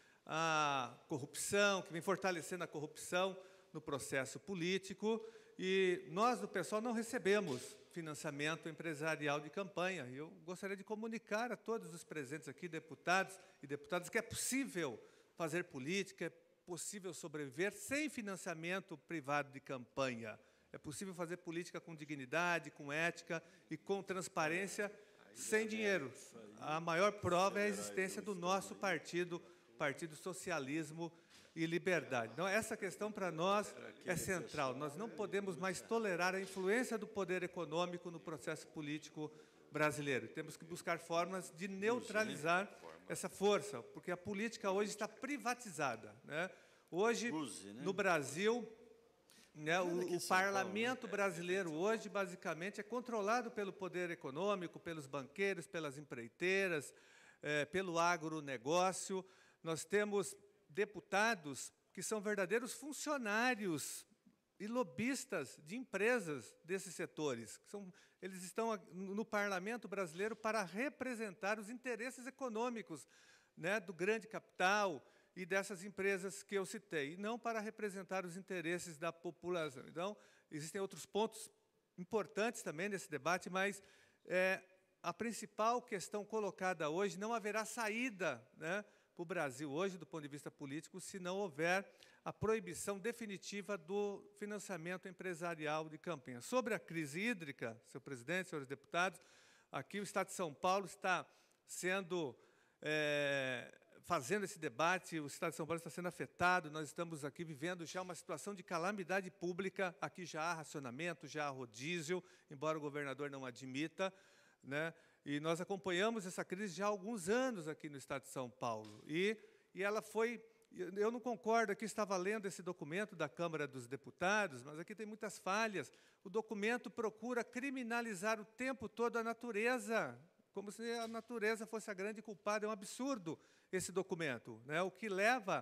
a corrupção, que vem fortalecendo a corrupção no processo político, e nós, do pessoal, não recebemos financiamento empresarial de campanha. Eu gostaria de comunicar a todos os presentes aqui, deputados e deputadas, que é possível fazer política, é possível sobreviver sem financiamento privado de campanha. É possível fazer política com dignidade, com ética e com transparência, sem dinheiro. A maior prova é a existência do nosso partido, Partido Socialismo e Liberdade. Então, essa questão para nós é central. Nós não podemos mais tolerar a influência do poder econômico no processo político brasileiro. Temos que buscar formas de neutralizar essa força, porque a política hoje está privatizada, né? Hoje, no Brasil, né, o, o parlamento brasileiro hoje, basicamente, é controlado pelo poder econômico, pelos banqueiros, pelas empreiteiras, é, pelo agronegócio. Nós temos deputados que são verdadeiros funcionários e lobistas de empresas desses setores. Que são, eles estão no parlamento brasileiro para representar os interesses econômicos, né, do grande capital e dessas empresas que eu citei, e não para representar os interesses da população. Então, existem outros pontos importantes também nesse debate, mas é, a principal questão colocada hoje, não haverá saída, né, para o Brasil hoje, do ponto de vista político, se não houver a proibição definitiva do financiamento empresarial de campanha. Sobre a crise hídrica, senhor presidente, senhores deputados, aqui o Estado de São Paulo está sendo, é, fazendo esse debate, o Estado de São Paulo está sendo afetado, nós estamos aqui vivendo já uma situação de calamidade pública, aqui já há racionamento, já há rodízio, embora o governador não admita, né? E nós acompanhamos essa crise já há alguns anos aqui no Estado de São Paulo. E, e ela foi... Eu não concordo, aqui estava lendo esse documento da Câmara dos Deputados, mas aqui tem muitas falhas. O documento procura criminalizar o tempo todo a natureza, como se a natureza fosse a grande culpada. É um absurdo esse documento, né? O que leva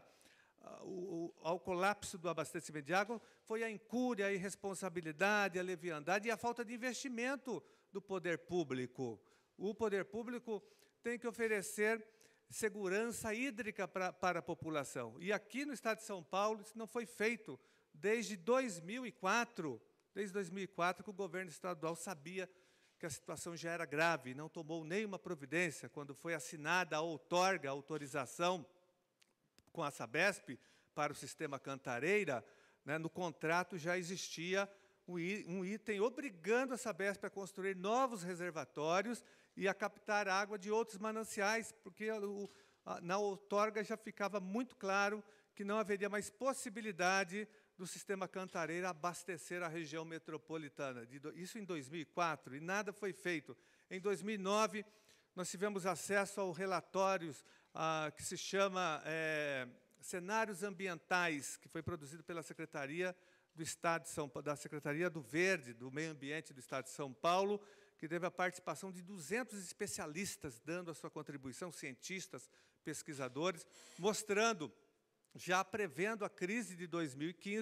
ao, ao colapso do abastecimento de água foi a incúria, a irresponsabilidade, a leviandade e a falta de investimento do poder público. O poder público tem que oferecer segurança hídrica pra, para a população. E aqui no Estado de São Paulo, isso não foi feito desde dois mil e quatro, desde dois mil e quatro, que o governo estadual sabia que a situação já era grave, não tomou nenhuma providência. Quando foi assinada a outorga, a autorização com a Sabesp para o sistema Cantareira, né, no contrato já existia um item obrigando a Sabesp a construir novos reservatórios e a captar água de outros mananciais, porque o, a, na outorga já ficava muito claro que não haveria mais possibilidade do sistema Cantareira abastecer a região metropolitana. De do, isso em dois mil e quatro, e nada foi feito. Em dois mil e nove, nós tivemos acesso ao relatório ah, que se chama é, Cenários Ambientais, que foi produzido pela Secretaria do Estado de São Paulo, da Secretaria do Verde, do Meio Ambiente do Estado de São Paulo, que teve a participação de duzentos especialistas dando a sua contribuição, cientistas, pesquisadores, mostrando, já prevendo a crise de dois mil e quinze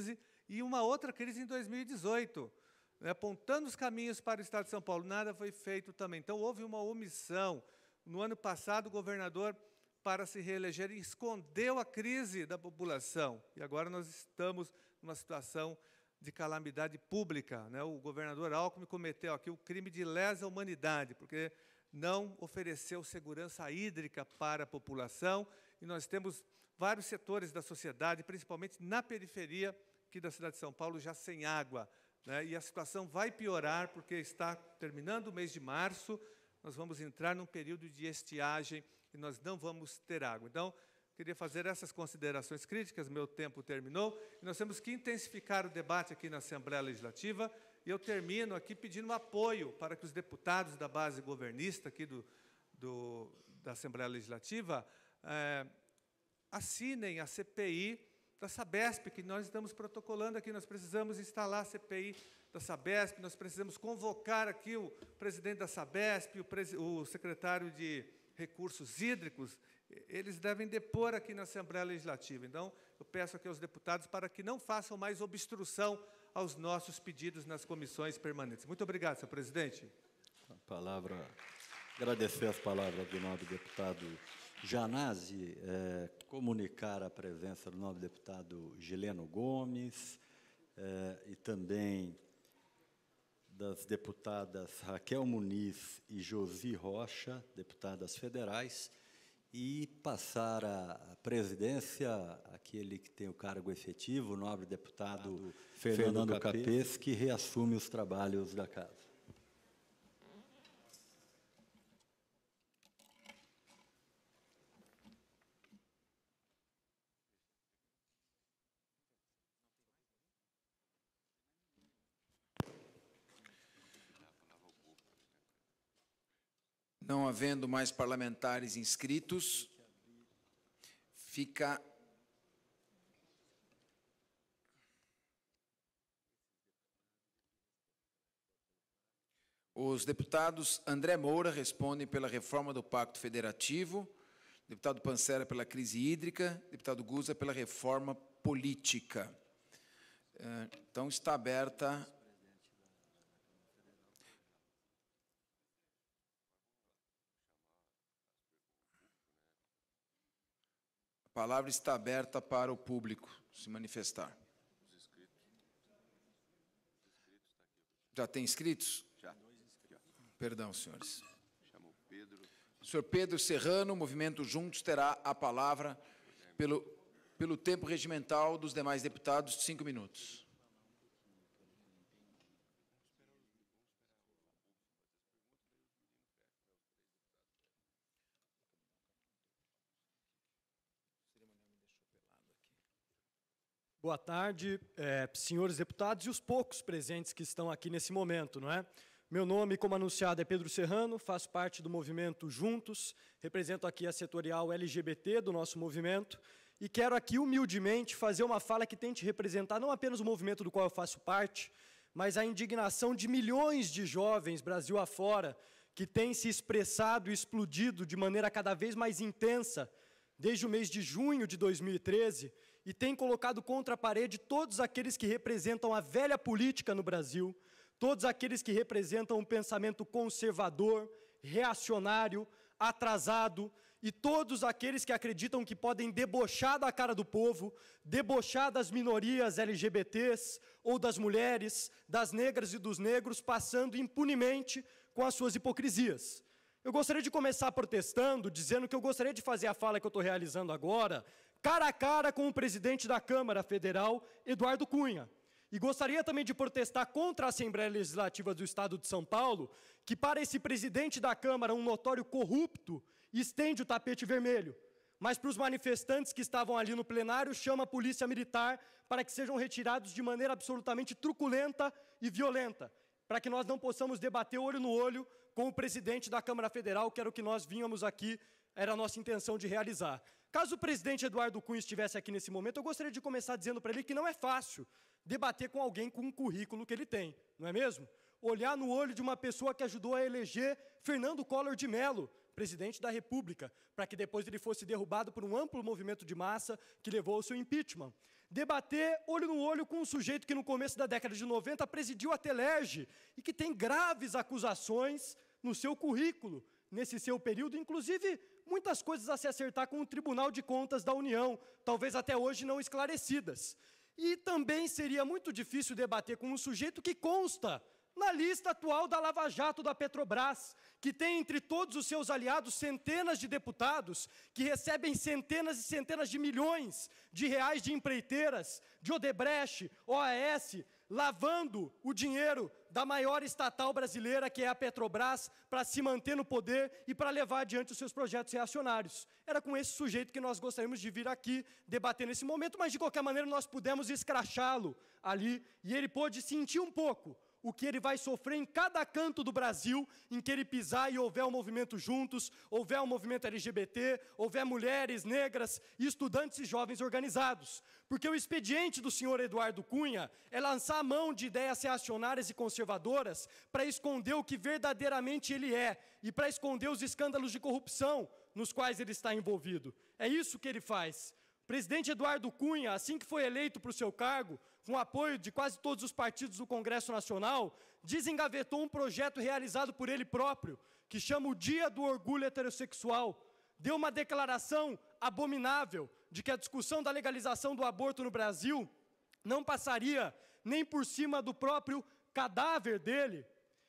e uma outra crise em dois mil e dezoito, né, apontando os caminhos para o Estado de São Paulo. Nada foi feito também. Então, houve uma omissão. No ano passado, o governador, para se reeleger, escondeu a crise da população. E agora nós estamos numa situação de calamidade pública, né? O governador Alckmin cometeu aqui o crime de lesa humanidade, porque não ofereceu segurança hídrica para a população, e nós temos vários setores da sociedade, principalmente na periferia aqui da cidade de São Paulo, já sem água, né? E a situação vai piorar, porque está terminando o mês de março, nós vamos entrar num período de estiagem e nós não vamos ter água. Então, queria fazer essas considerações críticas, meu tempo terminou, e nós temos que intensificar o debate aqui na Assembleia Legislativa, e eu termino aqui pedindo apoio para que os deputados da base governista aqui do, do, da Assembleia Legislativa é, assinem a C P I da Sabesp, que nós estamos protocolando aqui. Nós precisamos instalar a C P I da Sabesp, nós precisamos convocar aqui o presidente da Sabesp, o, pres, o secretário de Recursos Hídricos. Eles devem depor aqui na Assembleia Legislativa. Então, eu peço aqui aos deputados para que não façam mais obstrução aos nossos pedidos nas comissões permanentes. Muito obrigado, senhor presidente. A palavra, agradecer as palavras do nobre deputado Janazzi, é, comunicar a presença do nobre deputado Gileno Gomes, é, e também das deputadas Raquel Muniz e Josi Rocha, deputadas federais, e passar a presidência àquele que tem o cargo efetivo, o nobre deputado Fernando, Fernando Capês, que reassume os trabalhos da casa. Não havendo mais parlamentares inscritos, fica os deputados André Moura respondem pela reforma do Pacto Federativo, deputado Pancera pela crise hídrica, deputado Guza pela reforma política. Então, está aberta a palavra está aberta para o público se manifestar. Já tem inscritos? Já. Perdão, senhores. Chamou Pedro. O senhor Pedro Serrano, Movimento Juntos, terá a palavra pelo, pelo tempo regimental dos demais deputados, cinco minutos. Boa tarde, é, senhores deputados e os poucos presentes que estão aqui nesse momento, não é? Meu nome, como anunciado, é Pedro Serrano, faço parte do movimento Juntos, represento aqui a setorial L G B T do nosso movimento e quero aqui humildemente fazer uma fala que tente representar não apenas o movimento do qual eu faço parte, mas a indignação de milhões de jovens Brasil afora que têm se expressado e explodido de maneira cada vez mais intensa desde o mês de junho de dois mil e treze, e tem colocado contra a parede todos aqueles que representam a velha política no Brasil, todos aqueles que representam um pensamento conservador, reacionário, atrasado, e todos aqueles que acreditam que podem debochar da cara do povo, debochar das minorias L G B Ts, ou das mulheres, das negras e dos negros, passando impunemente com as suas hipocrisias. Eu gostaria de começar protestando, dizendo que eu gostaria de fazer a fala que eu estou realizando agora, cara a cara com o presidente da Câmara Federal, Eduardo Cunha. E gostaria também de protestar contra a Assembleia Legislativa do Estado de São Paulo, que para esse presidente da Câmara, um notório corrupto, estende o tapete vermelho. Mas para os manifestantes que estavam ali no plenário, chama a polícia militar para que sejam retirados de maneira absolutamente truculenta e violenta, para que nós não possamos debater olho no olho com o presidente da Câmara Federal, que era o que nós vínhamos aqui, era a nossa intenção de realizar. Caso o presidente Eduardo Cunha estivesse aqui nesse momento, eu gostaria de começar dizendo para ele que não é fácil debater com alguém com um currículo que ele tem, não é mesmo? Olhar no olho de uma pessoa que ajudou a eleger Fernando Collor de Mello, presidente da República, para que depois ele fosse derrubado por um amplo movimento de massa que levou ao seu impeachment. Debater olho no olho com um sujeito que no começo da década de noventa presidiu a Telerge e que tem graves acusações no seu currículo, nesse seu período, inclusive muitas coisas a se acertar com o Tribunal de Contas da União, talvez até hoje não esclarecidas. E também seria muito difícil debater com um sujeito que consta na lista atual da Lava Jato da Petrobras, que tem entre todos os seus aliados centenas de deputados que recebem centenas e centenas de milhões de reais de empreiteiras, de Odebrecht, O A S, lavando o dinheiro da maior estatal brasileira, que é a Petrobras, para se manter no poder e para levar adiante os seus projetos reacionários. Era com esse sujeito que nós gostaríamos de vir aqui debater nesse momento, mas de qualquer maneira nós pudemos escrachá-lo ali e ele pôde sentir um pouco o que ele vai sofrer em cada canto do Brasil em que ele pisar e houver um movimento juntos, houver um movimento L G B T, houver mulheres, negras, estudantes e jovens organizados. Porque o expediente do senhor Eduardo Cunha é lançar a mão de ideias reacionárias e conservadoras para esconder o que verdadeiramente ele é e para esconder os escândalos de corrupção nos quais ele está envolvido. É isso que ele faz. O presidente Eduardo Cunha, assim que foi eleito para o seu cargo, com o apoio de quase todos os partidos do Congresso Nacional, desengavetou um projeto realizado por ele próprio, que chama o Dia do Orgulho Heterossexual. Deu uma declaração abominável de que a discussão da legalização do aborto no Brasil não passaria nem por cima do próprio cadáver dele.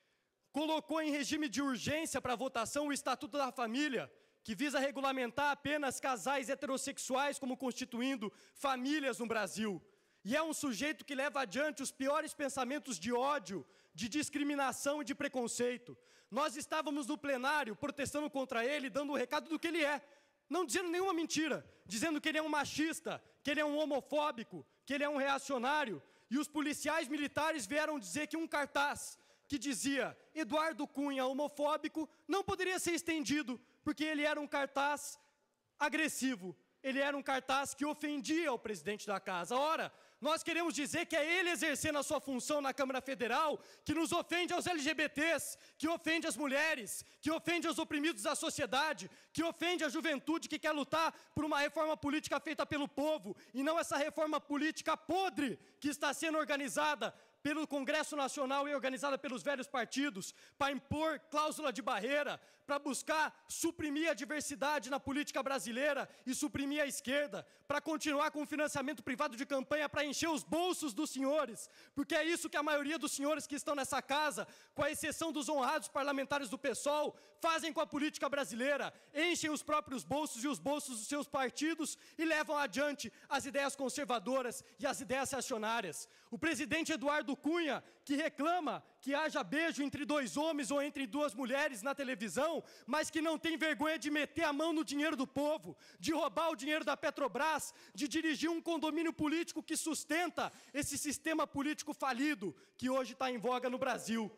Colocou em regime de urgência para votação o Estatuto da Família, que visa regulamentar apenas casais heterossexuais como constituindo famílias no Brasil. E é um sujeito que leva adiante os piores pensamentos de ódio, de discriminação e de preconceito. Nós estávamos no plenário protestando contra ele, dando o recado do que ele é, não dizendo nenhuma mentira, dizendo que ele é um machista, que ele é um homofóbico, que ele é um reacionário. E os policiais militares vieram dizer que um cartaz que dizia Eduardo Cunha homofóbico não poderia ser estendido, porque ele era um cartaz agressivo, ele era um cartaz que ofendia o presidente da casa. Ora, nós queremos dizer que é ele exercendo a sua função na Câmara Federal que nos ofende aos L G B Ts, que ofende as mulheres, que ofende os oprimidos da sociedade, que ofende a juventude que quer lutar por uma reforma política feita pelo povo, e não essa reforma política podre que está sendo organizada pelo Congresso Nacional e organizada pelos velhos partidos, para impor cláusula de barreira, para buscar suprimir a diversidade na política brasileira e suprimir a esquerda, para continuar com o financiamento privado de campanha para encher os bolsos dos senhores, porque é isso que a maioria dos senhores que estão nessa casa, com a exceção dos honrados parlamentares do PSOL, fazem com a política brasileira, enchem os próprios bolsos e os bolsos dos seus partidos e levam adiante as ideias conservadoras e as ideias reacionárias. O presidente Eduardo Cunha, que reclama que haja beijo entre dois homens ou entre duas mulheres na televisão, mas que não tem vergonha de meter a mão no dinheiro do povo, de roubar o dinheiro da Petrobras, de dirigir um condomínio político que sustenta esse sistema político falido que hoje está em voga no Brasil.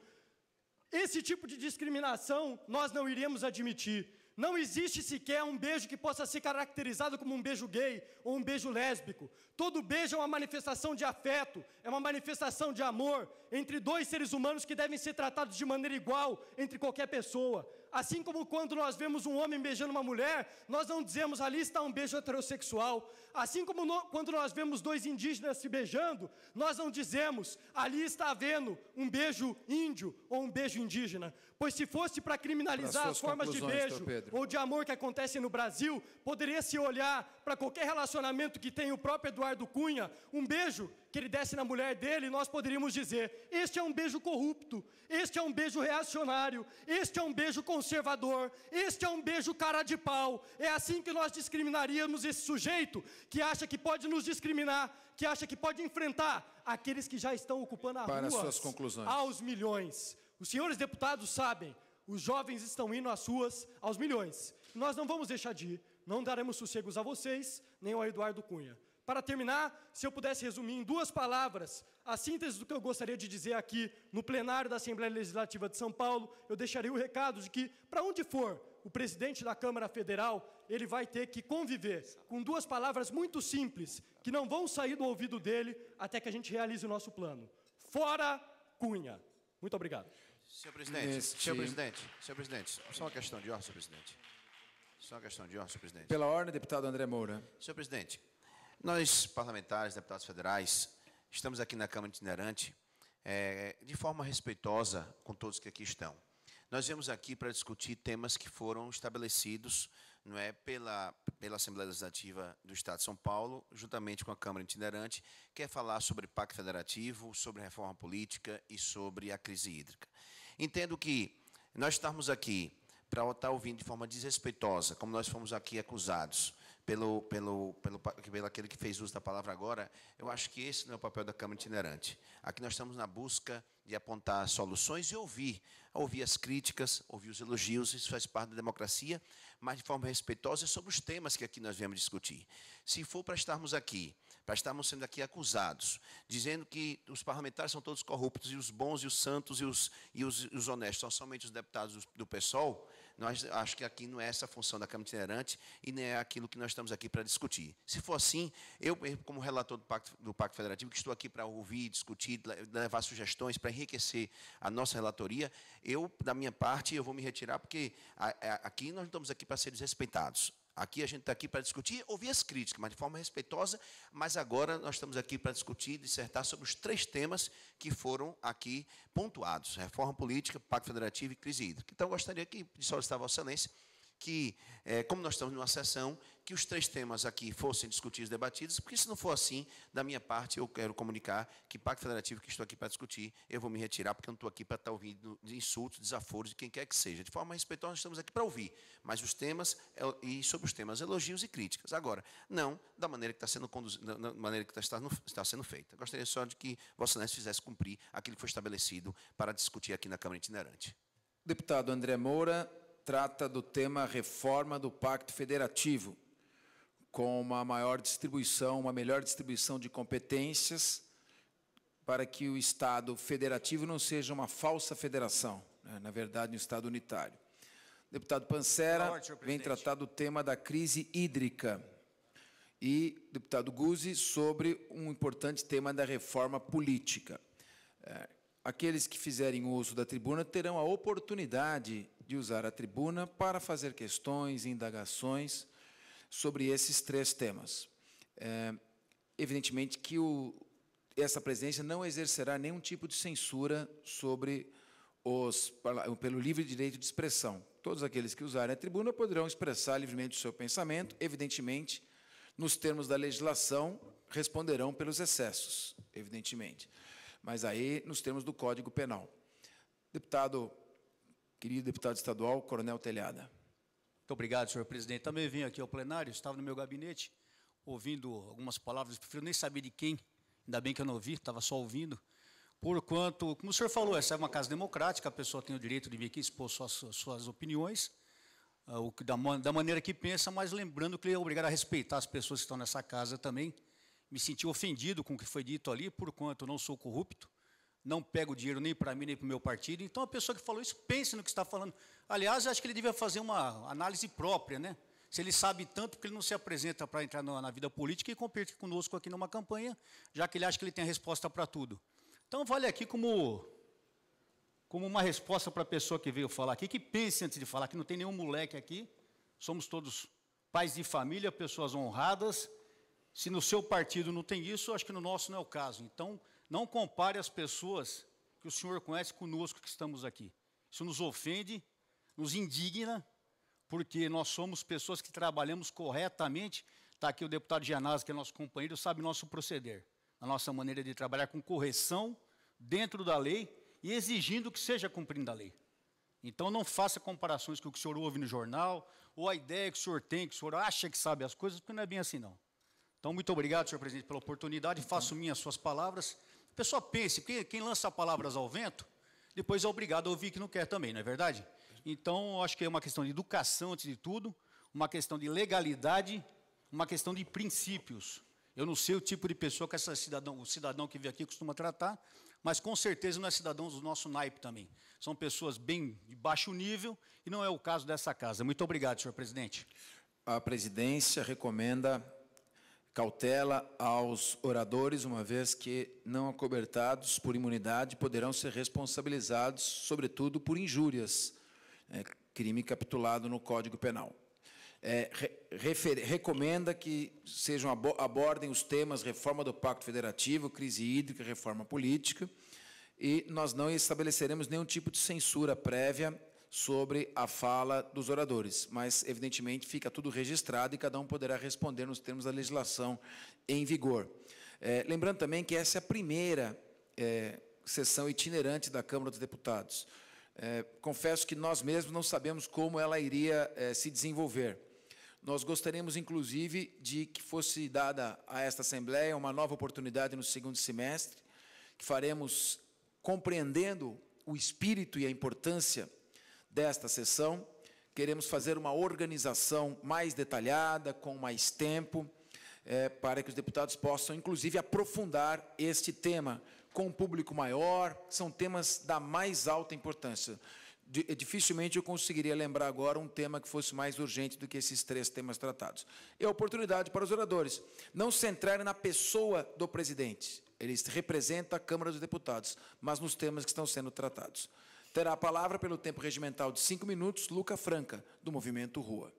Esse tipo de discriminação nós não iríamos admitir. Não existe sequer um beijo que possa ser caracterizado como um beijo gay ou um beijo lésbico. Todo beijo é uma manifestação de afeto, é uma manifestação de amor entre dois seres humanos que devem ser tratados de maneira igual entre qualquer pessoa. Assim como quando nós vemos um homem beijando uma mulher, nós não dizemos ali está um beijo heterossexual. Assim como no, quando nós vemos dois indígenas se beijando, nós não dizemos ali está havendo um beijo índio ou um beijo indígena. Pois se fosse para criminalizar as formas de beijo ou de amor que acontecem no Brasil, poderia se olhar para qualquer relacionamento que tem o próprio Eduardo Cunha, um beijo que ele desse na mulher dele, nós poderíamos dizer, este é um beijo corrupto, este é um beijo reacionário, este é um beijo conservador, este é um beijo cara de pau. É assim que nós discriminaríamos esse sujeito que acha que pode nos discriminar, que acha que pode enfrentar aqueles que já estão ocupando a rua suas conclusões. Aos milhões. Os senhores deputados sabem, os jovens estão indo às ruas aos milhões. Nós não vamos deixar de ir, não daremos sossegos a vocês, nem ao Eduardo Cunha. Para terminar, se eu pudesse resumir em duas palavras a síntese do que eu gostaria de dizer aqui no plenário da Assembleia Legislativa de São Paulo, eu deixaria o recado de que, para onde for o presidente da Câmara Federal, ele vai ter que conviver com duas palavras muito simples, que não vão sair do ouvido dele até que a gente realize o nosso plano. Fora Cunha. Muito obrigado. Senhor presidente, Neste... senhor presidente, senhor presidente, só uma questão de ordem, senhor presidente. Só uma questão de ordem, senhor presidente. Pela ordem, deputado André Moura. Senhor presidente, Nós, parlamentares, deputados federais, estamos aqui na Câmara Itinerante é, de forma respeitosa com todos que aqui estão. Nós viemos aqui para discutir temas que foram estabelecidos, não é, pela, pela Assembleia Legislativa do Estado de São Paulo, juntamente com a Câmara Itinerante, que é falar sobre pacto federativo, sobre reforma política e sobre a crise hídrica. Entendo que nós estamos aqui para estar ouvindo de forma desrespeitosa, como nós fomos aqui acusados, pelo, pelo, pelo, pelo aquele que fez uso da palavra agora, eu acho que esse não é o papel da Câmara Itinerante. Aqui nós estamos na busca de apontar soluções e ouvir, ouvir as críticas, ouvir os elogios, isso faz parte da democracia, mas de forma respeitosa sobre os temas que aqui nós viemos discutir. Se for para estarmos aqui, para estarmos sendo aqui acusados, dizendo que os parlamentares são todos corruptos, e os bons e os santos e os, e os, e os honestos são somente os deputados do, do PSOL, nós acho que aqui não é essa a função da Câmara Itinerante e nem é aquilo que nós estamos aqui para discutir. Se for assim, eu, como relator do Pacto, do Pacto Federativo, que estou aqui para ouvir, discutir, levar sugestões para enriquecer a nossa relatoria, eu, da minha parte, eu vou me retirar, porque a, a, aqui nós não estamos aqui para ser desrespeitados. Aqui a gente está aqui para discutir, ouvir as críticas, mas de forma respeitosa, mas agora nós estamos aqui para discutir e dissertar sobre os três temas que foram aqui pontuados: reforma política, pacto federativo e crise hídrica. Então, eu gostaria que, de solicitar a Vossa Excelência, que, é, como nós estamos numa sessão, que os três temas aqui fossem discutidos e debatidos, porque se não for assim, da minha parte, eu quero comunicar que pacto federativo que estou aqui para discutir, eu vou me retirar, porque eu não estou aqui para estar ouvindo insultos, desaforos de quem quer que seja. De forma respeitosa, nós estamos aqui para ouvir, mas os temas, e sobre os temas, elogios e críticas. Agora, não da maneira que está sendo conduzida, da maneira que está, está sendo feita. Gostaria só de que Vossa Excelência fizesse cumprir aquilo que foi estabelecido para discutir aqui na Câmara Itinerante. O deputado André Moura trata do tema reforma do Pacto Federativo, com uma maior distribuição, uma melhor distribuição de competências, para que o Estado federativo não seja uma falsa federação, né? Na verdade, um Estado unitário. O deputado Pancera ordem, vem tratar do tema da crise hídrica. E o deputado Guzzi sobre um importante tema da reforma política. É, aqueles que fizerem uso da tribuna terão a oportunidade de usar a tribuna para fazer questões, indagações sobre esses três temas. É, evidentemente que o, essa presidência não exercerá nenhum tipo de censura sobre os, pelo livre direito de expressão. Todos aqueles que usarem a tribuna poderão expressar livremente o seu pensamento, evidentemente, nos termos da legislação, responderão pelos excessos, evidentemente. Mas aí, nos termos do Código Penal. Deputado, querido deputado estadual, Coronel Telhada. Muito obrigado, senhor presidente. Também vim aqui ao plenário, estava no meu gabinete, ouvindo algumas palavras, prefiro nem saber de quem, ainda bem que eu não ouvi, estava só ouvindo, porquanto, como o senhor falou, essa é uma casa democrática, a pessoa tem o direito de vir aqui expor suas, suas opiniões, uh, o, da, da maneira que pensa, mas lembrando que ele é obrigado a respeitar as pessoas que estão nessa casa também. Me senti ofendido com o que foi dito ali, porquanto eu não sou corrupto, não pego dinheiro nem para mim, nem para o meu partido. Então, a pessoa que falou isso, pense no que está falando. Aliás, eu acho que ele devia fazer uma análise própria, né? Se ele sabe tanto, porque ele não se apresenta para entrar na, na vida política e competir conosco aqui numa campanha, já que ele acha que ele tem a resposta para tudo. Então, vale aqui como, como uma resposta para a pessoa que veio falar aqui, que pense antes de falar, que não tem nenhum moleque aqui, somos todos pais de família, pessoas honradas. Se no seu partido não tem isso, acho que no nosso não é o caso. Então, não compare as pessoas que o senhor conhece conosco que estamos aqui. Isso nos ofende, nos indigna, porque nós somos pessoas que trabalhamos corretamente. Está aqui o deputado Gianazzi, que é nosso companheiro, sabe nosso proceder, a nossa maneira de trabalhar com correção, dentro da lei, e exigindo que seja cumprindo a lei. Então, não faça comparações com o que o senhor ouve no jornal, ou a ideia que o senhor tem, que o senhor acha que sabe as coisas, porque não é bem assim, não. Então, muito obrigado, senhor presidente, pela oportunidade, faço minhas suas palavras. A pessoa pense, porque quem lança palavras ao vento, depois é obrigado a ouvir que não quer também, não é verdade? Então, acho que é uma questão de educação, antes de tudo, uma questão de legalidade, uma questão de princípios. Eu não sei o tipo de pessoa que essa cidadão, o cidadão que veio aqui costuma tratar, mas com certeza não é cidadão do nosso naipe também. São pessoas bem de baixo nível, e não é o caso dessa casa. Muito obrigado, senhor presidente. A presidência recomenda cautela aos oradores, uma vez que, não acobertados por imunidade, poderão ser responsabilizados, sobretudo, por injúrias, é, crime capitulado no Código Penal. é, re, recomenda que sejam abordem os temas reforma do Pacto Federativo, crise hídrica, reforma política, e nós não estabeleceremos nenhum tipo de censura prévia sobre a fala dos oradores, mas, evidentemente, fica tudo registrado e cada um poderá responder nos termos da legislação em vigor. É, lembrando também que essa é a primeira é, sessão itinerante da Câmara dos Deputados. É, confesso que nós mesmos não sabemos como ela iria é, se desenvolver. Nós gostaríamos, inclusive, de que fosse dada a esta Assembleia uma nova oportunidade no segundo semestre, que faremos compreendendo o espírito e a importância desta sessão. Queremos fazer uma organização mais detalhada, com mais tempo, é, para que os deputados possam, inclusive, aprofundar este tema com um público maior. São temas da mais alta importância. Dificilmente eu conseguiria lembrar agora um tema que fosse mais urgente do que esses três temas tratados. É a oportunidade para os oradores não se centrarem na pessoa do presidente. Ele representa a Câmara dos Deputados, mas nos temas que estão sendo tratados. Terá a palavra, pelo tempo regimental de cinco minutos, Luca Franca, do Movimento Rua.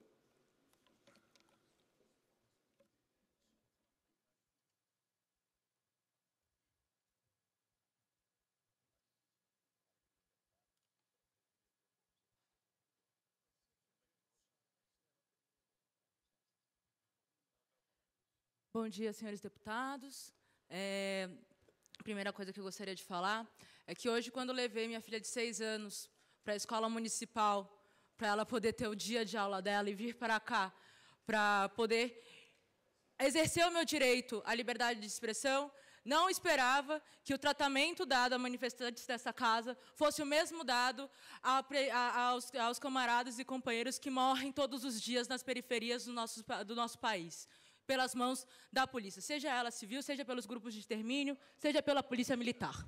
Bom dia, senhores deputados. É, a primeira coisa que eu gostaria de falar é que hoje, quando eu levei minha filha de seis anos para a escola municipal, para ela poder ter o dia de aula dela e vir para cá, para poder exercer o meu direito à liberdade de expressão, não esperava que o tratamento dado a manifestantes dessa casa fosse o mesmo dado a, a, aos, aos camaradas e companheiros que morrem todos os dias nas periferias do nosso, do nosso país, pelas mãos da polícia, seja ela civil, seja pelos grupos de extermínio, seja pela polícia militar.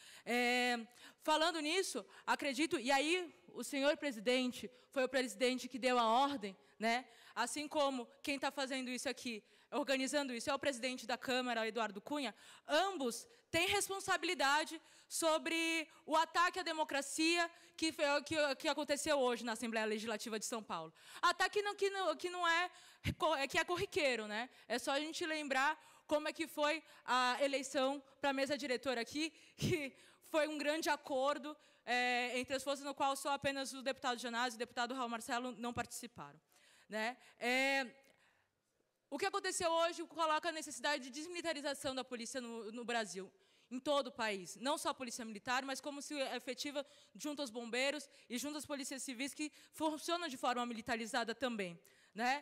É, falando nisso, acredito, e aí o senhor presidente foi o presidente que deu a ordem, né? Assim como quem está fazendo isso aqui, organizando isso, é o presidente da Câmara, Eduardo Cunha. Ambos têm responsabilidade sobre o ataque à democracia que, que, que aconteceu hoje na Assembleia Legislativa de São Paulo. Ataque não, que, não, que não é, que é corriqueiro, né? É só a gente lembrar como é que foi a eleição para a mesa diretora aqui, que foi um grande acordo é, entre as forças, no qual só apenas o deputado Janazzi e o deputado Raul Marcelo não participaram, né? É, o que aconteceu hoje coloca a necessidade de desmilitarização da polícia no, no Brasil, em todo o país. Não só a polícia militar, mas como se efetiva junto aos bombeiros e junto às polícias civis que funcionam de forma militarizada também, né?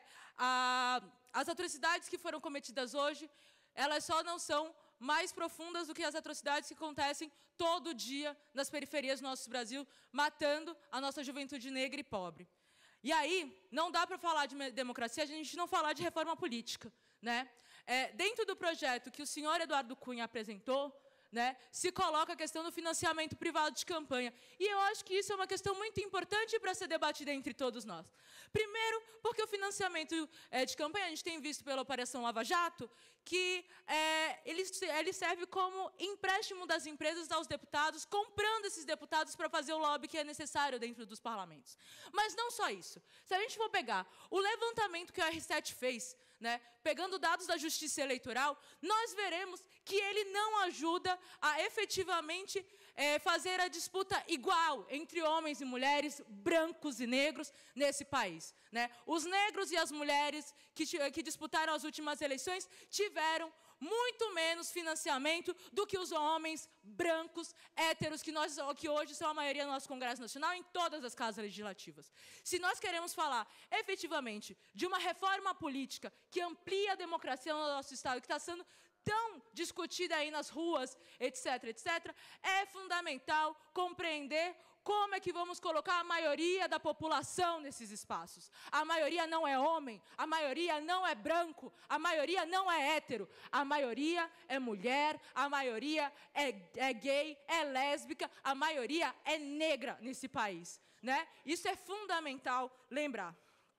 A, as atrocidades que foram cometidas hoje, elas só não são mais profundas do que as atrocidades que acontecem todo dia nas periferias do nosso Brasil, matando a nossa juventude negra e pobre. E aí, não dá para falar de democracia, a gente não falar de reforma política, né? É, dentro do projeto que o senhor Eduardo Cunha apresentou, né, se coloca a questão do financiamento privado de campanha. E eu acho que isso é uma questão muito importante para ser debatida entre todos nós. Primeiro, porque o financiamento é, de campanha, a gente tem visto pela Operação Lava Jato, que é, ele, ele serve como empréstimo das empresas aos deputados, comprando esses deputados para fazer o lobby que é necessário dentro dos parlamentos. Mas não só isso. Se a gente for pegar o levantamento que o R sete fez, né, pegando dados da Justiça Eleitoral, nós veremos que ele não ajuda a efetivamente é, fazer a disputa igual entre homens e mulheres, brancos e negros, nesse país, né? Os negros e as mulheres que, que disputaram as últimas eleições tiveram muito menos financiamento do que os homens brancos, héteros, que, nós, que hoje são a maioria no nosso Congresso Nacional, em todas as casas legislativas. Se nós queremos falar, efetivamente, de uma reforma política que amplia a democracia no nosso Estado, que está sendo tão discutida aí nas ruas, etc, etcétera, é fundamental compreender como é que vamos colocar a maioria da população nesses espaços. A maioria não é homem, a maioria não é branco, a maioria não é hétero, a maioria é mulher, a maioria é, é gay, é lésbica, a maioria é negra nesse país, né? Isso é fundamental lembrar.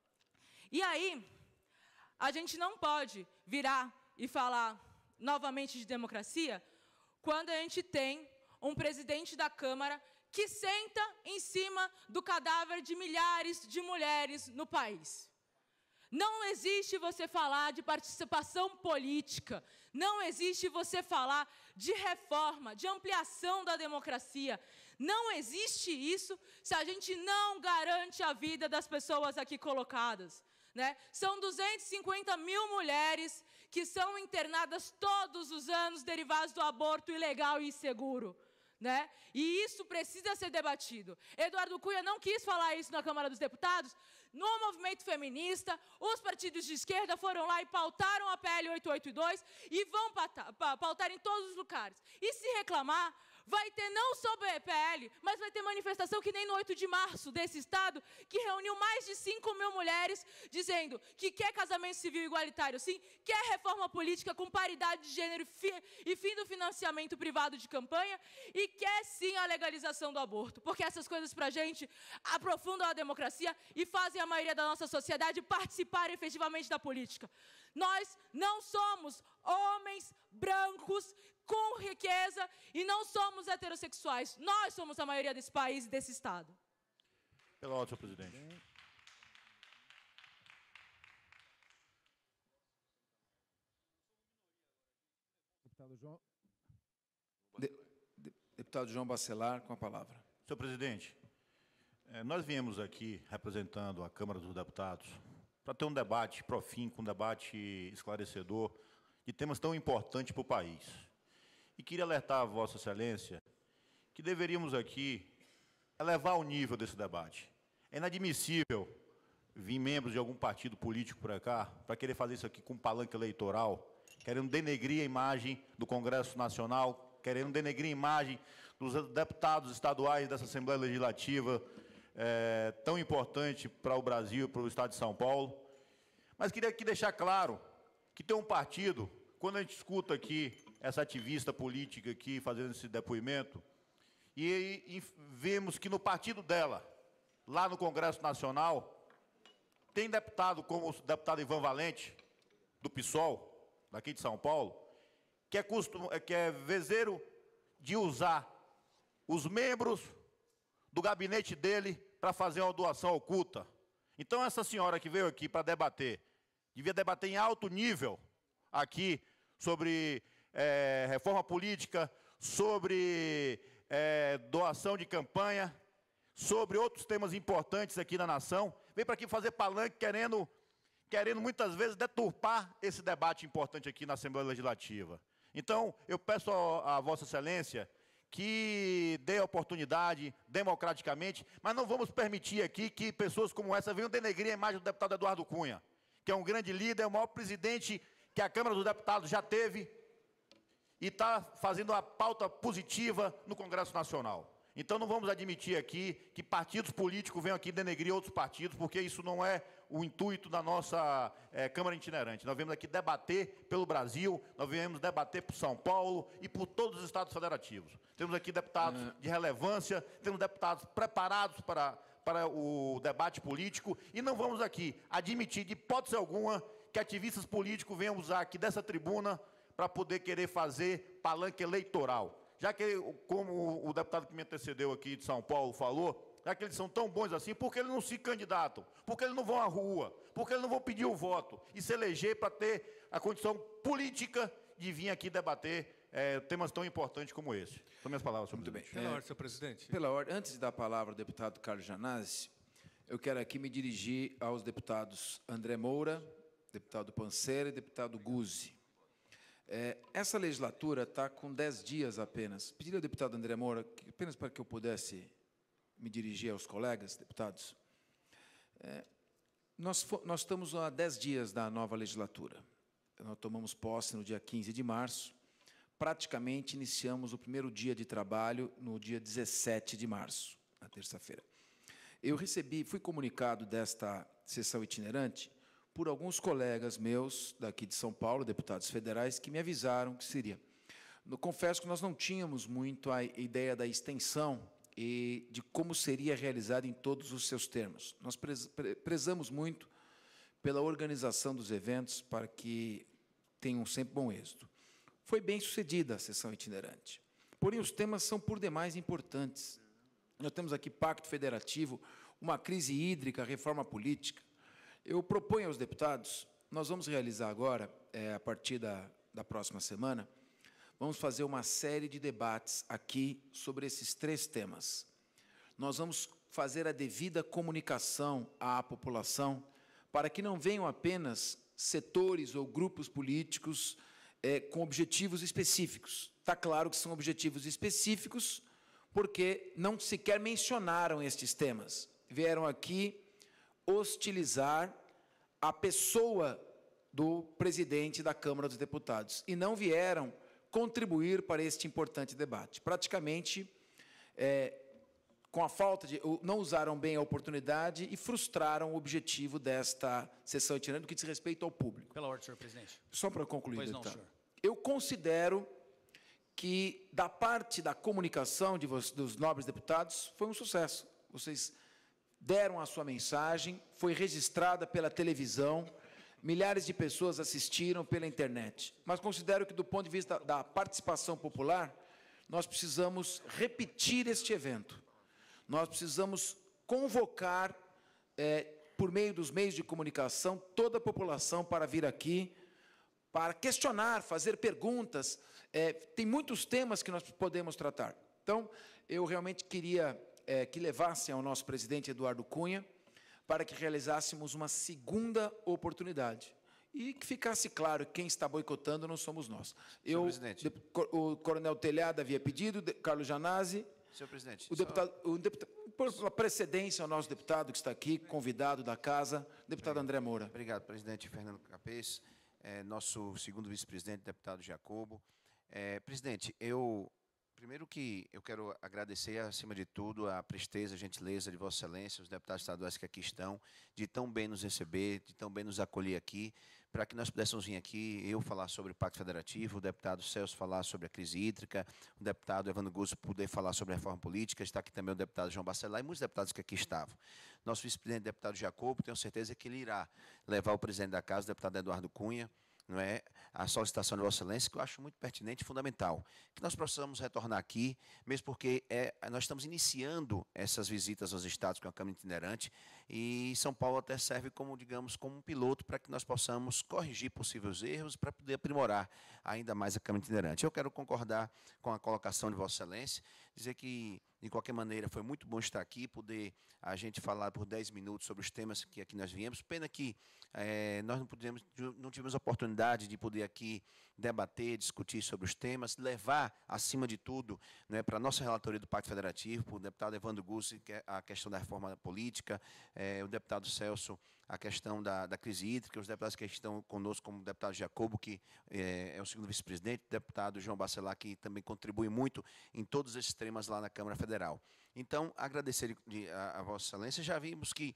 E aí, a gente não pode virar e falar novamente de democracia quando a gente tem um presidente da Câmara que senta em cima do cadáver de milhares de mulheres no país. Não existe você falar de participação política, não existe você falar de reforma, de ampliação da democracia. Não existe isso se a gente não garante a vida das pessoas aqui colocadas, né? São duzentas e cinquenta mil mulheres que são internadas todos os anos derivados do aborto ilegal e inseguro, né? E isso precisa ser debatido. Eduardo Cunha não quis falar isso na Câmara dos Deputados. No movimento feminista, os partidos de esquerda foram lá e pautaram a P L oitocentos e oitenta e dois e vão pautar, pautar em todos os lugares. E se reclamar, vai ter não só P L, mas vai ter manifestação que nem no oito de março desse estado, que reuniu mais de cinco mil mulheres dizendo que quer casamento civil igualitário sim, quer reforma política com paridade de gênero e fim do financiamento privado de campanha e quer sim a legalização do aborto, porque essas coisas pra gente aprofundam a democracia e fazem a maioria da nossa sociedade participar efetivamente da política. Nós não somos homens brancos com riqueza e não somos heterossexuais. Nós somos a maioria desse país e desse estado. Pela ordem, senhor presidente. Deputado João, de, de, deputado João Bacelar, com a palavra. Senhor presidente, eh, nós viemos aqui representando a Câmara dos Deputados para ter um debate profícuo, um debate esclarecedor de temas tão importantes para o país. E queria alertar a Vossa Excelência que deveríamos aqui elevar o nível desse debate. É inadmissível vir membros de algum partido político para cá para querer fazer isso aqui com palanque eleitoral, querendo denegrir a imagem do Congresso Nacional, querendo denegrir a imagem dos deputados estaduais dessa Assembleia Legislativa, é, tão importante para o Brasil, para o Estado de São Paulo. Mas queria aqui deixar claro que tem um partido, quando a gente escuta aqui essa ativista política aqui fazendo esse depoimento, e, e vemos que no partido dela, lá no Congresso Nacional, tem deputado como o deputado Ivan Valente, do PSOL, daqui de São Paulo, que é, costum, que é vezeiro de usar os membros do gabinete dele para fazer uma doação oculta. Então, essa senhora que veio aqui para debater, devia debater em alto nível aqui sobre é, reforma política, sobre é, doação de campanha, sobre outros temas importantes aqui na nação. Veio para aqui fazer palanque querendo, querendo muitas vezes deturpar esse debate importante aqui na Assembleia Legislativa. Então, eu peço a, a Vossa Excelência que dê a oportunidade democraticamente, mas não vamos permitir aqui que pessoas como essa venham denegrir a imagem do deputado Eduardo Cunha, que é um grande líder, é o maior presidente que a Câmara dos Deputados já teve e está fazendo uma pauta positiva no Congresso Nacional. Então, não vamos admitir aqui que partidos políticos venham aqui denegrir outros partidos, porque isso não é o intuito da nossa é, Câmara Itinerante. Nós viemos aqui debater pelo Brasil, nós viemos debater por São Paulo e por todos os estados federativos. Temos aqui deputados uhum. de relevância, temos deputados preparados para, para o debate político, e não vamos aqui admitir, de hipótese alguma, que ativistas políticos venham usar aqui dessa tribuna para poder querer fazer palanque eleitoral. Já que, como o deputado que me antecedeu aqui de São Paulo falou, já que eles são tão bons assim, por que eles não se candidatam? Por que eles não vão à rua? Por que eles não vão pedir o voto e se eleger para ter a condição política de vir aqui debater é, temas tão importantes como esse? São minhas palavras, senhor presidente. Pela ordem, senhor presidente. Pela ordem, antes de dar a palavra ao deputado Carlos Janazzi, eu quero aqui me dirigir aos deputados André Moura, deputado Panceira e deputado Guzzi. É, essa legislatura está com dez dias apenas. Pedi ao deputado André Moura, que, apenas para que eu pudesse me dirigir aos colegas deputados, é, nós, nós estamos há dez dias da nova legislatura. Nós tomamos posse no dia quinze de março, praticamente iniciamos o primeiro dia de trabalho no dia dezessete de março, na terça-feira. Eu recebi, fui comunicado desta sessão itinerante por alguns colegas meus daqui de São Paulo, deputados federais, que me avisaram que seria. Eu confesso que nós não tínhamos muito a ideia da extensão e de como seria realizado em todos os seus termos. Nós prezamos muito pela organização dos eventos para que tenham sempre bom êxito. Foi bem sucedida a sessão itinerante. Porém, os temas são por demais importantes. Nós temos aqui Pacto Federativo, uma crise hídrica, reforma política. Eu proponho aos deputados, nós vamos realizar agora, é, a partir da, da próxima semana, vamos fazer uma série de debates aqui sobre esses três temas. Nós vamos fazer a devida comunicação à população para que não venham apenas setores ou grupos políticos é, com objetivos específicos. Está claro que são objetivos específicos porque não sequer mencionaram estes temas. Vieram aqui hostilizar a pessoa do presidente da Câmara dos Deputados e não vieram contribuir para este importante debate. Praticamente, é, com a falta de... não usaram bem a oportunidade e frustraram o objetivo desta sessão itinerante no que diz respeito ao público. Pela ordem, senhor presidente. Só para concluir, Pois não, deputado. senhor. Eu considero que, da parte da comunicação de vos, dos nobres deputados, foi um sucesso. Vocês deram a sua mensagem, foi registrada pela televisão, milhares de pessoas assistiram pela internet. Mas considero que, do ponto de vista da, da participação popular, nós precisamos repetir este evento. Nós precisamos convocar, é, por meio dos meios de comunicação, toda a população para vir aqui, para questionar, fazer perguntas. É, tem muitos temas que nós podemos tratar. Então, eu realmente queria é, que levassem ao nosso presidente Eduardo Cunha para que realizássemos uma segunda oportunidade. E que ficasse claro que quem está boicotando não somos nós. Eu, de, o coronel Telhado havia pedido, de, Carlos Janazzi. Senhor presidente, O deputado, o deputado, por precedência ao nosso deputado que está aqui, convidado da casa, deputado André Moura. Obrigado, presidente Fernando Capês, é, nosso segundo vice-presidente, deputado Jacobo. É, presidente, eu, primeiro que eu quero agradecer, acima de tudo, a presteza, a gentileza de Vossa Excelência, os deputados estaduais que aqui estão, de tão bem nos receber, de tão bem nos acolher aqui, para que nós pudéssemos vir aqui, eu falar sobre o Pacto Federativo, o deputado Celso falar sobre a crise hídrica, o deputado Evandro Guzzo poder falar sobre a reforma política, está aqui também o deputado João Bacelar e muitos deputados que aqui estavam. Nosso vice-presidente, deputado Jacobo, tenho certeza que ele irá levar o presidente da casa, o deputado Eduardo Cunha, não é, a solicitação de Vossa Excelência, que eu acho muito pertinente e fundamental, que nós possamos retornar aqui, mesmo porque é, nós estamos iniciando essas visitas aos estados com a Câmara Itinerante, e São Paulo até serve como, digamos, como um piloto para que nós possamos corrigir possíveis erros, para poder aprimorar ainda mais a Câmara Itinerante. Eu quero concordar com a colocação de Vossa Excelência, dizer que, de qualquer maneira, foi muito bom estar aqui, poder a gente falar por dez minutos sobre os temas que aqui nós viemos. Pena que é, nós não, pudemos, não tivemos a oportunidade de poder aqui debater, discutir sobre os temas, levar, acima de tudo, né, para a nossa relatoria do Pacto Federativo, para o deputado Evandro Guzzo, a questão da reforma política, é, o deputado Celso, a questão da, da crise hídrica, os deputados que estão conosco, como o deputado Jacobo, que é, é o segundo vice-presidente, o deputado João Bacelar, que também contribui muito em todos esses temas lá na Câmara Federal. Então, agradecer de, a, a Vossa Excelência. Já vimos que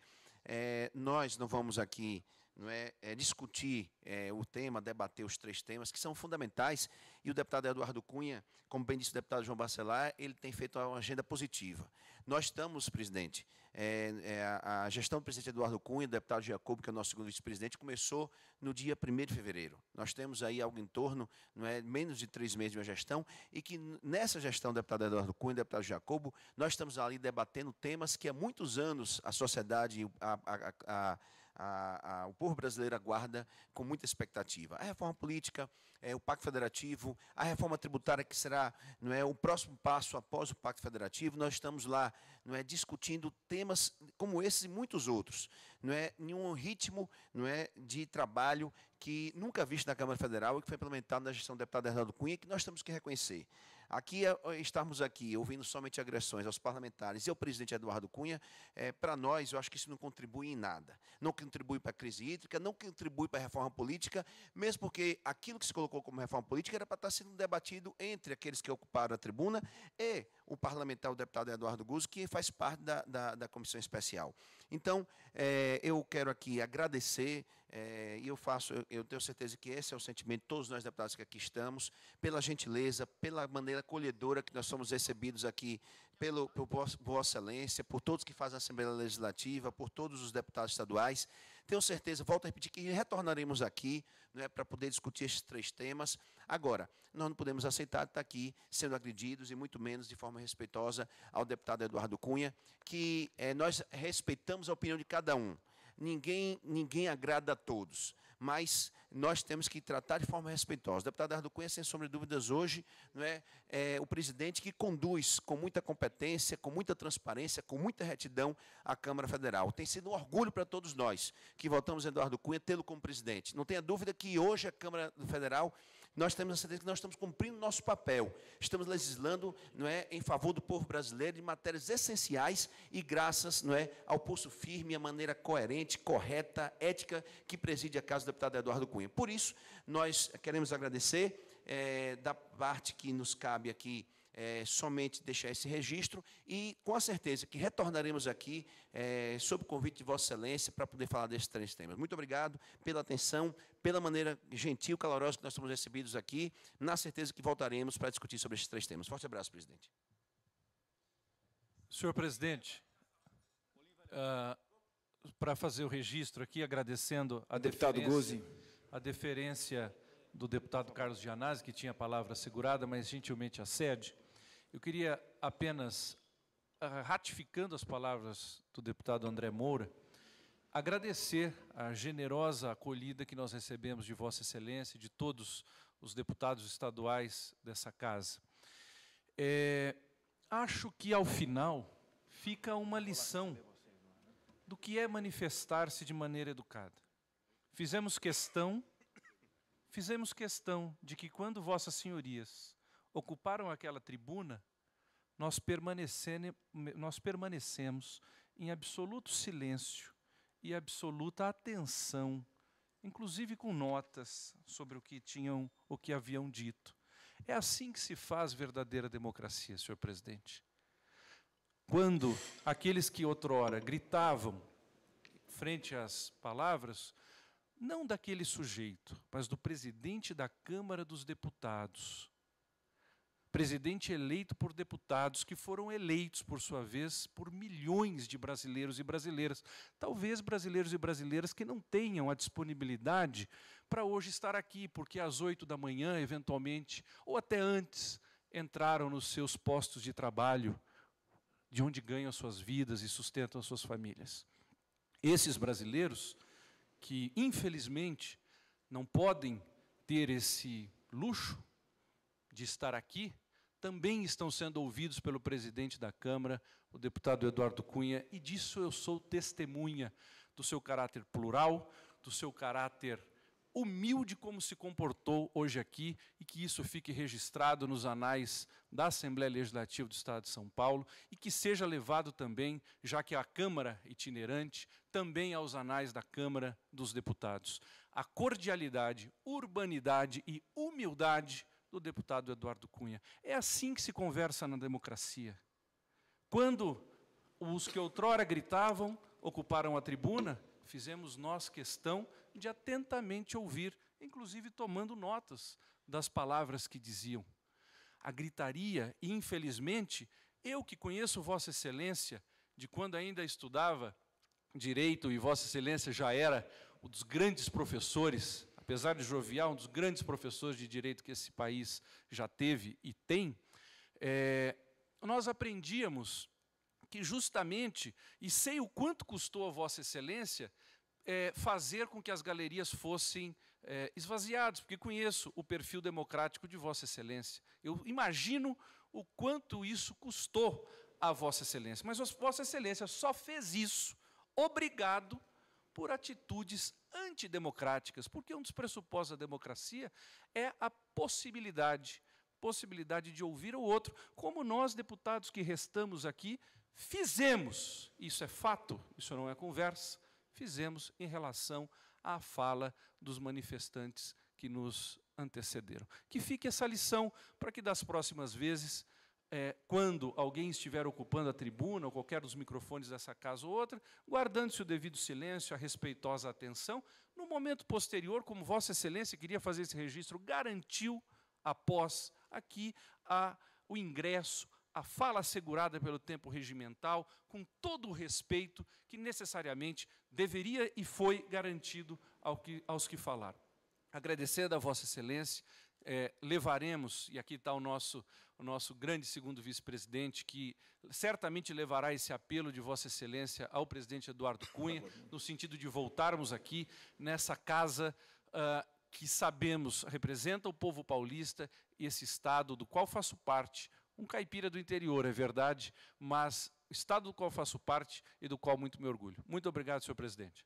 é, nós não vamos aqui não é, é, discutir é, o tema, debater os três temas, que são fundamentais, e o deputado Eduardo Cunha, como bem disse o deputado João Bacelar, ele tem feito uma agenda positiva. Nós estamos, presidente, é, é, a, a gestão do presidente Eduardo Cunha, do deputado Jacobo, que é o nosso segundo vice-presidente, começou no dia primeiro de fevereiro. Nós temos aí algo em torno, não é, menos de três meses de uma gestão, e que nessa gestão do deputado Eduardo Cunha e do deputado Jacobo, nós estamos ali debatendo temas que há muitos anos a sociedade, a, a, a A, a, o povo brasileiro aguarda com muita expectativa. A reforma política, é, o Pacto Federativo, a reforma tributária, que será não é, o próximo passo após o Pacto Federativo. Nós estamos lá não é, discutindo temas como esses e muitos outros. Não é, em um ritmo não é, de trabalho que nunca visto na Câmara Federal e que foi implementado na gestão do deputado Eduardo Cunha, que nós temos que reconhecer. Aqui, estarmos aqui ouvindo somente agressões aos parlamentares e ao presidente Eduardo Cunha, é, para nós, eu acho que isso não contribui em nada. Não contribui para a crise hídrica, não contribui para a reforma política, mesmo porque aquilo que se colocou como reforma política era para estar sendo debatido entre aqueles que ocuparam a tribuna e o parlamentar, o deputado Eduardo Guzzo, que faz parte da, da, da comissão especial. Então, é, eu quero aqui agradecer, é, e eu faço, eu, eu tenho certeza que esse é o sentimento de todos nós deputados que aqui estamos, pela gentileza, pela maneira acolhedora que nós somos recebidos aqui pelo, por Vossa Excelência, por todos que fazem a Assembleia Legislativa, por todos os deputados estaduais. Tenho certeza, volto a repetir, que retornaremos aqui não é, para poder discutir esses três temas. Agora, nós não podemos aceitar estar aqui sendo agredidos, e muito menos de forma respeitosa ao deputado Eduardo Cunha, que é, nós respeitamos a opinião de cada um. ninguém, ninguém agrada a todos, mas nós temos que tratar de forma respeitosa. O deputado Eduardo Cunha, sem sombra de dúvidas, hoje não é, é o presidente que conduz com muita competência, com muita transparência, com muita retidão a Câmara Federal. Tem sido um orgulho para todos nós que votamos Eduardo Cunha tê-lo como presidente. Não tenha dúvida que hoje a Câmara Federal, nós temos a certeza que nós estamos cumprindo nosso papel. Estamos legislando não é, em favor do povo brasileiro em matérias essenciais e graças não é, ao pulso firme, a maneira coerente, correta, ética que preside a casa do deputado Eduardo Cunha. Por isso, nós queremos agradecer, é, da parte que nos cabe aqui, é, somente deixar esse registro e, com a certeza, que retornaremos aqui, é, sob o convite de Vossa Excelência, para poder falar desses três temas. Muito obrigado pela atenção, pela maneira gentil, calorosa que nós somos recebidos aqui, na certeza que voltaremos para discutir sobre esses três temas. Forte abraço, presidente. Senhor presidente, uh, para fazer o registro aqui, agradecendo a deputado deferência, Guzzi. a deferência do deputado Carlos Gianazzi, que tinha a palavra assegurada, mas gentilmente acede. Eu queria apenas, uh, ratificando as palavras do deputado André Moura, agradecer a generosa acolhida que nós recebemos de Vossa Excelência e de todos os deputados estaduais dessa casa. É, acho que, ao final, fica uma lição do que é manifestar-se de maneira educada. Fizemos questão, fizemos questão de que, quando Vossas Senhorias ocuparam aquela tribuna, nós, permanecene, nós permanecemos em absoluto silêncio e absoluta atenção, inclusive com notas sobre o que tinham, o que haviam dito. É assim que se faz verdadeira democracia, senhor presidente. Quando aqueles que outrora gritavam frente às palavras, não daquele sujeito, mas do presidente da Câmara dos Deputados, presidente eleito por deputados que foram eleitos, por sua vez, por milhões de brasileiros e brasileiras. Talvez brasileiros e brasileiras que não tenham a disponibilidade para hoje estar aqui, porque às oito da manhã, eventualmente, ou até antes, entraram nos seus postos de trabalho, de onde ganham as suas vidas e sustentam as suas famílias. Esses brasileiros que, infelizmente, não podem ter esse luxo de estar aqui, também estão sendo ouvidos pelo presidente da Câmara, o deputado Eduardo Cunha, e disso eu sou testemunha, do seu caráter plural, do seu caráter humilde como se comportou hoje aqui, e que isso fique registrado nos anais da Assembleia Legislativa do Estado de São Paulo, e que seja levado também, já que é a Câmara itinerante, também aos anais da Câmara dos Deputados. A cordialidade, urbanidade e humildade do deputado Eduardo Cunha. É assim que se conversa na democracia. Quando os que outrora gritavam ocuparam a tribuna, fizemos nós questão de atentamente ouvir, inclusive tomando notas das palavras que diziam. A gritaria, e infelizmente, eu que conheço Vossa Excelência, de quando ainda estudava Direito, e Vossa Excelência já era um dos grandes professores, apesar de jovial, um dos grandes professores de Direito que esse país já teve e tem, é, nós aprendíamos que justamente, e sei o quanto custou a Vossa Excelência, é, fazer com que as galerias fossem é, esvaziadas, porque conheço o perfil democrático de Vossa Excelência. Eu imagino o quanto isso custou a Vossa Excelência, mas Vossa Excelência só fez isso obrigado por atitudes antidemocráticas, porque um dos pressupostos da democracia é a possibilidade, possibilidade de ouvir o outro, como nós, deputados que restamos aqui, fizemos, isso é fato, isso não é conversa, fizemos em relação à fala dos manifestantes que nos antecederam. Que fique essa lição para que das próximas vezes, é, quando alguém estiver ocupando a tribuna ou qualquer dos microfones dessa casa ou outra, guardando-se o devido silêncio, a respeitosa atenção, no momento posterior, como Vossa Excelência queria fazer esse registro, garantiu, após aqui, a, o ingresso, a fala assegurada pelo tempo regimental, com todo o respeito que necessariamente deveria e foi garantido ao que, aos que falaram. Agradecer a Vossa Excelência, é, levaremos, e aqui está o nosso, o nosso grande segundo vice-presidente, que certamente levará esse apelo de Vossa Excelência ao presidente Eduardo Cunha, no sentido de voltarmos aqui nessa casa uh, que sabemos representa o povo paulista, esse estado do qual faço parte, um caipira do interior, é verdade, mas o estado do qual faço parte e do qual muito me orgulho. Muito obrigado, senhor presidente.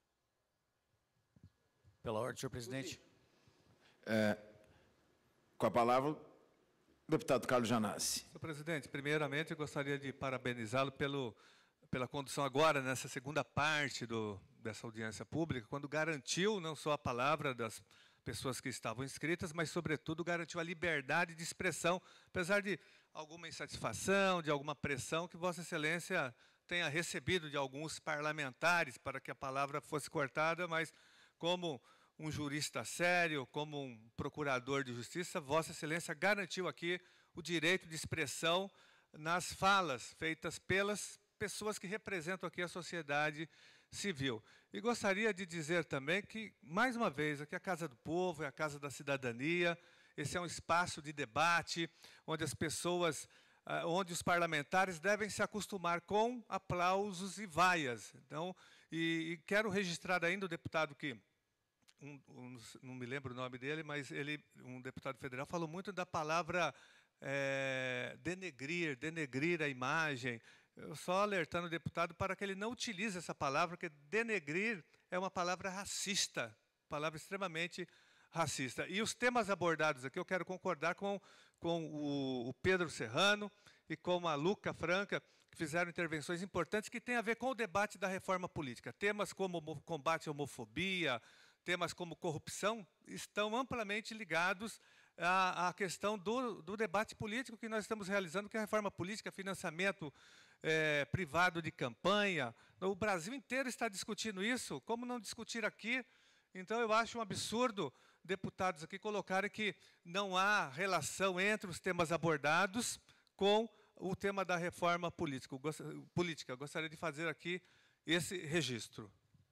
Pela ordem, senhor presidente. É, com a palavra, o deputado Carlos Gianazzi. Senhor presidente, primeiramente eu gostaria de parabenizá-lo pelo, pela condução agora, nessa segunda parte do, dessa audiência pública, quando garantiu não só a palavra das pessoas que estavam inscritas, mas, sobretudo, garantiu a liberdade de expressão, apesar de alguma insatisfação, de alguma pressão que Vossa Excelência tenha recebido de alguns parlamentares para que a palavra fosse cortada, mas como um jurista sério, como um procurador de justiça, Vossa Excelência garantiu aqui o direito de expressão nas falas feitas pelas pessoas que representam aqui a sociedade civil. E gostaria de dizer também que, mais uma vez, aqui é a Casa do Povo, é a Casa da Cidadania, esse é um espaço de debate, onde as pessoas, onde os parlamentares devem se acostumar com aplausos e vaias. Então, e, e quero registrar ainda o deputado que, um, um, não me lembro o nome dele, mas ele, um deputado federal, falou muito da palavra é, denegrir, denegrir a imagem. Eu só alertando o deputado para que ele não utilize essa palavra, porque denegrir é uma palavra racista, palavra extremamente racista. E os temas abordados aqui, eu quero concordar com, com o, o Pedro Serrano e com a Luca Franca, que fizeram intervenções importantes que têm a ver com o debate da reforma política. Temas como combate à homofobia, temas como corrupção, estão amplamente ligados à, à questão do, do debate político que nós estamos realizando, que é a reforma política, financiamento é, privado de campanha. O Brasil inteiro está discutindo isso, como não discutir aqui? Então, eu acho um absurdo deputados aqui colocarem que não há relação entre os temas abordados com o tema da reforma política. política. Gostaria de fazer aqui esse registro.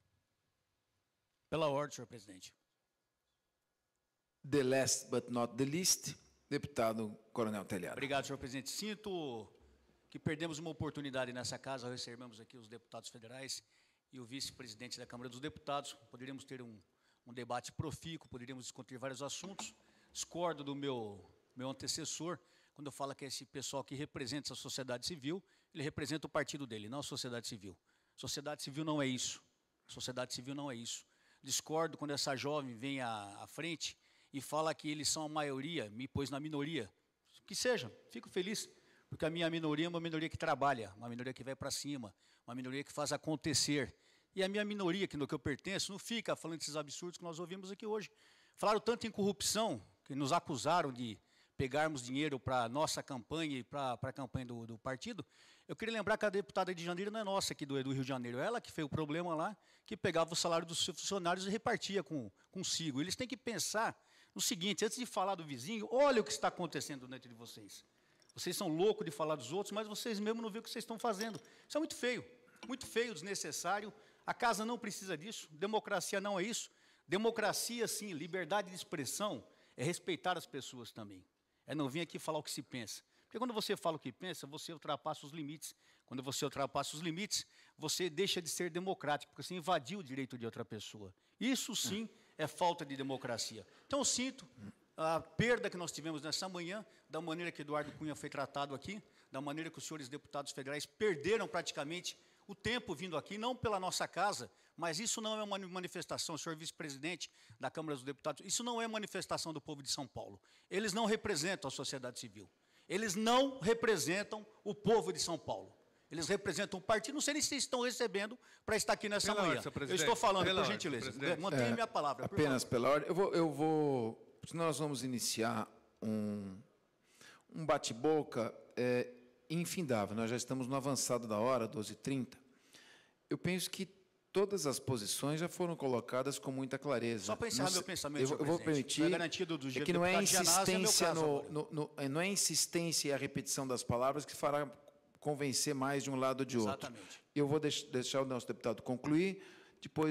Pela ordem, senhor presidente. The last but not the least, deputado Coronel Telhado. Obrigado, senhor presidente. Sinto que perdemos uma oportunidade nessa casa, recebemos aqui os deputados federais e o vice-presidente da Câmara dos Deputados. Poderíamos ter um, um debate profícuo, poderíamos discutir vários assuntos. Discordo do meu, meu antecessor, quando fala que esse pessoal que representa a sociedade civil, ele representa o partido dele, não a sociedade civil. Sociedade civil não é isso. Sociedade civil não é isso. Discordo quando essa jovem vem à, à frente e fala que eles são a maioria, me pôs na minoria. Que seja, fico feliz, porque a minha minoria é uma minoria que trabalha, uma minoria que vai para cima, uma minoria que faz acontecer. E a minha minoria, que no que eu pertenço, não fica falando esses absurdos que nós ouvimos aqui hoje. Falaram tanto em corrupção, que nos acusaram de pegarmos dinheiro para a nossa campanha e para a campanha do, do partido. Eu queria lembrar que a deputada de Janeiro não é nossa aqui do, do Rio de Janeiro, ela que fez o problema lá, que pegava o salário dos funcionários e repartia com, consigo. Eles têm que pensar no seguinte, antes de falar do vizinho, olha o que está acontecendo dentro de vocês. Vocês são loucos de falar dos outros, mas vocês mesmo não veem o que vocês estão fazendo. Isso é muito feio, muito feio, desnecessário. A casa não precisa disso, democracia não é isso. Democracia, sim, liberdade de expressão é respeitar as pessoas também. É não vir aqui falar o que se pensa. Porque quando você fala o que pensa, você ultrapassa os limites. Quando você ultrapassa os limites, você deixa de ser democrático, porque você invadiu o direito de outra pessoa. Isso, sim, é falta de democracia. Então, eu sinto a perda que nós tivemos nessa manhã, da maneira que Eduardo Cunha foi tratado aqui, da maneira que os senhores deputados federais perderam praticamente o tempo vindo aqui, não pela nossa casa, mas isso não é uma manifestação, senhor vice-presidente da Câmara dos Deputados, isso não é manifestação do povo de São Paulo. Eles não representam a sociedade civil. Eles não representam o povo de São Paulo. Eles representam o partido, não sei nem se estão recebendo para estar aqui nessa pela manhã. Ordem, eu estou falando, pela por ordem, gentileza. Mantenha é, minha palavra. Apenas pela ordem. Eu vou, eu vou. Nós vamos iniciar um, um bate-boca é, infindável. Nós já estamos no avançado da hora, doze e trinta. Eu penso que todas as posições já foram colocadas com muita clareza. Só para encerrar meu pensamento, eu, senhor eu vou presidente. permitir. É garantido do é que não é insistência é no, no, no, não é insistência e a repetição das palavras que fará convencer mais de um lado ou de outro. Exatamente. Eu vou deix, deixar o nosso deputado concluir. Depois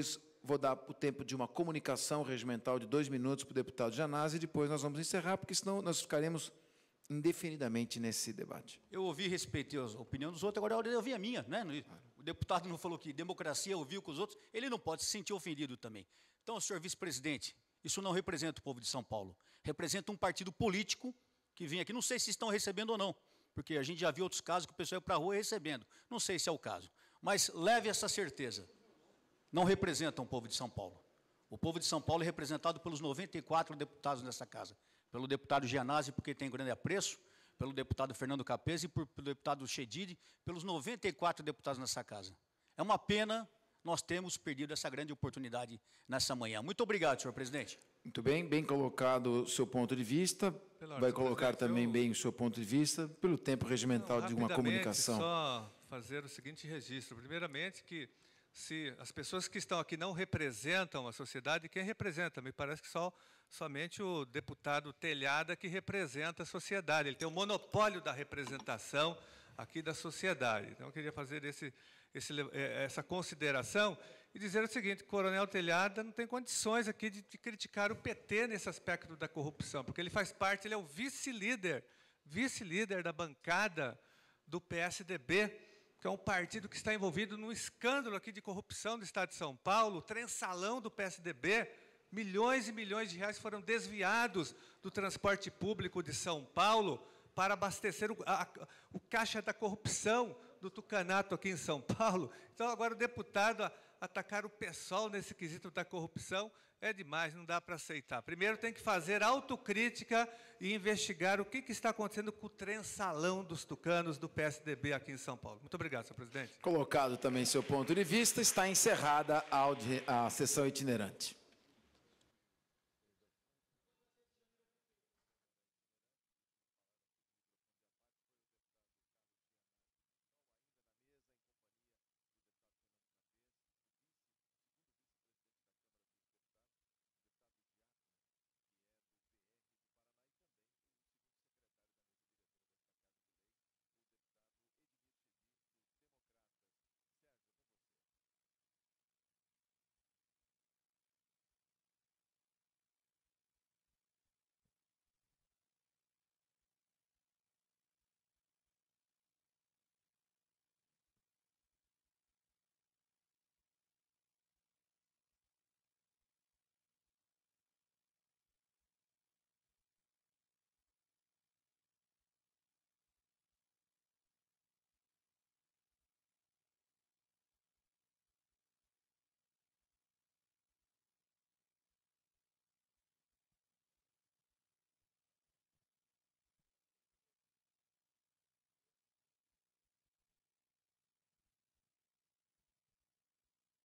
vou dar o tempo de uma comunicação regimental de dois minutos para o deputado Janazzi e depois nós vamos encerrar, porque senão nós ficaremos indefinidamente nesse debate. Eu ouvi e respeitei a opinião dos outros, agora eu ouvi a minha, né? O deputado não falou que democracia ouviu com os outros, ele não pode se sentir ofendido também. Então, senhor vice-presidente, isso não representa o povo de São Paulo, representa um partido político que vem aqui, não sei se estão recebendo ou não, porque a gente já viu outros casos que o pessoal ia para a rua recebendo, não sei se é o caso, mas leve essa certeza, não representam o povo de São Paulo. O povo de São Paulo é representado pelos noventa e quatro deputados nessa casa, pelo deputado Gianazzi, porque tem grande apreço, pelo deputado Fernando Capesi e por, pelo deputado Chedid, pelos noventa e quatro deputados nessa casa. É uma pena nós termos perdido essa grande oportunidade nessa manhã. Muito obrigado, senhor presidente. Muito bem, bem colocado o seu ponto de vista. Pela Vai colocar também bem o seu ponto de vista, pelo tempo regimental Não, de uma comunicação. Só fazer o seguinte registro. Primeiramente, que se as pessoas que estão aqui não representam a sociedade, quem representa? Me parece que só somente o deputado Telhada que representa a sociedade. Ele tem o monopólio da representação aqui da sociedade. Então, eu queria fazer esse, esse, essa consideração e dizer o seguinte: o Coronel Telhada não tem condições aqui de, de criticar o P T nesse aspecto da corrupção, porque ele faz parte, ele é o vice-líder, vice-líder da bancada do P S D B, que é um partido que está envolvido num escândalo aqui de corrupção do Estado de São Paulo, o trençalão do P S D B, milhões e milhões de reais foram desviados do transporte público de São Paulo para abastecer o, a, o caixa da corrupção do Tucanato aqui em São Paulo. Então, agora o deputado a, atacar o PSOL nesse quesito da corrupção é demais, não dá para aceitar. Primeiro tem que fazer autocrítica e investigar o que, que está acontecendo com o trençalão dos tucanos do P S D B aqui em São Paulo. Muito obrigado, senhor presidente. Colocado também seu ponto de vista, está encerrada a, a sessão itinerante.